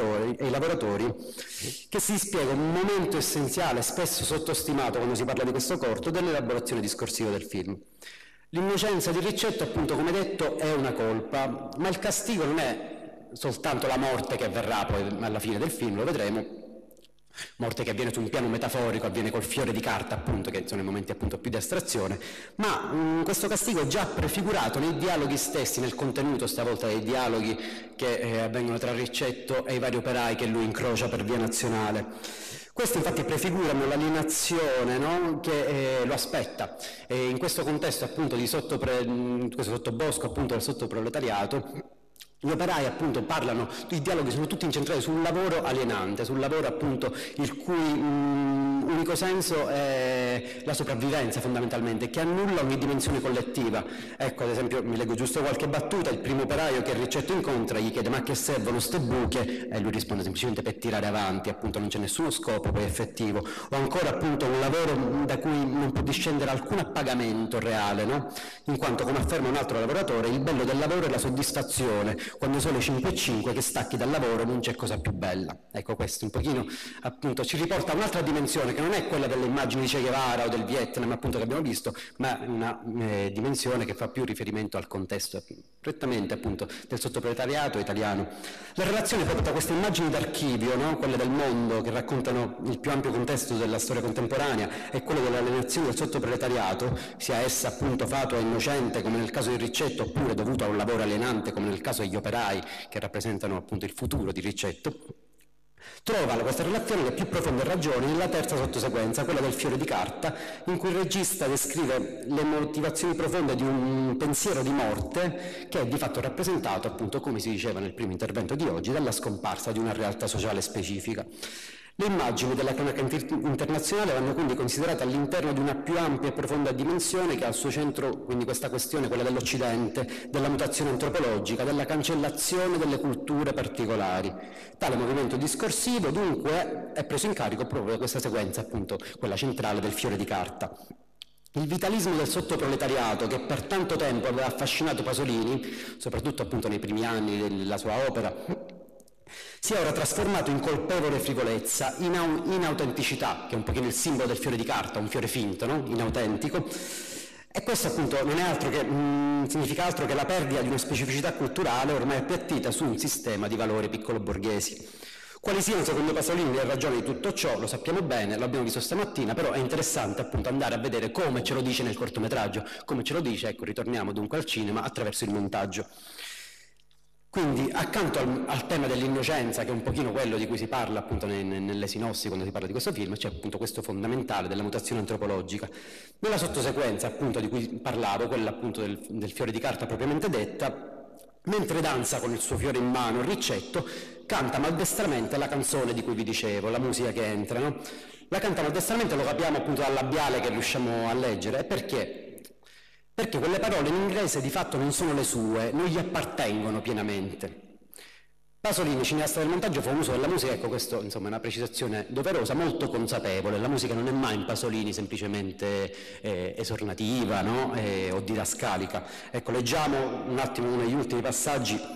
e i lavoratori che si spiega un momento essenziale, spesso sottostimato quando si parla di questo corto, dell'elaborazione discorsiva del film. L'innocenza di Riccetto, appunto, come detto, è una colpa, ma il castigo non è soltanto la morte che avverrà poi alla fine del film, lo vedremo, morte che avviene su un piano metaforico, avviene col fiore di carta, appunto, che sono i momenti appunto più di astrazione, ma questo castigo è già prefigurato nei dialoghi stessi, nel contenuto stavolta dei dialoghi che avvengono tra Riccetto e i vari operai che lui incrocia per via nazionale. Questi infatti prefigurano l'alienazione, no? Che lo aspetta, e in questo contesto appunto di questo sottobosco appunto del sottoproletariato, gli operai appunto parlano, i dialoghi sono tutti incentrati sul lavoro alienante, sul lavoro appunto il cui unico senso è la sopravvivenza fondamentalmente, che annulla ogni dimensione collettiva. Ecco, ad esempio, mi leggo giusto qualche battuta: il primo operaio che Riccetto incontra gli chiede ma che servono ste buche, e lui risponde semplicemente per tirare avanti, appunto non c'è nessuno scopo poi effettivo. O ancora appunto un lavoro da cui non può discendere alcun appagamento reale, no? In quanto, come afferma un altro lavoratore, il bello del lavoro è la soddisfazione, quando sono le 5:05 che stacchi dal lavoro non c'è cosa più bella. Ecco, questo un pochino appunto ci riporta a un'altra dimensione che non è quella delle immagini di Che Guevara o del Vietnam appunto che abbiamo visto, ma una dimensione che fa più riferimento al contesto prettamente appunto del sottoproletariato italiano. La relazione proprio tra queste immagini d'archivio, no? Quelle del mondo che raccontano il più ampio contesto della storia contemporanea, e quelle dell'alienazione del sottoproletariato, sia essa appunto fatua e innocente come nel caso di Riccetto, oppure dovuta a un lavoro alienante come nel caso degli operai che rappresentano appunto il futuro di Riccetto, Trova questa relazione le più profonde ragioni nella terza sottosequenza, quella del fiore di carta, in cui il regista descrive le motivazioni profonde di un pensiero di morte che è di fatto rappresentato, appunto, come si diceva nel primo intervento di oggi, dalla scomparsa di una realtà sociale specifica. Le immagini della cronaca internazionale vanno quindi considerate all'interno di una più ampia e profonda dimensione che ha al suo centro quindi questa questione, quella dell'Occidente, della mutazione antropologica, della cancellazione delle culture particolari. Tale movimento discorsivo dunque è preso in carico proprio da questa sequenza, appunto quella centrale del fiore di carta. Il vitalismo del sottoproletariato, che per tanto tempo aveva affascinato Pasolini, soprattutto appunto nei primi anni della sua opera, si è ora trasformato in colpevole frivolezza, in autenticità, che è un pochino il simbolo del fiore di carta, un fiore finto, no? Inautentico. E questo appunto non è altro che, significa altro che la perdita di una specificità culturale ormai appiattita su un sistema di valori piccolo-borghesi. Quali siano secondo Pasolini le ragioni di tutto ciò lo sappiamo bene, lo abbiamo visto stamattina, però è interessante appunto andare a vedere come ce lo dice nel cortometraggio, come ce lo dice, ecco, ritorniamo dunque al cinema attraverso il montaggio. Quindi accanto al tema dell'innocenza, che è un pochino quello di cui si parla appunto nelle sinossi quando si parla di questo film, c'è appunto questo fondamentale della mutazione antropologica. Nella sottosequenza appunto di cui parlavo, quella appunto del fiore di carta propriamente detta, mentre danza con il suo fiore in mano, Riccetto canta maldestramente la canzone di cui vi dicevo, la musica che entra, no? La canta maldestramente, lo capiamo appunto dal labiale che riusciamo a leggere, perché? Perché quelle parole in inglese di fatto non sono le sue, non gli appartengono pienamente. Pasolini, cineasta del montaggio, fa un uso della musica, ecco questo insomma è una precisazione doverosa, molto consapevole. La musica non è mai in Pasolini semplicemente esornativa, no? O didascalica. Ecco, leggiamo un attimo uno degli ultimi passaggi.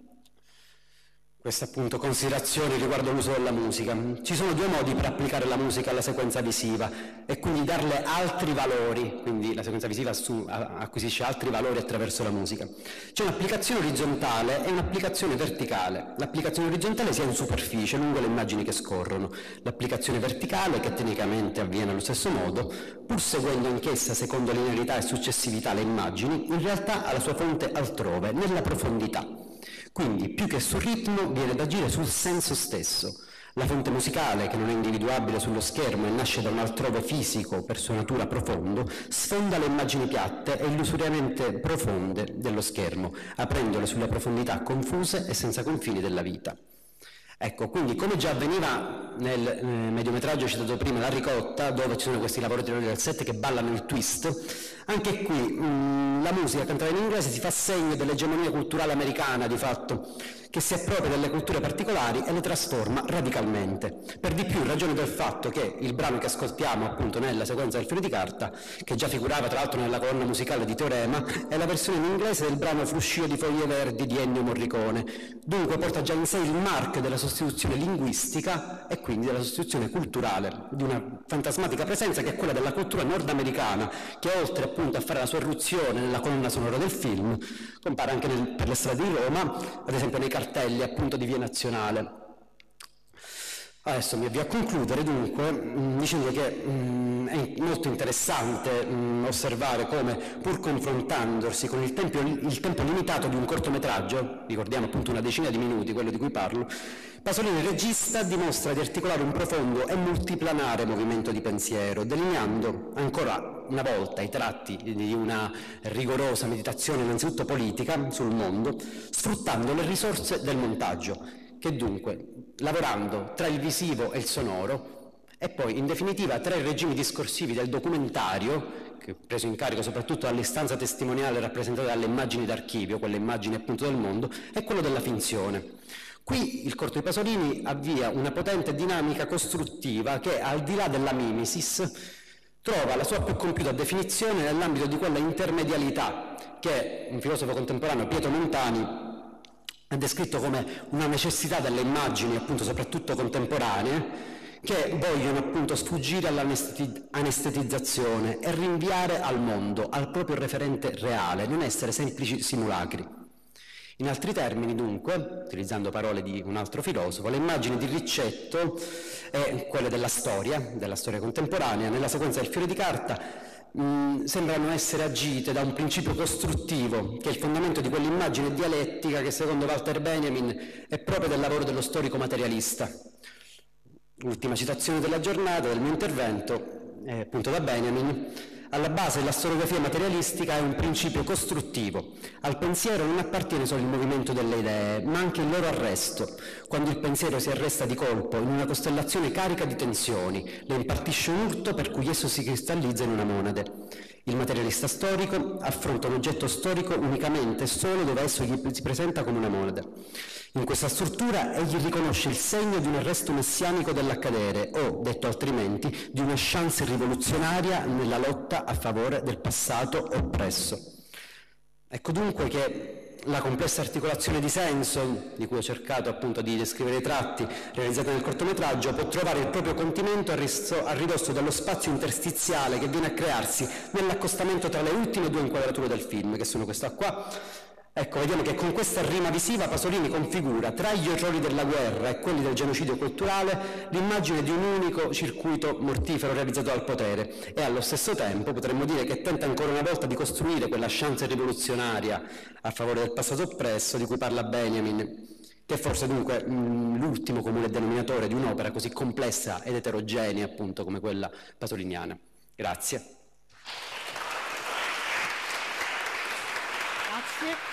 Queste appunto considerazioni riguardo l'uso della musica. Ci sono due modi per applicare la musica alla sequenza visiva e quindi darle altri valori, quindi la sequenza visiva acquisisce altri valori attraverso la musica. C'è un'applicazione orizzontale e un'applicazione verticale. L'applicazione orizzontale si ha in superficie, lungo le immagini che scorrono. L'applicazione verticale, che tecnicamente avviene allo stesso modo, pur seguendo anch'essa secondo linearità e successività le immagini, in realtà ha la sua fonte altrove, nella profondità. Quindi, più che sul ritmo, viene ad agire sul senso stesso. La fonte musicale, che non è individuabile sullo schermo e nasce da un altrove fisico per sua natura profondo, sfonda le immagini piatte e illusoriamente profonde dello schermo, aprendole sulle profondità confuse e senza confini della vita. Ecco, quindi come già avveniva nel mediometraggio citato prima, La ricotta, dove ci sono questi lavoratori del set che ballano il twist, anche qui la musica cantata in inglese si fa segno dell'egemonia culturale americana di fatto, che si appropria delle culture particolari e le trasforma radicalmente. Per di più in ragione del fatto che il brano che ascoltiamo appunto nella sequenza del fiore di carta, che già figurava tra l'altro nella colonna musicale di Teorema, è la versione in inglese del brano Fruscio di foglie verdi di Ennio Morricone. Dunque porta già in sé il marchio della sostituzione linguistica e quindi della sostituzione culturale di una fantasmatica presenza che è quella della cultura nordamericana, che oltre appunto a fare la sua irruzione nella colonna sonora del film, compare anche per le strade di Roma, ad esempio nei cartelli appunto di Via Nazionale. Adesso mi avvio a concludere dunque dicendo che è molto interessante osservare come, pur confrontandosi con il tempo limitato di un cortometraggio, ricordiamo appunto una decina di minuti, quello di cui parlo, Pasolini, il regista, dimostra di articolare un profondo e multiplanare movimento di pensiero, delineando ancora una volta i tratti di una rigorosa meditazione innanzitutto politica sul mondo, sfruttando le risorse del montaggio, che dunque, lavorando tra il visivo e il sonoro, e poi in definitiva tra i regimi discorsivi del documentario, che preso in carico soprattutto dall'istanza testimoniale rappresentata dalle immagini d'archivio, quelle immagini appunto del mondo, e quello della finzione. Qui il corto di Pasolini avvia una potente dinamica costruttiva che, al di là della mimesis, trova la sua più compiuta definizione nell'ambito di quella intermedialità che un filosofo contemporaneo, Pietro Montani, ha descritto come una necessità delle immagini, appunto soprattutto contemporanee, che vogliono appunto sfuggire all'anestetizzazione e rinviare al mondo, al proprio referente reale, non essere semplici simulacri. In altri termini, dunque, utilizzando parole di un altro filosofo, le immagini di Riccetto e quelle della storia contemporanea, nella sequenza del fiore di carta, sembrano essere agite da un principio costruttivo, che è il fondamento di quell'immagine dialettica che secondo Walter Benjamin è proprio del lavoro dello storico materialista. Ultima citazione della giornata, del mio intervento, appunto da Benjamin: alla base della storiografia materialistica è un principio costruttivo. Al pensiero non appartiene solo il movimento delle idee, ma anche il loro arresto. Quando il pensiero si arresta di colpo in una costellazione carica di tensioni, le impartisce un urto per cui esso si cristallizza in una monade. Il materialista storico affronta un oggetto storico unicamente e solo dove esso gli si presenta come una monade. In questa struttura egli riconosce il segno di un arresto messianico dell'accadere o, detto altrimenti, di una chance rivoluzionaria nella lotta a favore del passato oppresso. Ecco dunque che la complessa articolazione di senso, di cui ho cercato appunto di descrivere i tratti realizzati nel cortometraggio, può trovare il proprio contenimento a ridosso dello spazio interstiziale che viene a crearsi nell'accostamento tra le ultime due inquadrature del film, che sono questa qua. Ecco, vediamo che con questa rima visiva Pasolini configura tra gli orrori della guerra e quelli del genocidio culturale l'immagine di un unico circuito mortifero realizzato dal potere e allo stesso tempo potremmo dire che tenta ancora una volta di costruire quella chance rivoluzionaria a favore del passato oppresso di cui parla Benjamin, che è forse dunque l'ultimo comune denominatore di un'opera così complessa ed eterogenea appunto come quella pasoliniana. Grazie. Grazie.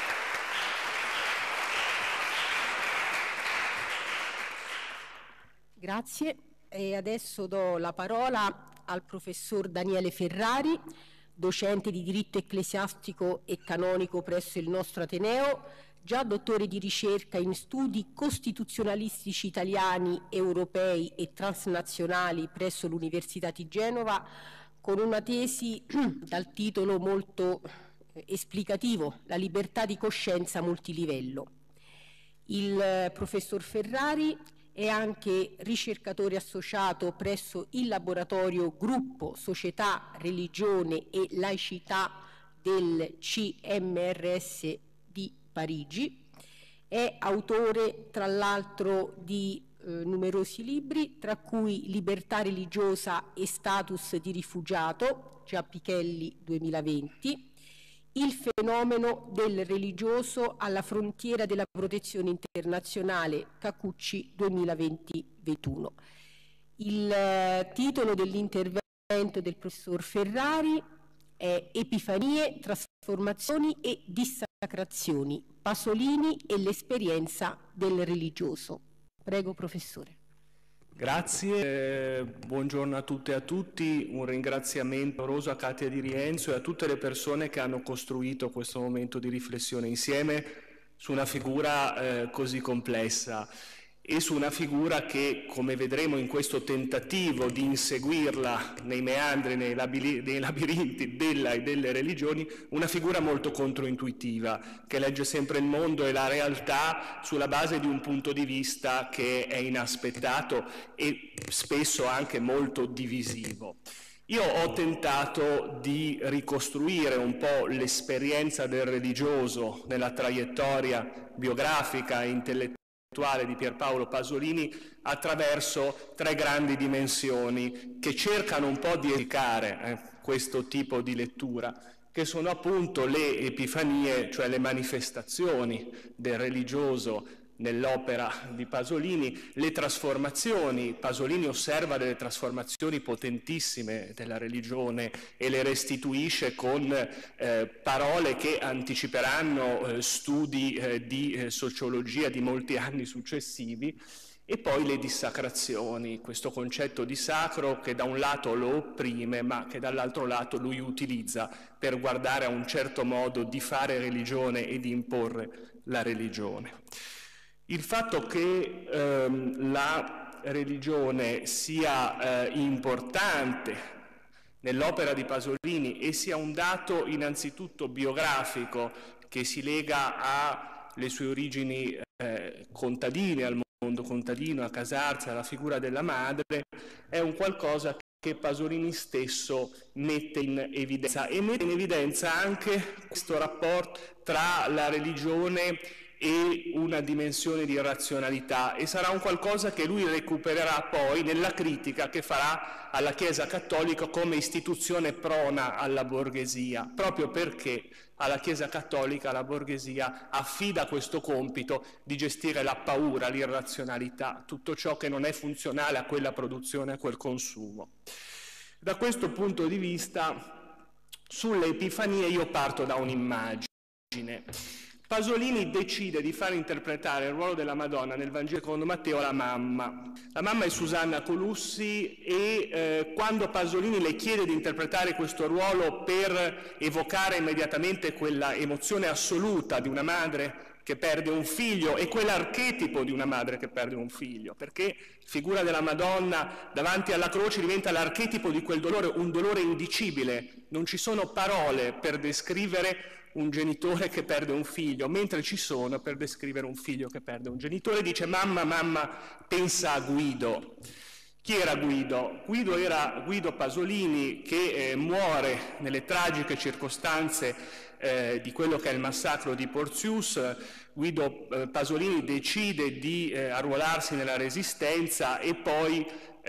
Grazie, e adesso do la parola al professor Daniele Ferrari, docente di diritto ecclesiastico e canonico presso il nostro Ateneo, già dottore di ricerca in studi costituzionalistici italiani, europei e transnazionali presso l'Università di Genova, con una tesi dal titolo molto esplicativo: La libertà di coscienza multilivello. Il professor Ferrari è anche ricercatore associato presso il laboratorio Gruppo Società, Religione e Laicità del CMRS di Parigi. È autore tra l'altro di numerosi libri, tra cui Libertà religiosa e status di rifugiato, Giappichelli 2020, Il fenomeno del religioso alla frontiera della protezione internazionale, Cacucci 2020-21. Il titolo dell'intervento del professor Ferrari è Epifanie, trasformazioni e dissacrazioni, Pasolini e l'esperienza del religioso. Prego, professore. Grazie, buongiorno a tutte e a tutti, un ringraziamento caloroso a Katia Di Rienzo e a tutte le persone che hanno costruito questo momento di riflessione insieme su una figura così complessa e su una figura che, come vedremo in questo tentativo di inseguirla nei meandri, nei labirinti della e delle religioni, una figura molto controintuitiva, che legge sempre il mondo e la realtà sulla base di un punto di vista che è inaspettato e spesso anche molto divisivo. Io ho tentato di ricostruire un po' l'esperienza del religioso nella traiettoria biografica e intellettuale di Pierpaolo Pasolini attraverso tre grandi dimensioni che cercano un po' di esplicare questo tipo di lettura, che sono appunto le epifanie, cioè le manifestazioni del religioso nell'opera di Pasolini, le trasformazioni. Pasolini osserva delle trasformazioni potentissime della religione e le restituisce con parole che anticiperanno studi di sociologia di molti anni successivi. E poi le dissacrazioni, questo concetto di sacro che da un lato lo opprime, ma che dall'altro lato lui utilizza per guardare a un certo modo di fare religione e di imporre la religione. Il fatto che la religione sia importante nell'opera di Pasolini e sia un dato innanzitutto biografico che si lega alle sue origini contadine, al mondo contadino, a casarsi, alla figura della madre, è un qualcosa che Pasolini stesso mette in evidenza, e mette in evidenza anche questo rapporto tra la religione e una dimensione di razionalità, e sarà un qualcosa che lui recupererà poi nella critica che farà alla Chiesa Cattolica come istituzione prona alla borghesia, proprio perché alla Chiesa Cattolica la borghesia affida questo compito di gestire la paura, l'irrazionalità, tutto ciò che non è funzionale a quella produzione, a quel consumo. Da questo punto di vista, sulle Epifanie io parto da un'immagine. Pasolini decide di far interpretare il ruolo della Madonna nel Vangelo secondo Matteo alla mamma. La mamma è Susanna Colussi e quando Pasolini le chiede di interpretare questo ruolo per evocare immediatamente quella emozione assoluta di una madre che perde un figlio e quell'archetipo di una madre che perde un figlio, perché figura della Madonna davanti alla croce diventa l'archetipo di quel dolore, un dolore indicibile. Non ci sono parole per descrivere un genitore che perde un figlio, mentre ci sono per descrivere un figlio che perde un genitore. Dice: mamma, mamma, pensa a Guido. Chi era Guido? Guido era Guido Pasolini, che muore nelle tragiche circostanze di quello che è il massacro di Porzius. Guido Pasolini decide di arruolarsi nella Resistenza e poi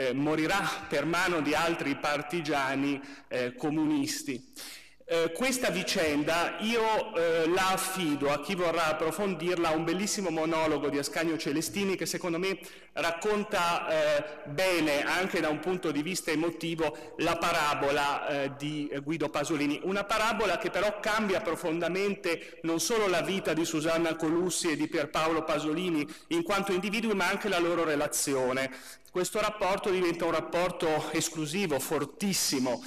morirà per mano di altri partigiani comunisti. Questa vicenda io la affido a chi vorrà approfondirla a un bellissimo monologo di Ascanio Celestini che secondo me racconta bene, anche da un punto di vista emotivo, la parabola di Guido Pasolini. Una parabola che però cambia profondamente non solo la vita di Susanna Colussi e di Pierpaolo Pasolini in quanto individui, ma anche la loro relazione. Questo rapporto diventa un rapporto esclusivo, fortissimo,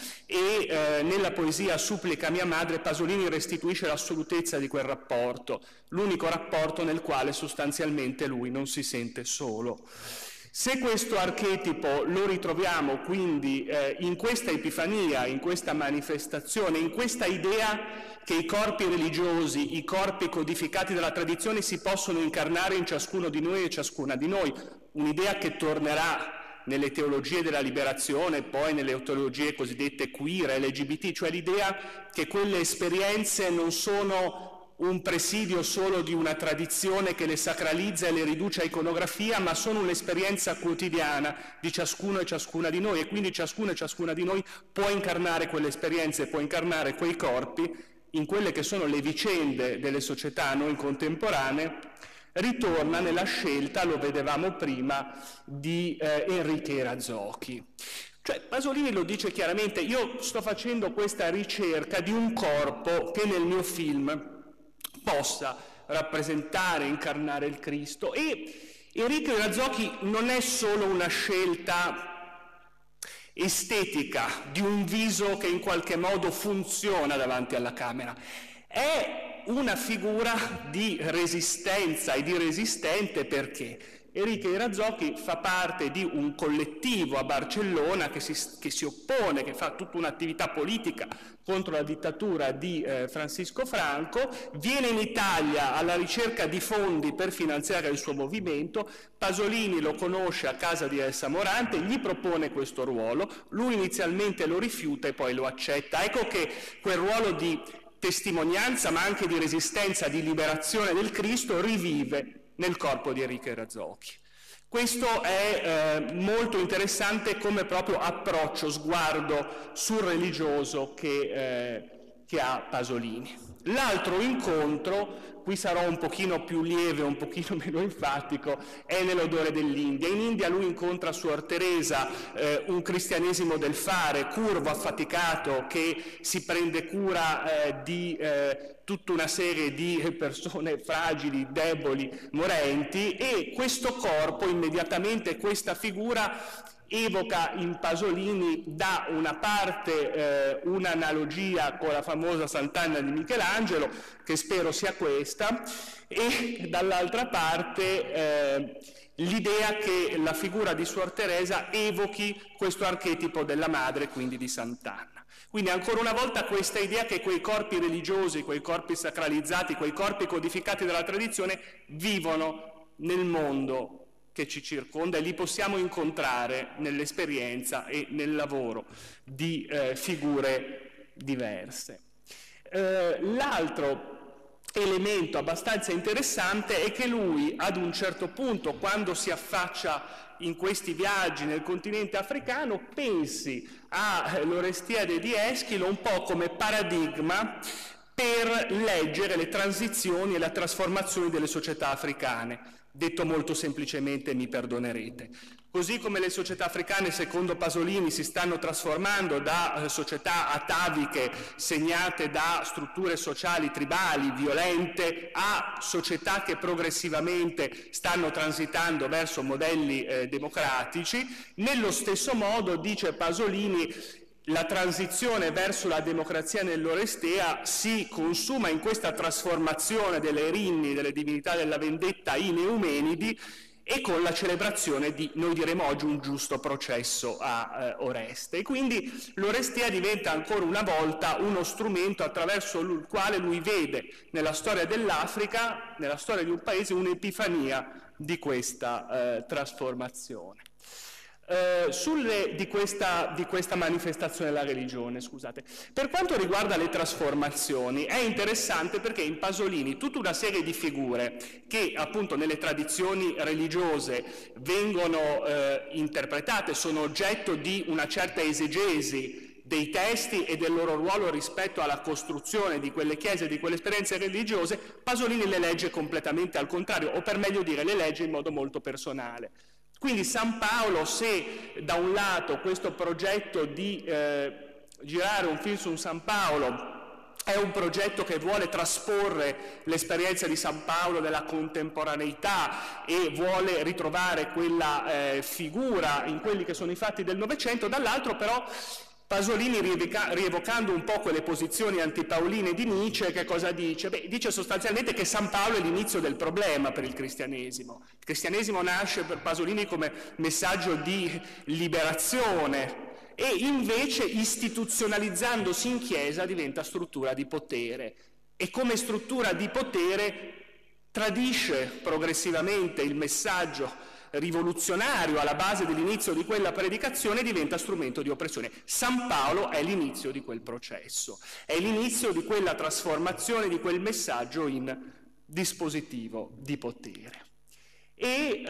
e nella poesia Supplica mia madre Pasolini restituisce l'assolutezza di quel rapporto, l'unico rapporto nel quale sostanzialmente lui non si sente solo. Se questo archetipo lo ritroviamo quindi in questa Epifania, in questa manifestazione, in questa idea che i corpi religiosi, i corpi codificati dalla tradizione si possono incarnare in ciascuno di noi e ciascuna di noi, un'idea che tornerà nelle teologie della liberazione, poi nelle teologie cosiddette queer, LGBT, cioè l'idea che quelle esperienze non sono un presidio solo di una tradizione che le sacralizza e le riduce a iconografia, ma sono un'esperienza quotidiana di ciascuno e ciascuna di noi, e quindi ciascuno e ciascuna di noi può incarnare quelle esperienze, può incarnare quei corpi in quelle che sono le vicende delle società noi contemporanee. Ritorna nella scelta, lo vedevamo prima, di Enrique Razzocchi. Cioè Pasolini lo dice chiaramente: io sto facendo questa ricerca di un corpo che nel mio film possa rappresentare, incarnare il Cristo, e Enrique Razzocchi non è solo una scelta estetica di un viso che in qualche modo funziona davanti alla camera, è una figura di resistenza e di resistente, perché Enrique Razzocchi fa parte di un collettivo a Barcellona che si oppone, che fa tutta un'attività politica contro la dittatura di Francisco Franco, viene in Italia alla ricerca di fondi per finanziare il suo movimento. Pasolini lo conosce a casa di Elsa Morante, gli propone questo ruolo, lui inizialmente lo rifiuta e poi lo accetta. Ecco che quel ruolo di testimonianza ma anche di resistenza, di liberazione del Cristo rivive nel corpo di Enrique Razzocchi. Questo è molto interessante come proprio approccio, sguardo sul religioso che ha Pasolini. L'altro incontro, qui sarò un pochino più lieve, un pochino meno enfatico, è nell'odore dell'India. In India lui incontra Suor Teresa, un cristianesimo del fare, curvo, affaticato, che si prende cura di tutta una serie di persone fragili, deboli, morenti, e questo corpo, immediatamente questa figura, evoca in Pasolini da una parte un'analogia con la famosa Sant'Anna di Michelangelo, che spero sia questa, e dall'altra parte l'idea che la figura di Suor Teresa evochi questo archetipo della madre, quindi di Sant'Anna. Quindi ancora una volta questa idea che quei corpi religiosi, quei corpi sacralizzati, quei corpi codificati dalla tradizione vivono nel mondo che ci circonda, e li possiamo incontrare nell'esperienza e nel lavoro di figure diverse. L'altro elemento abbastanza interessante è che lui ad un certo punto, quando si affaccia in questi viaggi nel continente africano, pensi all'Orestiade di Eschilo un po' come paradigma per leggere le transizioni e le trasformazioni delle società africane. Detto molto semplicemente, mi perdonerete. Così come le società africane, secondo Pasolini, si stanno trasformando da società ataviche segnate da strutture sociali tribali, violente, a società che progressivamente stanno transitando verso modelli democratici, nello stesso modo, dice Pasolini, la transizione verso la democrazia nell'Orestea si consuma in questa trasformazione delle erinni, delle divinità della vendetta in Eumenidi, e con la celebrazione di, noi diremo oggi, un giusto processo a Oreste. E quindi l'Orestea diventa ancora una volta uno strumento attraverso il quale lui vede nella storia dell'Africa, nella storia di un paese, un'epifania di questa trasformazione. Di questa manifestazione della religione, scusate. Per quanto riguarda le trasformazioni, è interessante perché in Pasolini tutta una serie di figure che appunto nelle tradizioni religiose vengono interpretate, sono oggetto di una certa esegesi dei testi e del loro ruolo rispetto alla costruzione di quelle chiese, di quelle esperienze religiose, Pasolini le legge completamente al contrario, o per meglio dire le legge in modo molto personale. Quindi San Paolo, se da un lato questo progetto di girare un film su San Paolo è un progetto che vuole trasporre l'esperienza di San Paolo della contemporaneità e vuole ritrovare quella figura in quelli che sono i fatti del Novecento, dall'altro però Pasolini, rievocando un po' quelle posizioni antipauline di Nietzsche, che cosa dice? Beh, dice sostanzialmente che San Paolo è l'inizio del problema per il cristianesimo. Il cristianesimo nasce per Pasolini come messaggio di liberazione e invece, istituzionalizzandosi in Chiesa, diventa struttura di potere. E come struttura di potere tradisce progressivamente il messaggio rivoluzionario alla base dell'inizio di quella predicazione e diventa strumento di oppressione. San Paolo è l'inizio di quel processo, è l'inizio di quella trasformazione di quel messaggio in dispositivo di potere. E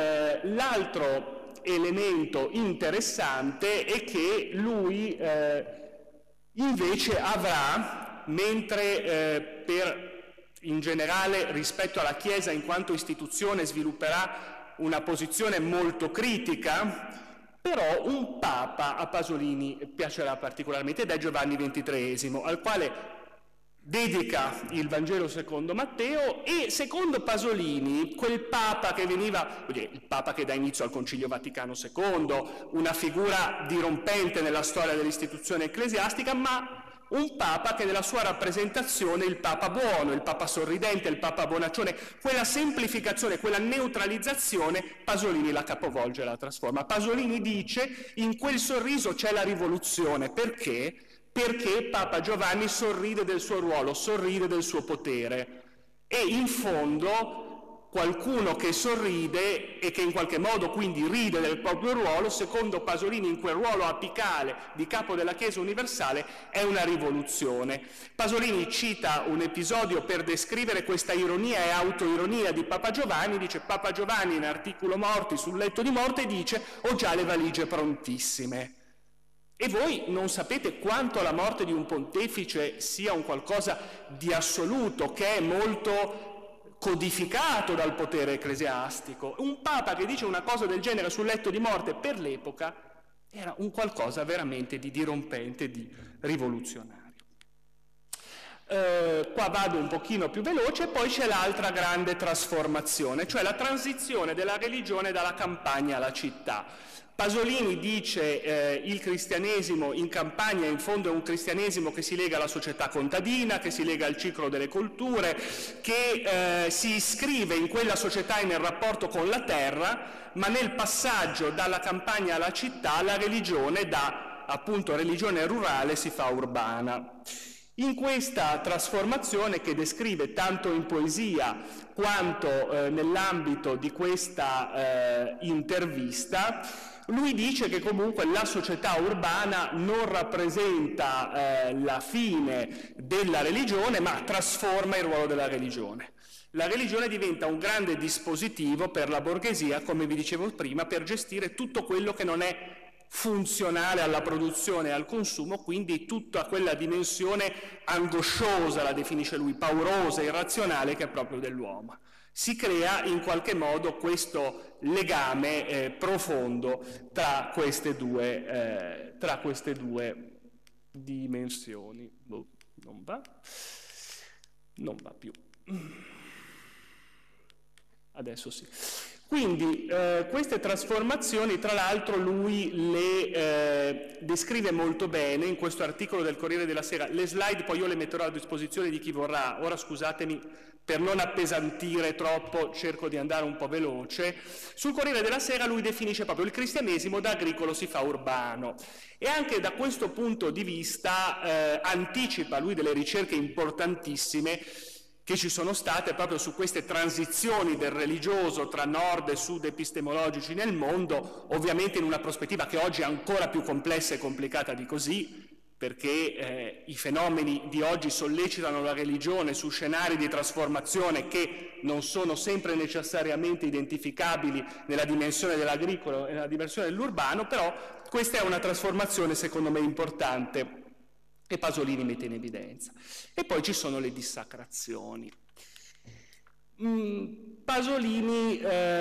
l'altro elemento interessante è che lui invece avrà, mentre in generale rispetto alla Chiesa in quanto istituzione svilupperà una posizione molto critica, però un Papa a Pasolini piacerà particolarmente ed è Giovanni XXIII, al quale dedica il Vangelo secondo Matteo e secondo Pasolini quel Papa che veniva, il Papa che dà inizio al Concilio Vaticano II, una figura dirompente nella storia dell'istituzione ecclesiastica, ma un Papa che nella sua rappresentazione, il Papa buono, il Papa sorridente, il Papa bonaccione, quella semplificazione, quella neutralizzazione, Pasolini la capovolge e la trasforma. Pasolini dice, in quel sorriso c'è la rivoluzione. Perché? Perché Papa Giovanni sorride del suo ruolo, sorride del suo potere. E in fondo qualcuno che sorride e che in qualche modo quindi ride del proprio ruolo, secondo Pasolini in quel ruolo apicale di capo della Chiesa universale, è una rivoluzione. Pasolini cita un episodio per descrivere questa ironia e autoironia di Papa Giovanni, dice Papa Giovanni in articolo morti sul letto di morte dice ho già le valigie prontissime. E voi non sapete quanto la morte di un pontefice sia un qualcosa di assoluto, che è molto codificato dal potere ecclesiastico. Un Papa che dice una cosa del genere sul letto di morte per l'epoca era un qualcosa veramente di dirompente, di rivoluzionario. Qua vado un pochino più veloce, poi c'è l'altra grande trasformazione, cioè la transizione della religione dalla campagna alla città. Pasolini dice il cristianesimo in campagna in fondo è un cristianesimo che si lega alla società contadina, che si lega al ciclo delle colture, che si iscrive in quella società e nel rapporto con la terra, ma nel passaggio dalla campagna alla città la religione da appunto religione rurale si fa urbana. In questa trasformazione che descrive tanto in poesia quanto nell'ambito di questa intervista, Lui dice che comunque la società urbana non rappresenta la fine della religione, ma trasforma il ruolo della religione. La religione diventa un grande dispositivo per la borghesia, come vi dicevo prima, per gestire tutto quello che non è funzionale alla produzione e al consumo, quindi tutta quella dimensione angosciosa, la definisce lui, paurosa, irrazionale, che è proprio dell'uomo. Si crea in qualche modo questo legame profondo tra queste due dimensioni. Non va più. Adesso sì. Quindi queste trasformazioni, tra l'altro, lui le descrive molto bene in questo articolo del Corriere della Sera. Le slide poi io le metterò a disposizione di chi vorrà. Ora scusatemi, per non appesantire troppo, cerco di andare un po' veloce. Sul Corriere della Sera lui definisce proprio il cristianesimo da agricolo si fa urbano. E anche da questo punto di vista anticipa lui delle ricerche importantissime che ci sono state proprio su queste transizioni del religioso tra nord e sud epistemologici nel mondo, ovviamente in una prospettiva che oggi è ancora più complessa e complicata di così, perché i fenomeni di oggi sollecitano la religione su scenari di trasformazione che non sono sempre necessariamente identificabili nella dimensione dell'agricolo e nella dimensione dell'urbano, però questa è una trasformazione secondo me importante che Pasolini mette in evidenza. E poi ci sono le dissacrazioni. Pasolini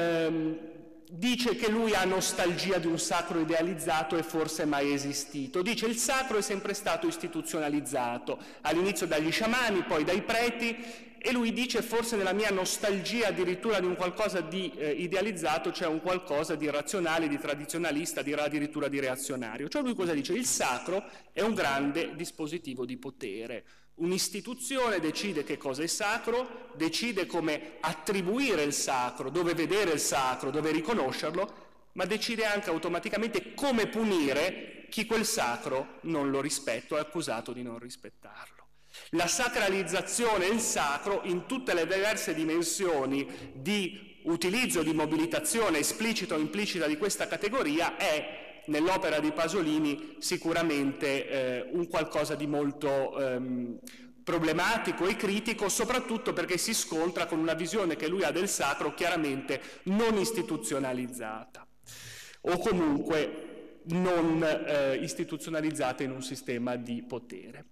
dice che lui ha nostalgia di un sacro idealizzato e forse mai esistito. Dice il sacro è sempre stato istituzionalizzato, all'inizio dagli sciamani, poi dai preti, e lui dice forse nella mia nostalgia addirittura di un qualcosa di idealizzato c'è un qualcosa di razionale, di tradizionalista, dirà addirittura di reazionario. Cioè lui cosa dice? Il sacro è un grande dispositivo di potere. Un'istituzione decide che cosa è sacro, decide come attribuire il sacro, dove vedere il sacro, dove riconoscerlo, ma decide anche automaticamente come punire chi quel sacro non lo rispetta o è accusato di non rispettarlo. La sacralizzazione e il sacro in tutte le diverse dimensioni di utilizzo, di mobilitazione esplicita o implicita di questa categoria è nell'opera di Pasolini sicuramente un qualcosa di molto problematico e critico, soprattutto perché si scontra con una visione che lui ha del sacro chiaramente non istituzionalizzata o comunque non istituzionalizzata in un sistema di potere.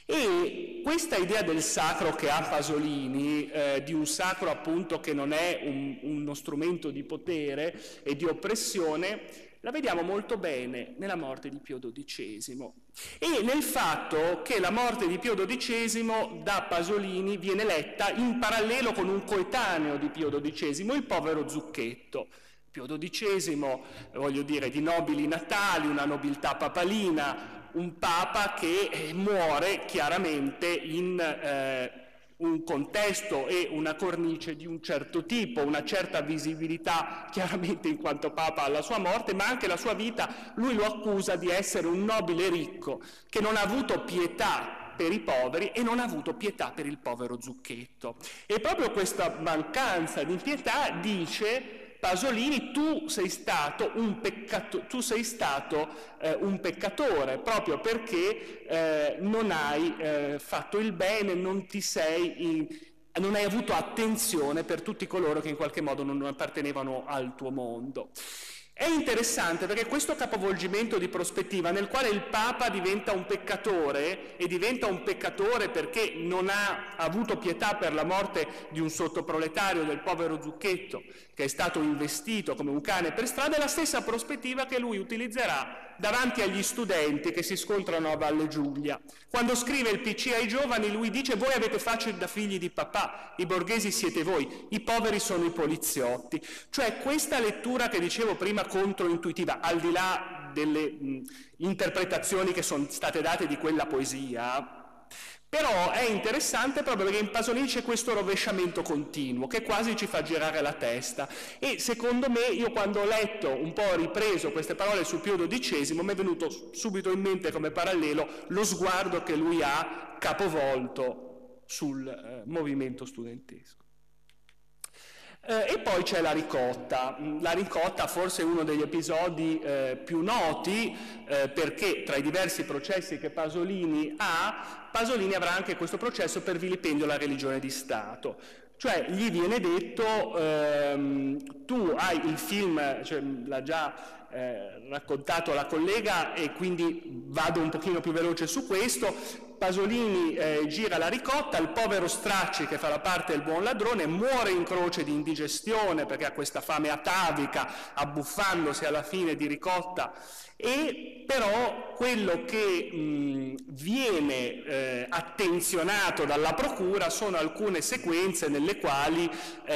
E questa idea del sacro che ha Pasolini, di un sacro appunto che non è uno strumento di potere e di oppressione, la vediamo molto bene nella morte di Pio XII e nel fatto che la morte di Pio XII da Pasolini viene letta in parallelo con un coetaneo di Pio XII, il povero Zucchetto. Pio XII, voglio dire, di nobili natali, una nobiltà papalina, un papa che muore chiaramente in un contesto e una cornice di un certo tipo, una certa visibilità chiaramente in quanto papa alla sua morte, ma anche la sua vita, lui lo accusa di essere un nobile ricco che non ha avuto pietà per i poveri e non ha avuto pietà per il povero Zucchetto. E proprio questa mancanza di pietà dice Pasolini, tu sei stato un peccatore proprio perché non hai fatto il bene, non hai avuto attenzione per tutti coloro che in qualche modo non appartenevano al tuo mondo. È interessante perché questo capovolgimento di prospettiva nel quale il Papa diventa un peccatore e diventa un peccatore perché non ha avuto pietà per la morte di un sottoproletario, del povero Zucchetto, che è stato investito come un cane per strada, è la stessa prospettiva che lui utilizzerà davanti agli studenti che si scontrano a Valle Giulia. Quando scrive il PC ai giovani lui dice: voi avete faccia da figli di papà, i borghesi siete voi, i poveri sono i poliziotti. Cioè questa lettura che dicevo prima controintuitiva, al di là delle interpretazioni che sono state date di quella poesia, però è interessante proprio perché in Pasolini c'è questo rovesciamento continuo che quasi ci fa girare la testa e secondo me, io quando ho letto, un po' ho ripreso queste parole su Pio XII, mi è venuto subito in mente come parallelo lo sguardo che lui ha capovolto sul movimento studentesco. E poi c'è La ricotta. La ricotta forse è uno degli episodi più noti, perché tra i diversi processi che Pasolini ha, Pasolini avrà anche questo processo per vilipendio alla religione di Stato. Cioè gli viene detto, tu hai il film, cioè, l'ha già raccontato la collega e quindi vado un pochino più veloce su questo. Pasolini gira La ricotta, il povero Stracci, che fa la parte del buon ladrone, muore in croce di indigestione perché ha questa fame atavica, abbuffandosi alla fine di ricotta, e però quello che viene attenzionato dalla procura sono alcune sequenze nelle quali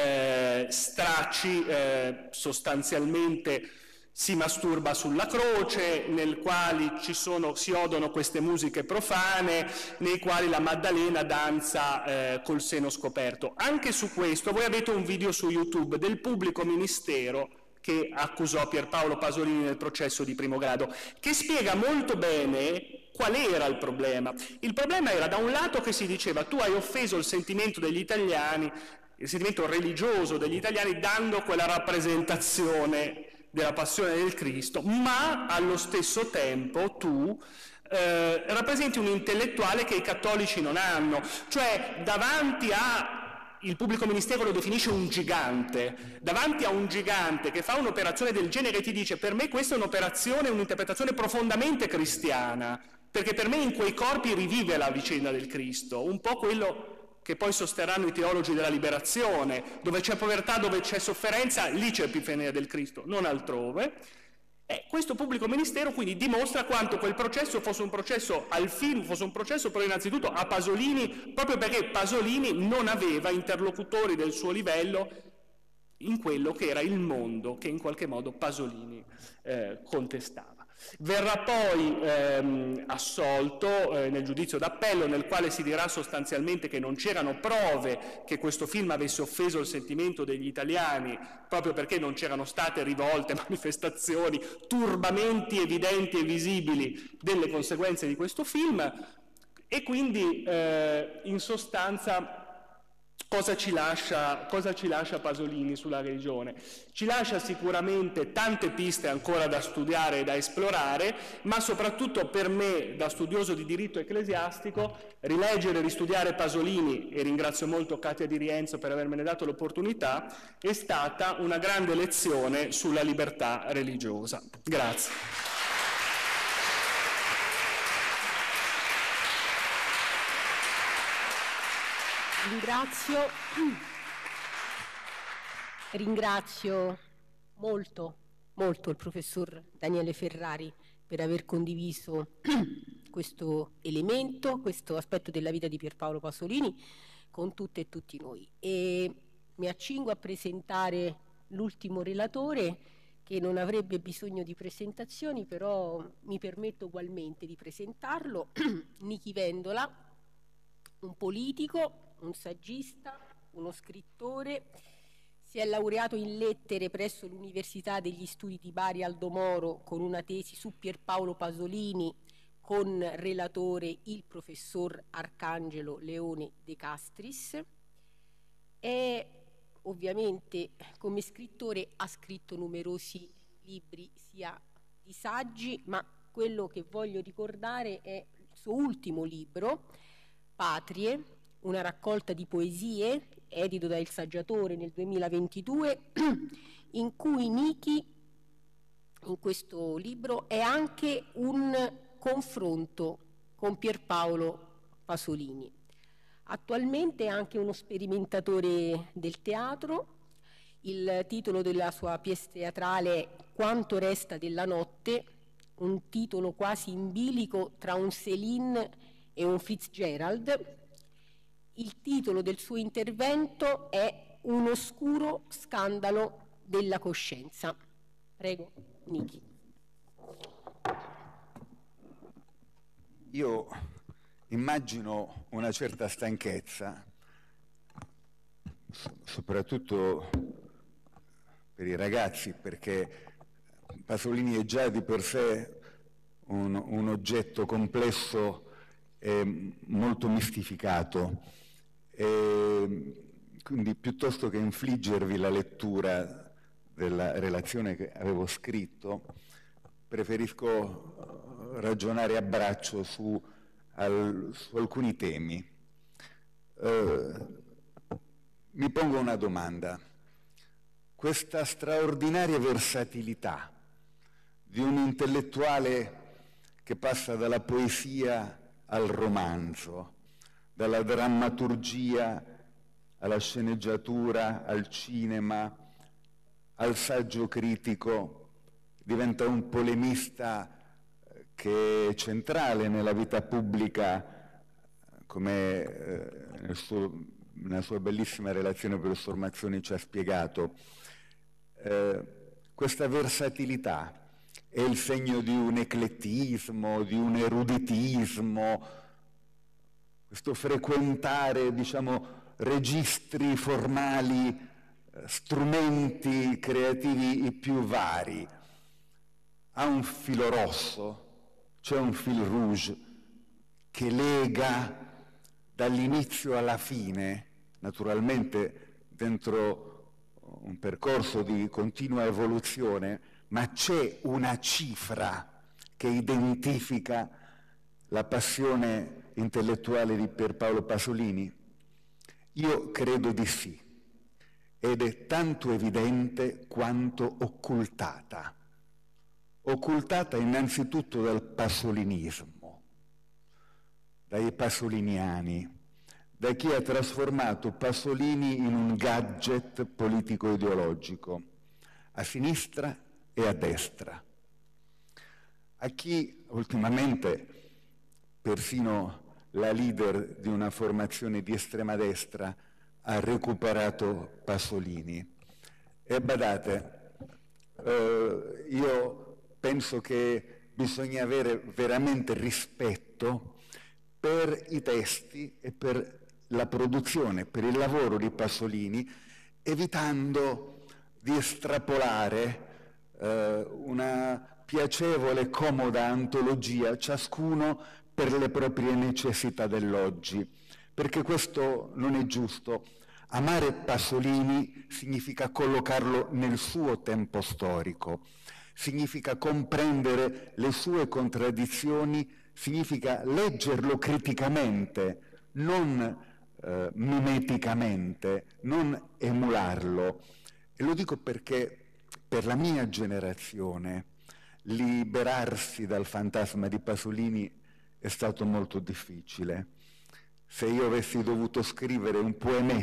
Stracci sostanzialmente si masturba sulla croce, nel quali si odono queste musiche profane, nei quali la Maddalena danza col seno scoperto. Anche su questo voi avete un video su YouTube del pubblico ministero che accusò Pierpaolo Pasolini nel processo di primo grado, che spiega molto bene qual era il problema. Il problema era, da un lato, che si diceva: tu hai offeso il sentimento degli italiani, il sentimento religioso degli italiani, dando quella rappresentazione della passione del Cristo, ma allo stesso tempo tu rappresenti un intellettuale che i cattolici non hanno, cioè davanti a, il pubblico ministero lo definisce un gigante, davanti a un gigante che fa un'operazione del genere e ti dice: per me questa è un'operazione, un'interpretazione profondamente cristiana, perché per me in quei corpi rivive la vicenda del Cristo, un po' quello che poi sosterranno i teologi della liberazione: dove c'è povertà, dove c'è sofferenza, lì c'è Epifania del Cristo, non altrove. Questo pubblico ministero quindi dimostra quanto quel processo fosse un processo al film, fosse un processo però innanzitutto a Pasolini, proprio perché Pasolini non aveva interlocutori del suo livello in quello che era il mondo che in qualche modo Pasolini contestava. Verrà poi assolto nel giudizio d'appello, nel quale si dirà sostanzialmente che non c'erano prove che questo film avesse offeso il sentimento degli italiani, proprio perché non c'erano state rivolte, manifestazioni, turbamenti evidenti e visibili delle conseguenze di questo film. E quindi in sostanza cosa ci lascia Pasolini sulla religione? Ci lascia sicuramente tante piste ancora da studiare e da esplorare, ma soprattutto per me, da studioso di diritto ecclesiastico, rileggere e ristudiare Pasolini, e ringrazio molto Katia Di Rienzo per avermene dato l'opportunità, è stata una grande lezione sulla libertà religiosa. Grazie. Ringrazio molto il professor Daniele Ferrari per aver condiviso questo elemento, questo aspetto della vita di Pierpaolo Pasolini con tutte e tutti noi. E mi accingo a presentare l'ultimo relatore, che non avrebbe bisogno di presentazioni, però mi permetto ugualmente di presentarlo, Nichi Vendola, un politico, un saggista, uno scrittore. Si è laureato in lettere presso l'Università degli Studi di Bari Aldo Moro con una tesi su Pierpaolo Pasolini, con relatore il professor Arcangelo Leone De Castris. E ovviamente come scrittore ha scritto numerosi libri sia di saggi, ma quello che voglio ricordare è il suo ultimo libro, Patrie, una raccolta di poesie, edito da Il Saggiatore nel 2022, in cui Nichi, in questo libro, è anche un confronto con Pierpaolo Pasolini. Attualmente è anche uno sperimentatore del teatro. Il titolo della sua pièce teatrale è Quanto resta della notte, un titolo quasi in bilico tra un Céline e un Fitzgerald. Il titolo del suo intervento è Un oscuro scandalo della coscienza. Prego, Nichi. Io immagino una certa stanchezza, soprattutto per i ragazzi, perché Pasolini è già di per sé un oggetto complesso e molto mistificato. quindi piuttosto che infliggervi la lettura della relazione che avevo scritto, preferisco ragionare a braccio su alcuni temi. Mi pongo una domanda. Questa straordinaria versatilità di un intellettuale che passa dalla poesia al romanzo, dalla drammaturgia alla sceneggiatura, al cinema, al saggio critico, diventa un polemista che è centrale nella vita pubblica, come nella sua bellissima relazione professor Mazzoni ci ha spiegato. Questa versatilità è il segno di un eclettismo, di un eruditismo, questo frequentare, diciamo, registri formali, strumenti creativi più vari. Ha un filo rosso, c'è un fil rouge che lega dall'inizio alla fine, naturalmente dentro un percorso di continua evoluzione, ma c'è una cifra che identifica la passione intellettuale di Pierpaolo Pasolini? Io credo di sì, ed è tanto evidente quanto occultata. Occultata innanzitutto dal pasolinismo, dai pasoliniani, da chi ha trasformato Pasolini in un gadget politico-ideologico, a sinistra e a destra. A chi ultimamente, persino la leader di una formazione di estrema destra, ha recuperato Pasolini. E badate, io penso che bisogna avere veramente rispetto per i testi e per la produzione, per il lavoro di Pasolini, evitando di estrapolare una piacevole e comoda antologia, ciascuno per le proprie necessità dell'oggi, perché questo non è giusto. Amare Pasolini significa collocarlo nel suo tempo storico, significa comprendere le sue contraddizioni, significa leggerlo criticamente, non mimeticamente, non emularlo. E lo dico perché per la mia generazione liberarsi dal fantasma di Pasolini è stato molto difficile. Se io avessi dovuto scrivere un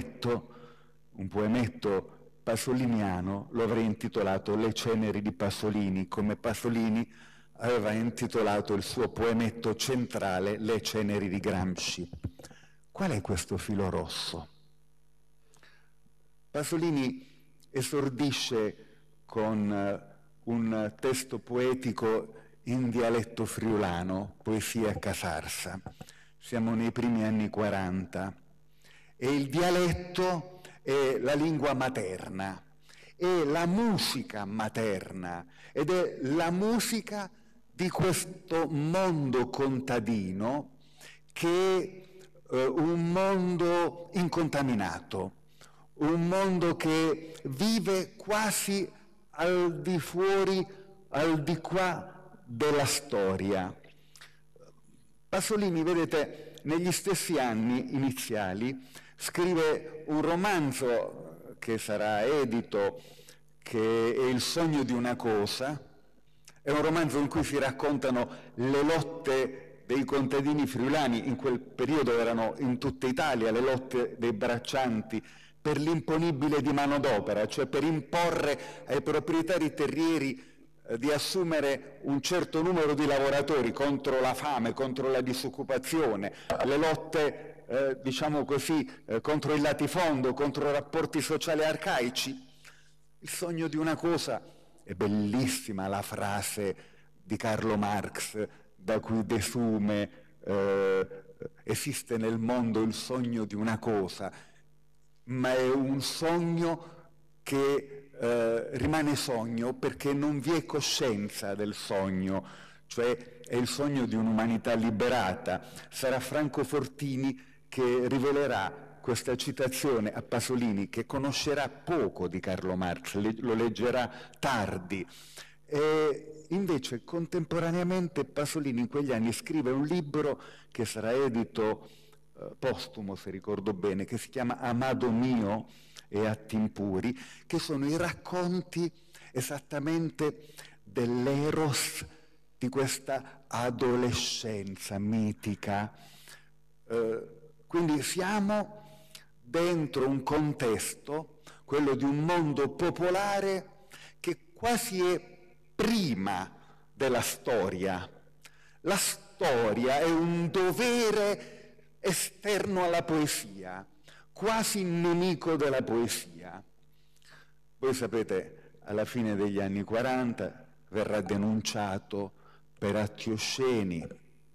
poemetto pasoliniano, lo avrei intitolato Le ceneri di Pasolini, come Pasolini aveva intitolato il suo poemetto centrale Le ceneri di Gramsci. Qual è questo filo rosso? Pasolini esordisce con un testo poetico in dialetto friulano, Poesia Casarsa. Siamo nei primi anni 40 e il dialetto è la lingua materna, è la musica materna ed è la musica di questo mondo contadino che è un mondo incontaminato, un mondo che vive quasi al di fuori, al di qua della storia. Pasolini, vedete, negli stessi anni iniziali scrive un romanzo che sarà edito, che è Il sogno di una cosa. È un romanzo in cui si raccontano le lotte dei contadini friulani, in quel periodo erano in tutta Italia le lotte dei braccianti per l'imponibile di manodopera, cioè per imporre ai proprietari terrieri di assumere un certo numero di lavoratori contro la fame, contro la disoccupazione, le lotte, diciamo così, contro il latifondo, contro rapporti sociali arcaici. Il sogno di una cosa, è bellissima la frase di Carlo Marx, da cui desume esiste nel mondo il sogno di una cosa, ma è un sogno che rimane sogno perché non vi è coscienza del sogno, cioè è il sogno di un'umanità liberata. Sarà Franco Fortini che rivelerà questa citazione a Pasolini, che conoscerà poco di Carlo Marx, lo leggerà tardi. Invece contemporaneamente Pasolini in quegli anni scrive un libro che sarà edito postumo, se ricordo bene, che si chiama Amado mio e Atti impuri, che sono i racconti esattamente dell'eros di questa adolescenza mitica. Quindi siamo dentro un contesto, quello di un mondo popolare, che quasi è prima della storia. La storia è un dovere esterno alla poesia, quasi nemico della poesia. Voi sapete, alla fine degli anni 40 verrà denunciato per atti osceni,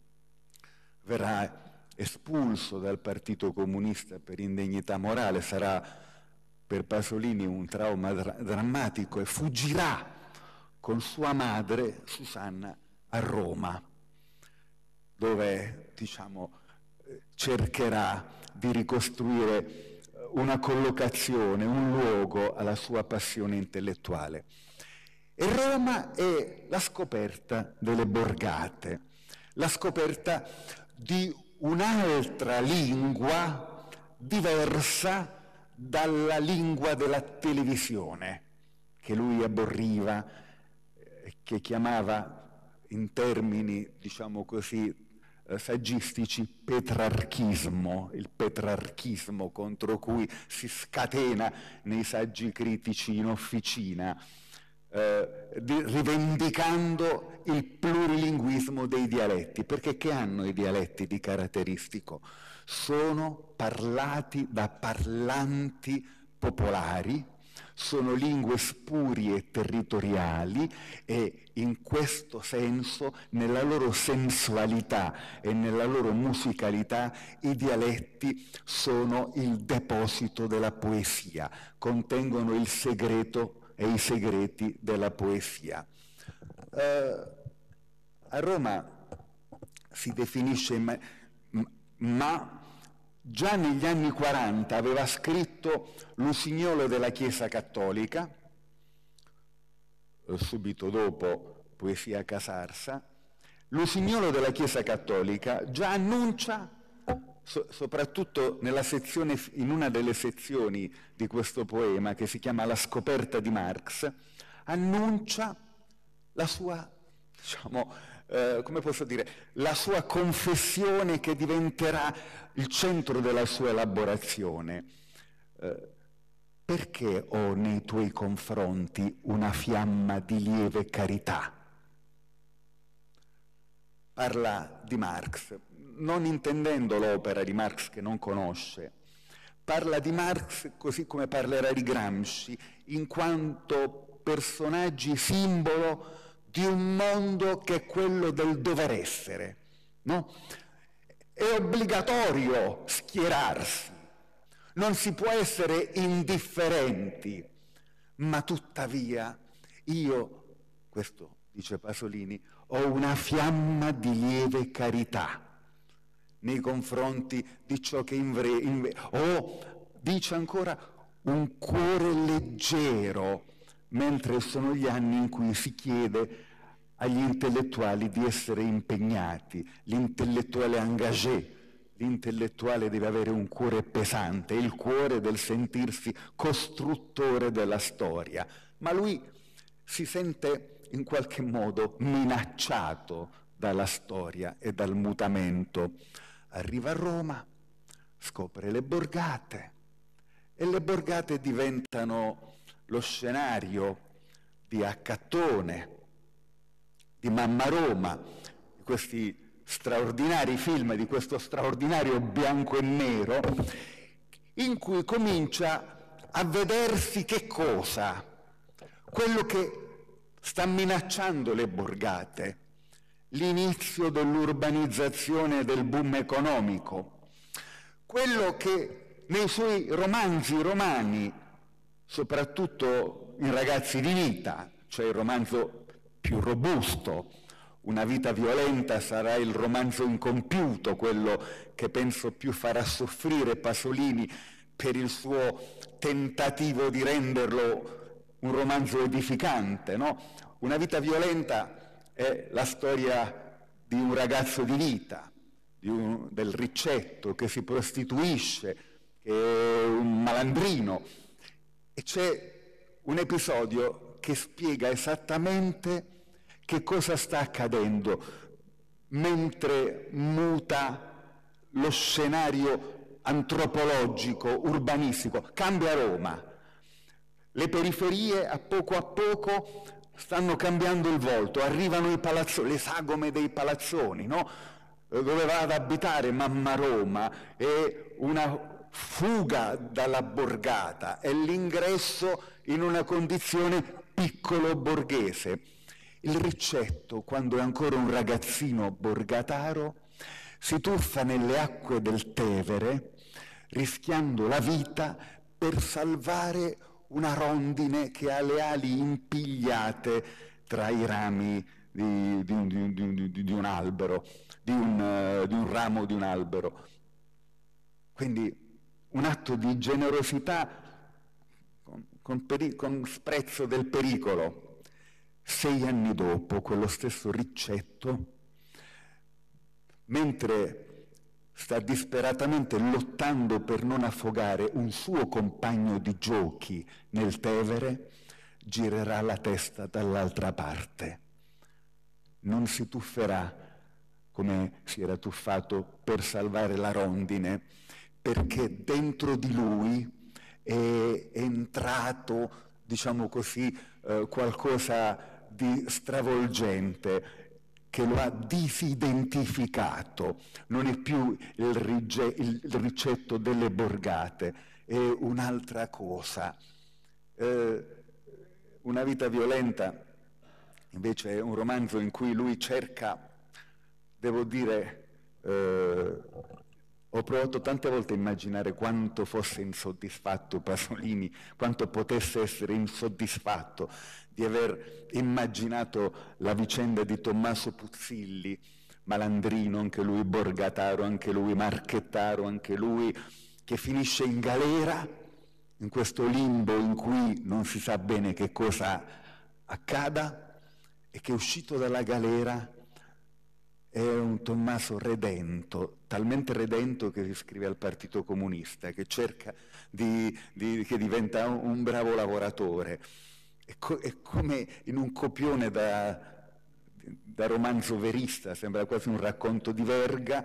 verrà espulso dal Partito Comunista per indegnità morale, sarà per Pasolini un trauma drammatico e fuggirà con sua madre Susanna a Roma, dove, diciamo, cercherà di ricostruire una collocazione, un luogo alla sua passione intellettuale. E Roma è la scoperta delle borgate, la scoperta di un'altra lingua diversa dalla lingua della televisione, che lui aborriva, che chiamava in termini, diciamo così, saggistici, petrarchismo, il petrarchismo contro cui si scatena nei saggi critici in officina, rivendicando il plurilinguismo dei dialetti, perché che hanno i dialetti di caratteristico? Sono parlati da parlanti popolari, sono lingue spurie e territoriali e in questo senso, nella loro sensualità e nella loro musicalità, i dialetti sono il deposito della poesia, contengono il segreto e i segreti della poesia. A Roma si definisce, ma già negli anni 40 aveva scritto L'usignolo della Chiesa Cattolica, subito dopo Poesia Casarsa. L'usignolo della Chiesa Cattolica già annuncia, soprattutto nella sezione, in una delle sezioni di questo poema che si chiama La scoperta di Marx, annuncia la sua, diciamo, come posso dire, la sua confessione che diventerà il centro della sua elaborazione. Perché ho nei tuoi confronti una fiamma di lieve carità? Parla di Marx, non intendendo l'opera di Marx che non conosce, parla di Marx così come parlerà di Gramsci, in quanto personaggi simbolo di un mondo che è quello del dover essere, no? È obbligatorio schierarsi, non si può essere indifferenti, ma tuttavia io, questo dice Pasolini, ho una fiamma di lieve carità nei confronti di ciò che ho, dice ancora, un cuore leggero, mentre sono gli anni in cui si chiede agli intellettuali di essere impegnati, l'intellettuale engagé, l'intellettuale deve avere un cuore pesante, il cuore del sentirsi costruttore della storia, ma lui si sente in qualche modo minacciato dalla storia e dal mutamento. Arriva a Roma, scopre le borgate e le borgate diventano lo scenario di Accattone, di Mamma Roma, di questi straordinari film, di questo straordinario bianco e nero, in cui comincia a vedersi che cosa? Quello che sta minacciando le borgate, l'inizio dell'urbanizzazione e del boom economico, quello che nei suoi romanzi romani, soprattutto in Ragazzi di vita, cioè il romanzo più robusto, Una vita violenta sarà il romanzo incompiuto, quello che penso più farà soffrire Pasolini per il suo tentativo di renderlo un romanzo edificante, no? Una vita violenta è la storia di un ragazzo di vita, del Riccetto che si prostituisce, che è un malandrino, e c'è un episodio che spiega esattamente che cosa sta accadendo mentre muta lo scenario antropologico, urbanistico. Cambia Roma. Le periferie a poco stanno cambiando il volto, arrivano i palazzoni, le sagome dei palazzoni, no? Dove va ad abitare Mamma Roma, è una fuga dalla borgata, è l'ingresso in una condizione piccolo borghese. Il Riccetto, quando è ancora un ragazzino borgataro, si tuffa nelle acque del Tevere, rischiando la vita per salvare una rondine che ha le ali impigliate tra i rami di un albero, di un ramo di un albero. Quindi un atto di generosità con sprezzo del pericolo. 6 anni dopo, quello stesso Riccetto, mentre sta disperatamente lottando per non affogare un suo compagno di giochi nel Tevere, girerà la testa dall'altra parte. Non si tufferà come si era tuffato per salvare la rondine, perché dentro di lui è entrato, diciamo così, qualcosa di stravolgente che lo ha disidentificato. Non è più il Riccetto delle borgate, è un'altra cosa. Una vita violenta invece è un romanzo in cui lui cerca, devo dire, ho provato tante volte a immaginare quanto fosse insoddisfatto Pasolini, quanto potesse essere insoddisfatto di aver immaginato la vicenda di Tommaso Puzzilli, malandrino, anche lui borgataro, anche lui marchettaro, anche lui che finisce in galera, in questo limbo in cui non si sa bene che cosa accada, e che uscito dalla galera è un Tommaso redento, talmente redento che si iscrive al Partito Comunista, che cerca che diventa un bravo lavoratore. È come in un copione da romanzo verista, sembra quasi un racconto di Verga.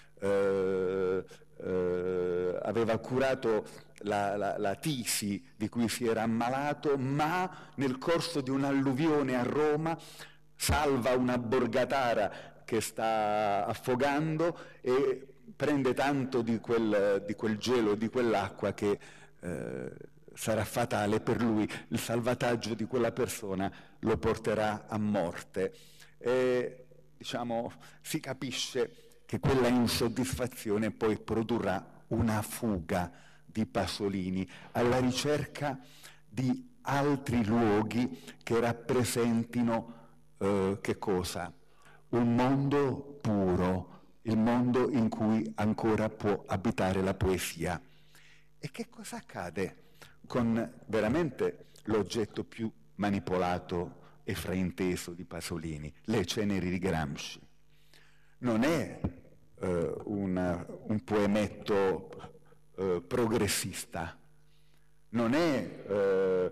Aveva curato la tisi di cui si era ammalato, ma nel corso di un'alluvione a Roma salva una borgatara che sta affogando e prende tanto di quel gelo, di quell'acqua, che sarà fatale per lui. Il salvataggio di quella persona lo porterà a morte. E, diciamo, si capisce che quella insoddisfazione poi produrrà una fuga di Pasolini alla ricerca di altri luoghi che rappresentino che cosa? Un mondo puro, il mondo in cui ancora può abitare la poesia. E che cosa accade con veramente l'oggetto più manipolato e frainteso di Pasolini, le ceneri di Gramsci? Non è un poemetto progressista, non è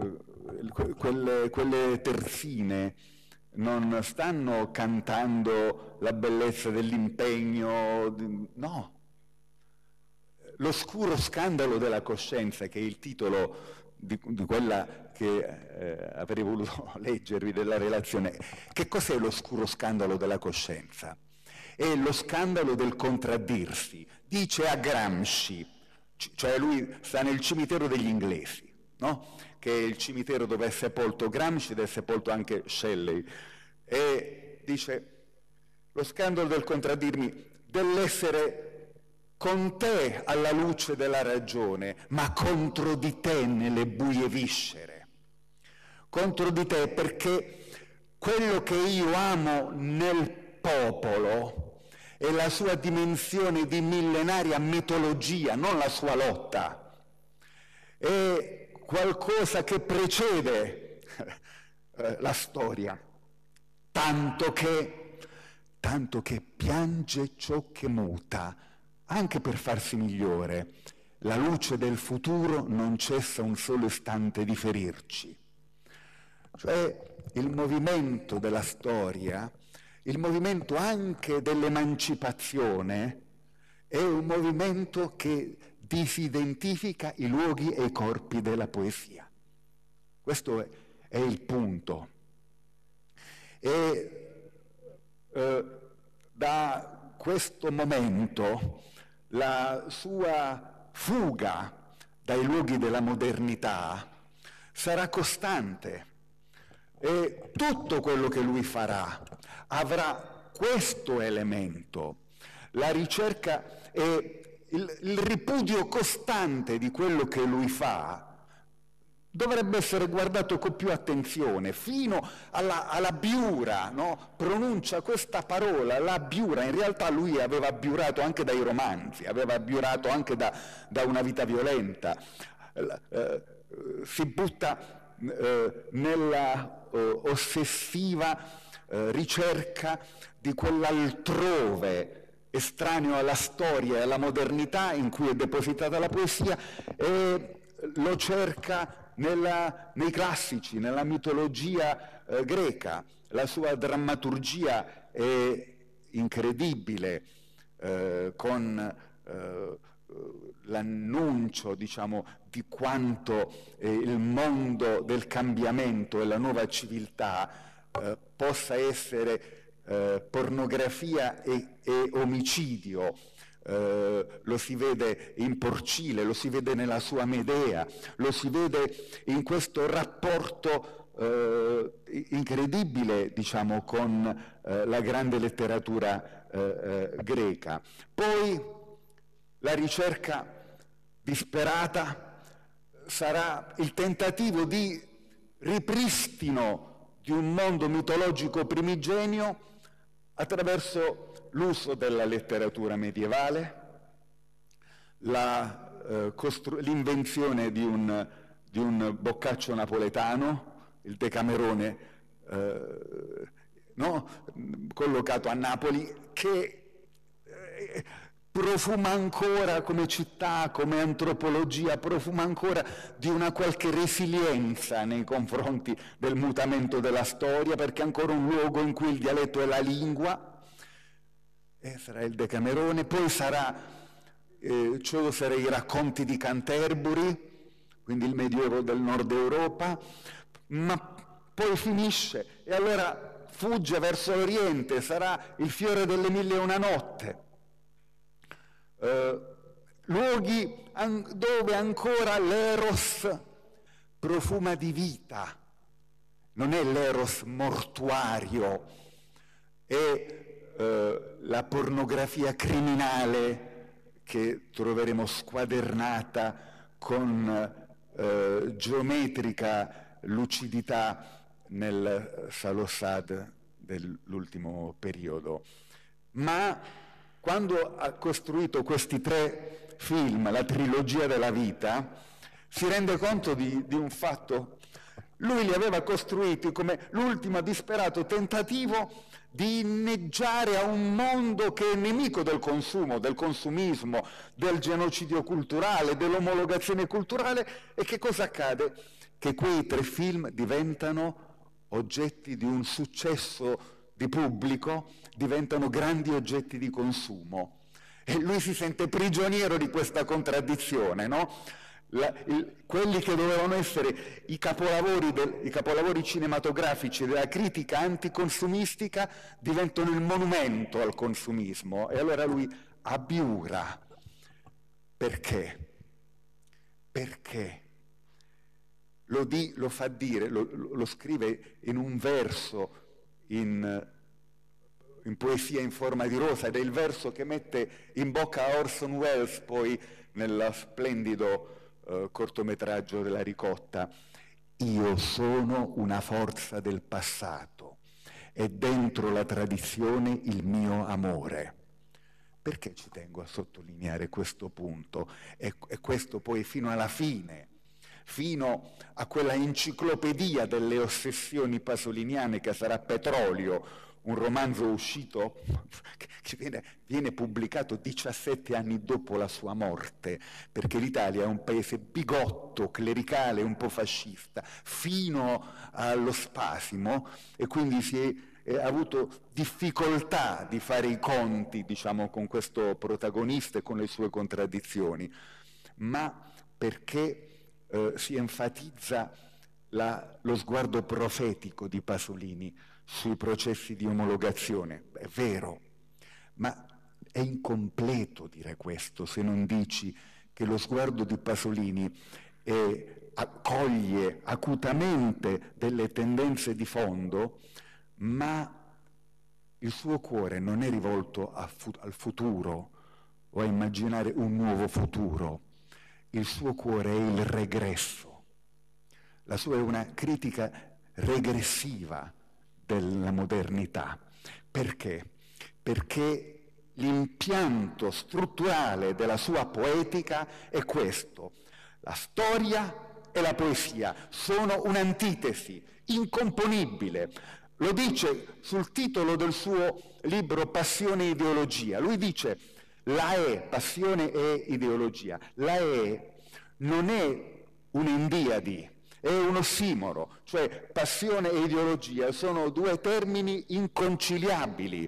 quelle terzine non stanno cantando la bellezza dell'impegno, no. L'oscuro scandalo della coscienza, che è il titolo di quella che avrei voluto leggervi della relazione. Che cos'è l'oscuro scandalo della coscienza? È lo scandalo del contraddirsi. Dice a Gramsci, cioè lui sta nel cimitero degli inglesi, no? Che è il cimitero dove è sepolto Gramsci ed è sepolto anche Shelley, e dice: lo scandalo del contraddirmi, dell'essere con te alla luce della ragione, ma contro di te nelle buie viscere. Contro di te perché quello che io amo nel popolo è la sua dimensione di millenaria mitologia, non la sua lotta. È qualcosa che precede la storia, tanto che piange ciò che muta, anche per farsi migliore. La luce del futuro non cessa un solo istante di ferirci. Cioè il movimento della storia, il movimento anche dell'emancipazione, è un movimento che disidentifica i luoghi e i corpi della poesia. Questo è il punto. E da questo momento la sua fuga dai luoghi della modernità sarà costante, e tutto quello che lui farà avrà questo elemento. La ricerca e il ripudio costante di quello che lui fa dovrebbe essere guardato con più attenzione, fino alla biura, no? Pronuncia questa parola, la biura. In realtà lui aveva abbiurato anche dai romanzi, aveva abbiurato anche da una vita violenta. Si butta nella ossessiva ricerca di quell'altrove estraneo alla storia e alla modernità in cui è depositata la poesia, e lo cerca nei classici, nella mitologia greca. La sua drammaturgia è incredibile, con l'annuncio, diciamo, di quanto il mondo del cambiamento e la nuova civiltà possa essere pornografia e omicidio. Lo si vede in Porcile, lo si vede nella sua Medea, lo si vede in questo rapporto incredibile, diciamo, con la grande letteratura greca. Poi la ricerca disperata sarà il tentativo di ripristino di un mondo mitologico primigenio attraverso l'uso della letteratura medievale, l'invenzione di un boccaccio napoletano, il Decamerone, no? Collocato a Napoli, che profuma ancora come città, come antropologia, profuma ancora di una qualche resilienza nei confronti del mutamento della storia, perché è ancora un luogo in cui il dialetto è la lingua. Sarà il Decamerone. Poi sarà i racconti di Canterbury, quindi il Medioevo del Nord Europa, ma poi finisce e allora fugge verso l'Oriente, sarà il Fiore delle Mille e una Notte. Luoghi dove ancora l'eros profuma di vita, non è l'eros mortuario, è la pornografia criminale che troveremo squadernata con geometrica lucidità nel Salosad dell'ultimo periodo. Ma quando ha costruito questi 3 film, la trilogia della vita, si rende conto di un fatto. Lui li aveva costruiti come l'ultimo disperato tentativo di inneggiare a un mondo che è nemico del consumo, del consumismo, del genocidio culturale, dell'omologazione culturale. E che cosa accade? Che quei 3 film diventano oggetti di un successo di pubblico, diventano grandi oggetti di consumo. E lui si sente prigioniero di questa contraddizione, no? Quelli che dovevano essere i capolavori cinematografici della critica anticonsumistica diventano il monumento al consumismo, e allora lui abbiura. Perché? Perché lo fa dire, lo scrive in un verso in Poesia in forma di rosa, ed è il verso che mette in bocca a Orson Welles poi nello splendido cortometraggio della Ricotta. Io sono una forza del passato, è dentro la tradizione il mio amore. Perché ci tengo a sottolineare questo punto? E questo poi fino alla fine, fino a quella enciclopedia delle ossessioni pasoliniane che sarà Petrolio, un romanzo uscito che viene pubblicato 17 anni dopo la sua morte, perché l'Italia è un paese bigotto, clericale, un po' fascista, fino allo spasimo, e quindi si è avuto difficoltà di fare i conti, diciamo, con questo protagonista e con le sue contraddizioni, ma perché si enfatizza lo sguardo profetico di Pasolini sui processi di omologazione. È vero, ma è incompleto dire questo se non dici che lo sguardo di Pasolini coglie acutamente delle tendenze di fondo, ma il suo cuore non è rivolto al futuro o a immaginare un nuovo futuro. Il suo cuore è il regresso. La sua è una critica regressiva della modernità. Perché? Perché l'impianto strutturale della sua poetica è questo: la storia e la poesia sono un'antitesi incomponibile. Lo dice sul titolo del suo libro Passione e ideologia. Lui dice: la passione e ideologia. La non è un'endiadi, è un ossimoro, cioè passione e ideologia sono due termini inconciliabili.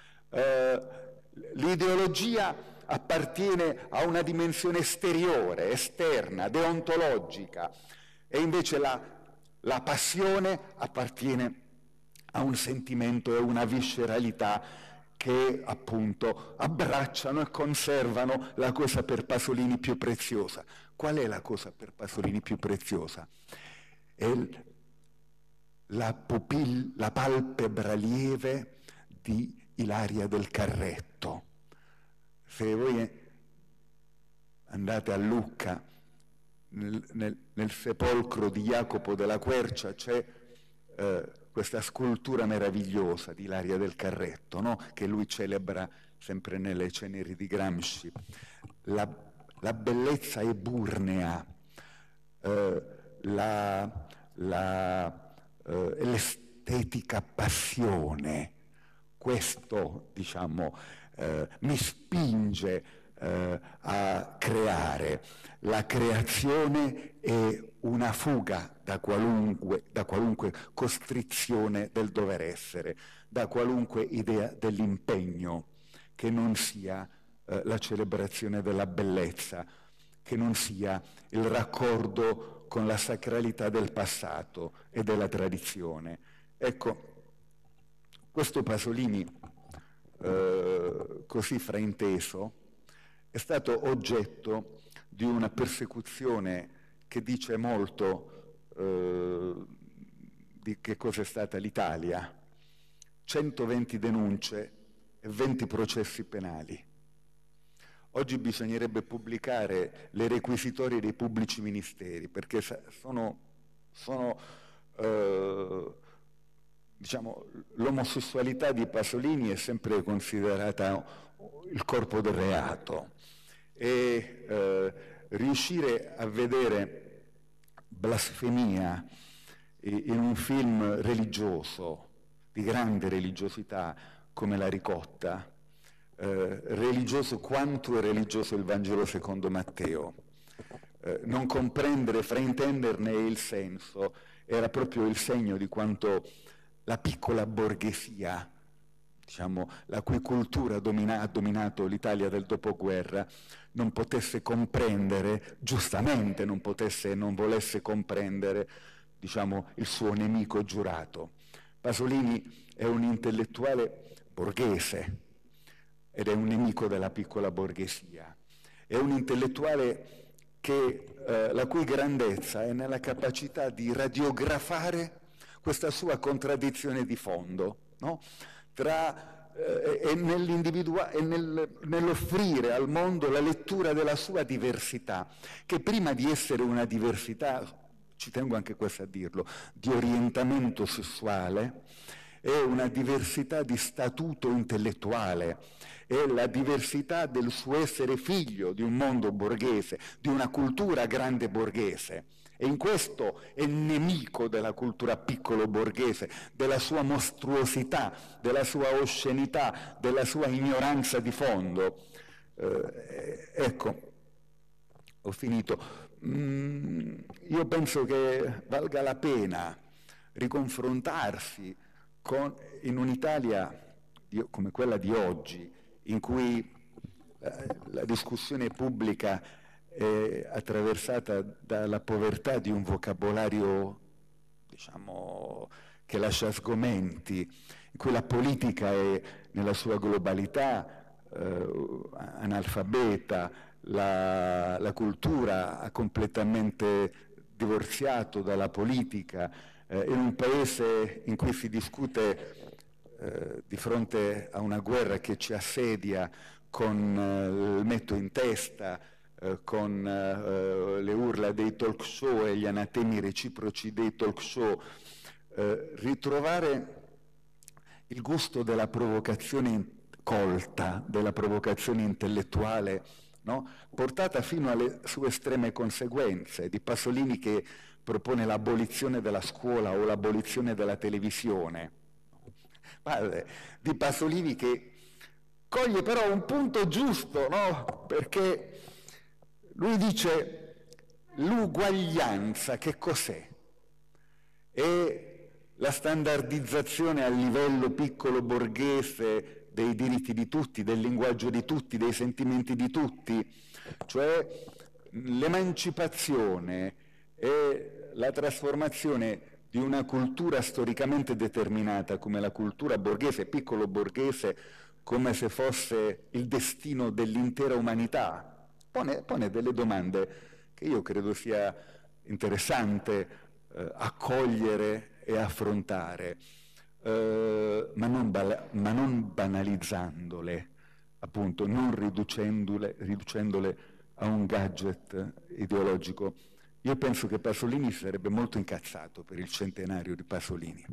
L'ideologia appartiene a una dimensione esteriore, esterna, deontologica, e invece la passione appartiene a un sentimento e una visceralità che appunto abbracciano e conservano la cosa per Pasolini più preziosa. Qual è la cosa per Pasolini più preziosa? È la palpebra lieve di Ilaria del Carretto. Se voi andate a Lucca, nel sepolcro di Jacopo della Quercia c'è questa scultura meravigliosa di Ilaria del Carretto, no? Che lui celebra sempre nelle ceneri di Gramsci. La bellezza eburnea, l'estetica passione, questo, diciamo, mi spinge a creare. La creazione è una fuga da qualunque costrizione del dover essere, da qualunque idea dell'impegno che non sia la celebrazione della bellezza, che non sia il raccordo con la sacralità del passato e della tradizione. Ecco, questo Pasolini, così frainteso, è stato oggetto di una persecuzione che dice molto di che cosa è stata l'Italia. 120 denunce e 20 processi penali. Oggi bisognerebbe pubblicare le requisitorie dei pubblici ministeri, perché diciamo, l'omosessualità di Pasolini è sempre considerata il corpo del reato, e riuscire a vedere blasfemia in un film religioso, di grande religiosità, come La Ricotta, religioso quanto è religioso il Vangelo secondo Matteo, non comprendere, fraintenderne il senso, era proprio il segno di quanto la piccola borghesia, diciamo, la cui cultura ha dominato l'Italia del dopoguerra, non potesse comprendere, giustamente non potesse e non volesse comprendere, diciamo, il suo nemico giurato. Pasolini è un intellettuale borghese ed è un nemico della piccola borghesia. È un intellettuale la cui grandezza è nella capacità di radiografare questa sua contraddizione di fondo, no? E nell'offrire al mondo la lettura della sua diversità, che prima di essere una diversità, ci tengo anche questo a dirlo, di orientamento sessuale, è una diversità di statuto intellettuale, è la diversità del suo essere figlio di un mondo borghese, di una cultura grande borghese. E in questo è nemico della cultura piccolo borghese, della sua mostruosità, della sua oscenità, della sua ignoranza di fondo. Ecco, ho finito. Io penso che valga la pena riconfrontarsi in un'Italia come quella di oggi, in cui la discussione pubblica è attraversata dalla povertà di un vocabolario, diciamo, che lascia sgomenti, in cui la politica è nella sua globalità analfabeta, la cultura ha completamente divorziato dalla politica, in un paese in cui si discute di fronte a una guerra che ci assedia con il metto in testa, con le urla dei talk show e gli anatemi reciproci dei talk show, ritrovare il gusto della provocazione colta, della provocazione intellettuale, no? Portata fino alle sue estreme conseguenze, di Pasolini che propone l'abolizione della scuola o l'abolizione della televisione, di Pasolini che coglie però un punto giusto, no? Perché lui dice: l'uguaglianza che cos'è? È la standardizzazione a livello piccolo borghese dei diritti di tutti, del linguaggio di tutti, dei sentimenti di tutti, cioè l'emancipazione e la trasformazione di una cultura storicamente determinata come la cultura borghese, piccolo borghese, come se fosse il destino dell'intera umanità. Pone delle domande che io credo sia interessante accogliere e affrontare, ma non banalizzandole, appunto, non riducendole a un gadget ideologico. Io penso che Pasolini sarebbe molto incazzato per il centenario di Pasolini,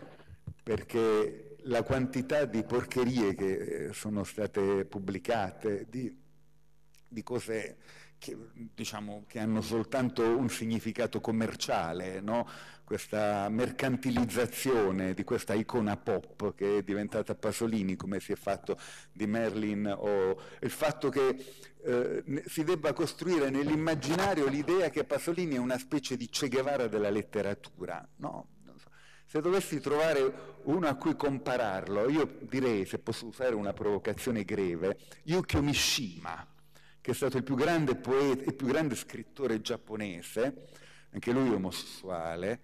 perché la quantità di porcherie che sono state pubblicate, di cose che, diciamo, che hanno soltanto un significato commerciale, no? Questa mercantilizzazione di questa icona pop che è diventata Pasolini, come si è fatto di Merlin, o il fatto che si debba costruire nell'immaginario l'idea che Pasolini è una specie di Che Guevara della letteratura, no? Se dovessi trovare uno a cui compararlo, io direi, se posso usare una provocazione greve, Yukio Mishima, che è stato il più grande poeta, il più grande scrittore giapponese, anche lui omosessuale,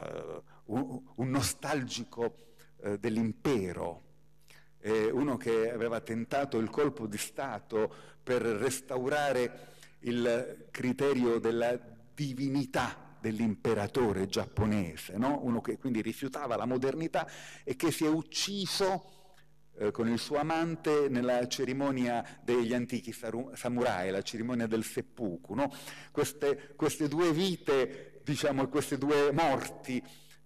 un nostalgico dell'impero, uno che aveva tentato il colpo di Stato per restaurare il criterio della divinità dell'imperatore giapponese, no? Uno che quindi rifiutava la modernità e che si è ucciso con il suo amante nella cerimonia degli antichi samurai, la cerimonia del seppuku, no? Queste due vite, diciamo, queste due morti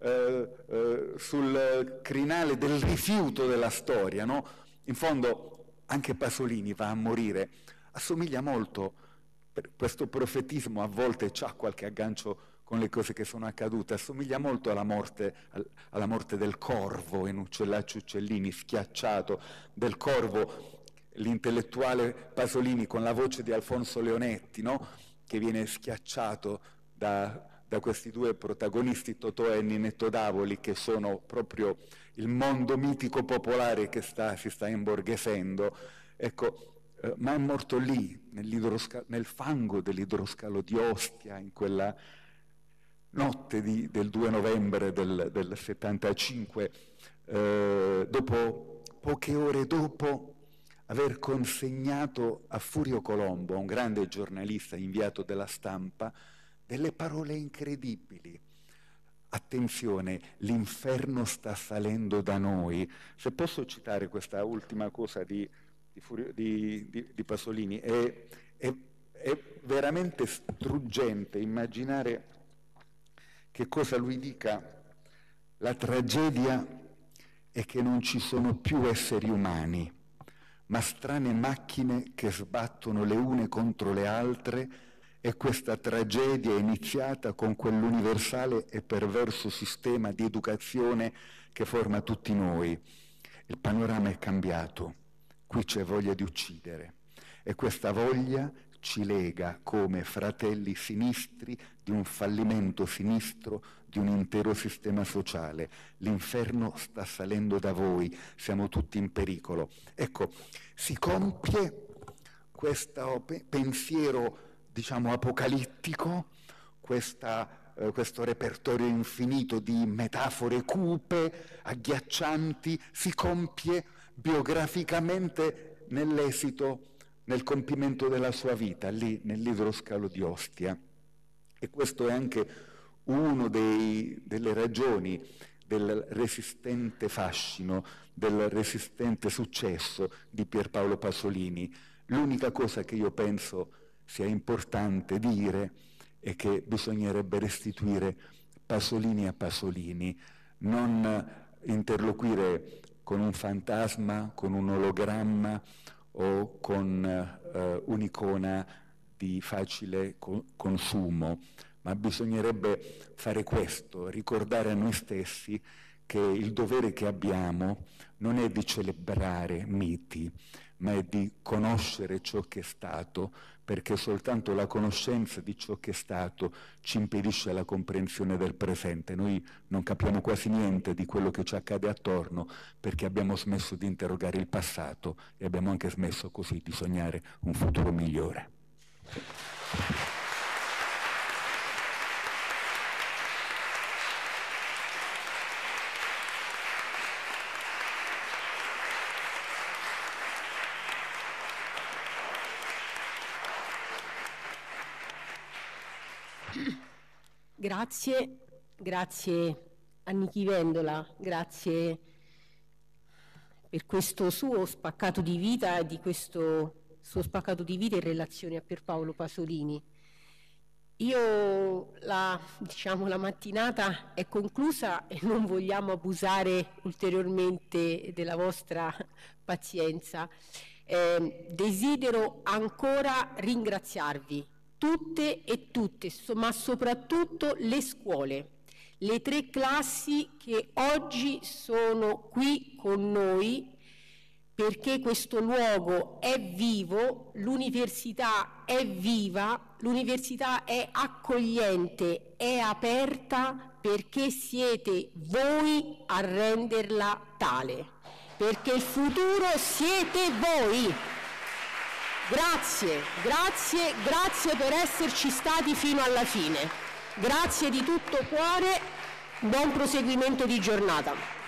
sul crinale del rifiuto della storia, no? In fondo anche Pasolini va a morire, assomiglia molto, questo profetismo a volte c'ha qualche aggancio con le cose che sono accadute, assomiglia molto alla morte del corvo in Uccellacci Uccellini, schiacciato del corvo, l'intellettuale Pasolini con la voce di Alfonso Leonetti, no? Che viene schiacciato da questi due protagonisti, Totò e Ninetto Davoli, che sono proprio il mondo mitico popolare che si sta imborghesendo. Ecco, ma è morto lì, nel fango dell'idroscalo di Ostia, in quella notte del 2 novembre del 75, poche ore dopo aver consegnato a Furio Colombo, un grande giornalista inviato della Stampa, delle parole incredibili. Attenzione, l'inferno sta salendo da noi. Se posso citare questa ultima cosa di Pasolini, è veramente struggente immaginare che cosa lui dica: la tragedia è che non ci sono più esseri umani, ma strane macchine che sbattono le une contro le altre, e questa tragedia è iniziata con quell'universale e perverso sistema di educazione che forma tutti noi. Il panorama è cambiato, qui c'è voglia di uccidere, e questa voglia ci lega come fratelli sinistri di un fallimento sinistro di un intero sistema sociale. L'inferno sta salendo da voi, siamo tutti in pericolo. Ecco, si compie questo pensiero, diciamo, apocalittico, questo repertorio infinito di metafore cupe, agghiaccianti, si compie biograficamente nell'esito, nel compimento della sua vita, lì nell'idroscalo di Ostia. E questo è anche una delle ragioni del resistente fascino, del resistente successo di Pierpaolo Pasolini. L'unica cosa che io penso sia importante dire è che bisognerebbe restituire Pasolini a Pasolini, non interloquire con un fantasma, con un ologramma o con un'icona di facile consumo, ma bisognerebbe fare questo, ricordare a noi stessi che il dovere che abbiamo non è di celebrare miti, ma è di conoscere ciò che è stato, perché soltanto la conoscenza di ciò che è stato ci impedisce la comprensione del presente. Noi non capiamo quasi niente di quello che ci accade attorno perché abbiamo smesso di interrogare il passato e abbiamo anche smesso così di sognare un futuro migliore. Grazie a Nichi Vendola, grazie per questo suo spaccato di vita e di questo suo spaccato di vita in relazione a Pierpaolo Pasolini. La mattinata è conclusa e non vogliamo abusare ulteriormente della vostra pazienza. Desidero ancora ringraziarvi tutte e tutte, ma soprattutto le scuole, le 3 classi che oggi sono qui con noi, perché questo luogo è vivo, l'università è viva, l'università è accogliente, è aperta, perché siete voi a renderla tale, perché il futuro siete voi. Grazie per esserci stati fino alla fine. Grazie di tutto cuore, buon proseguimento di giornata.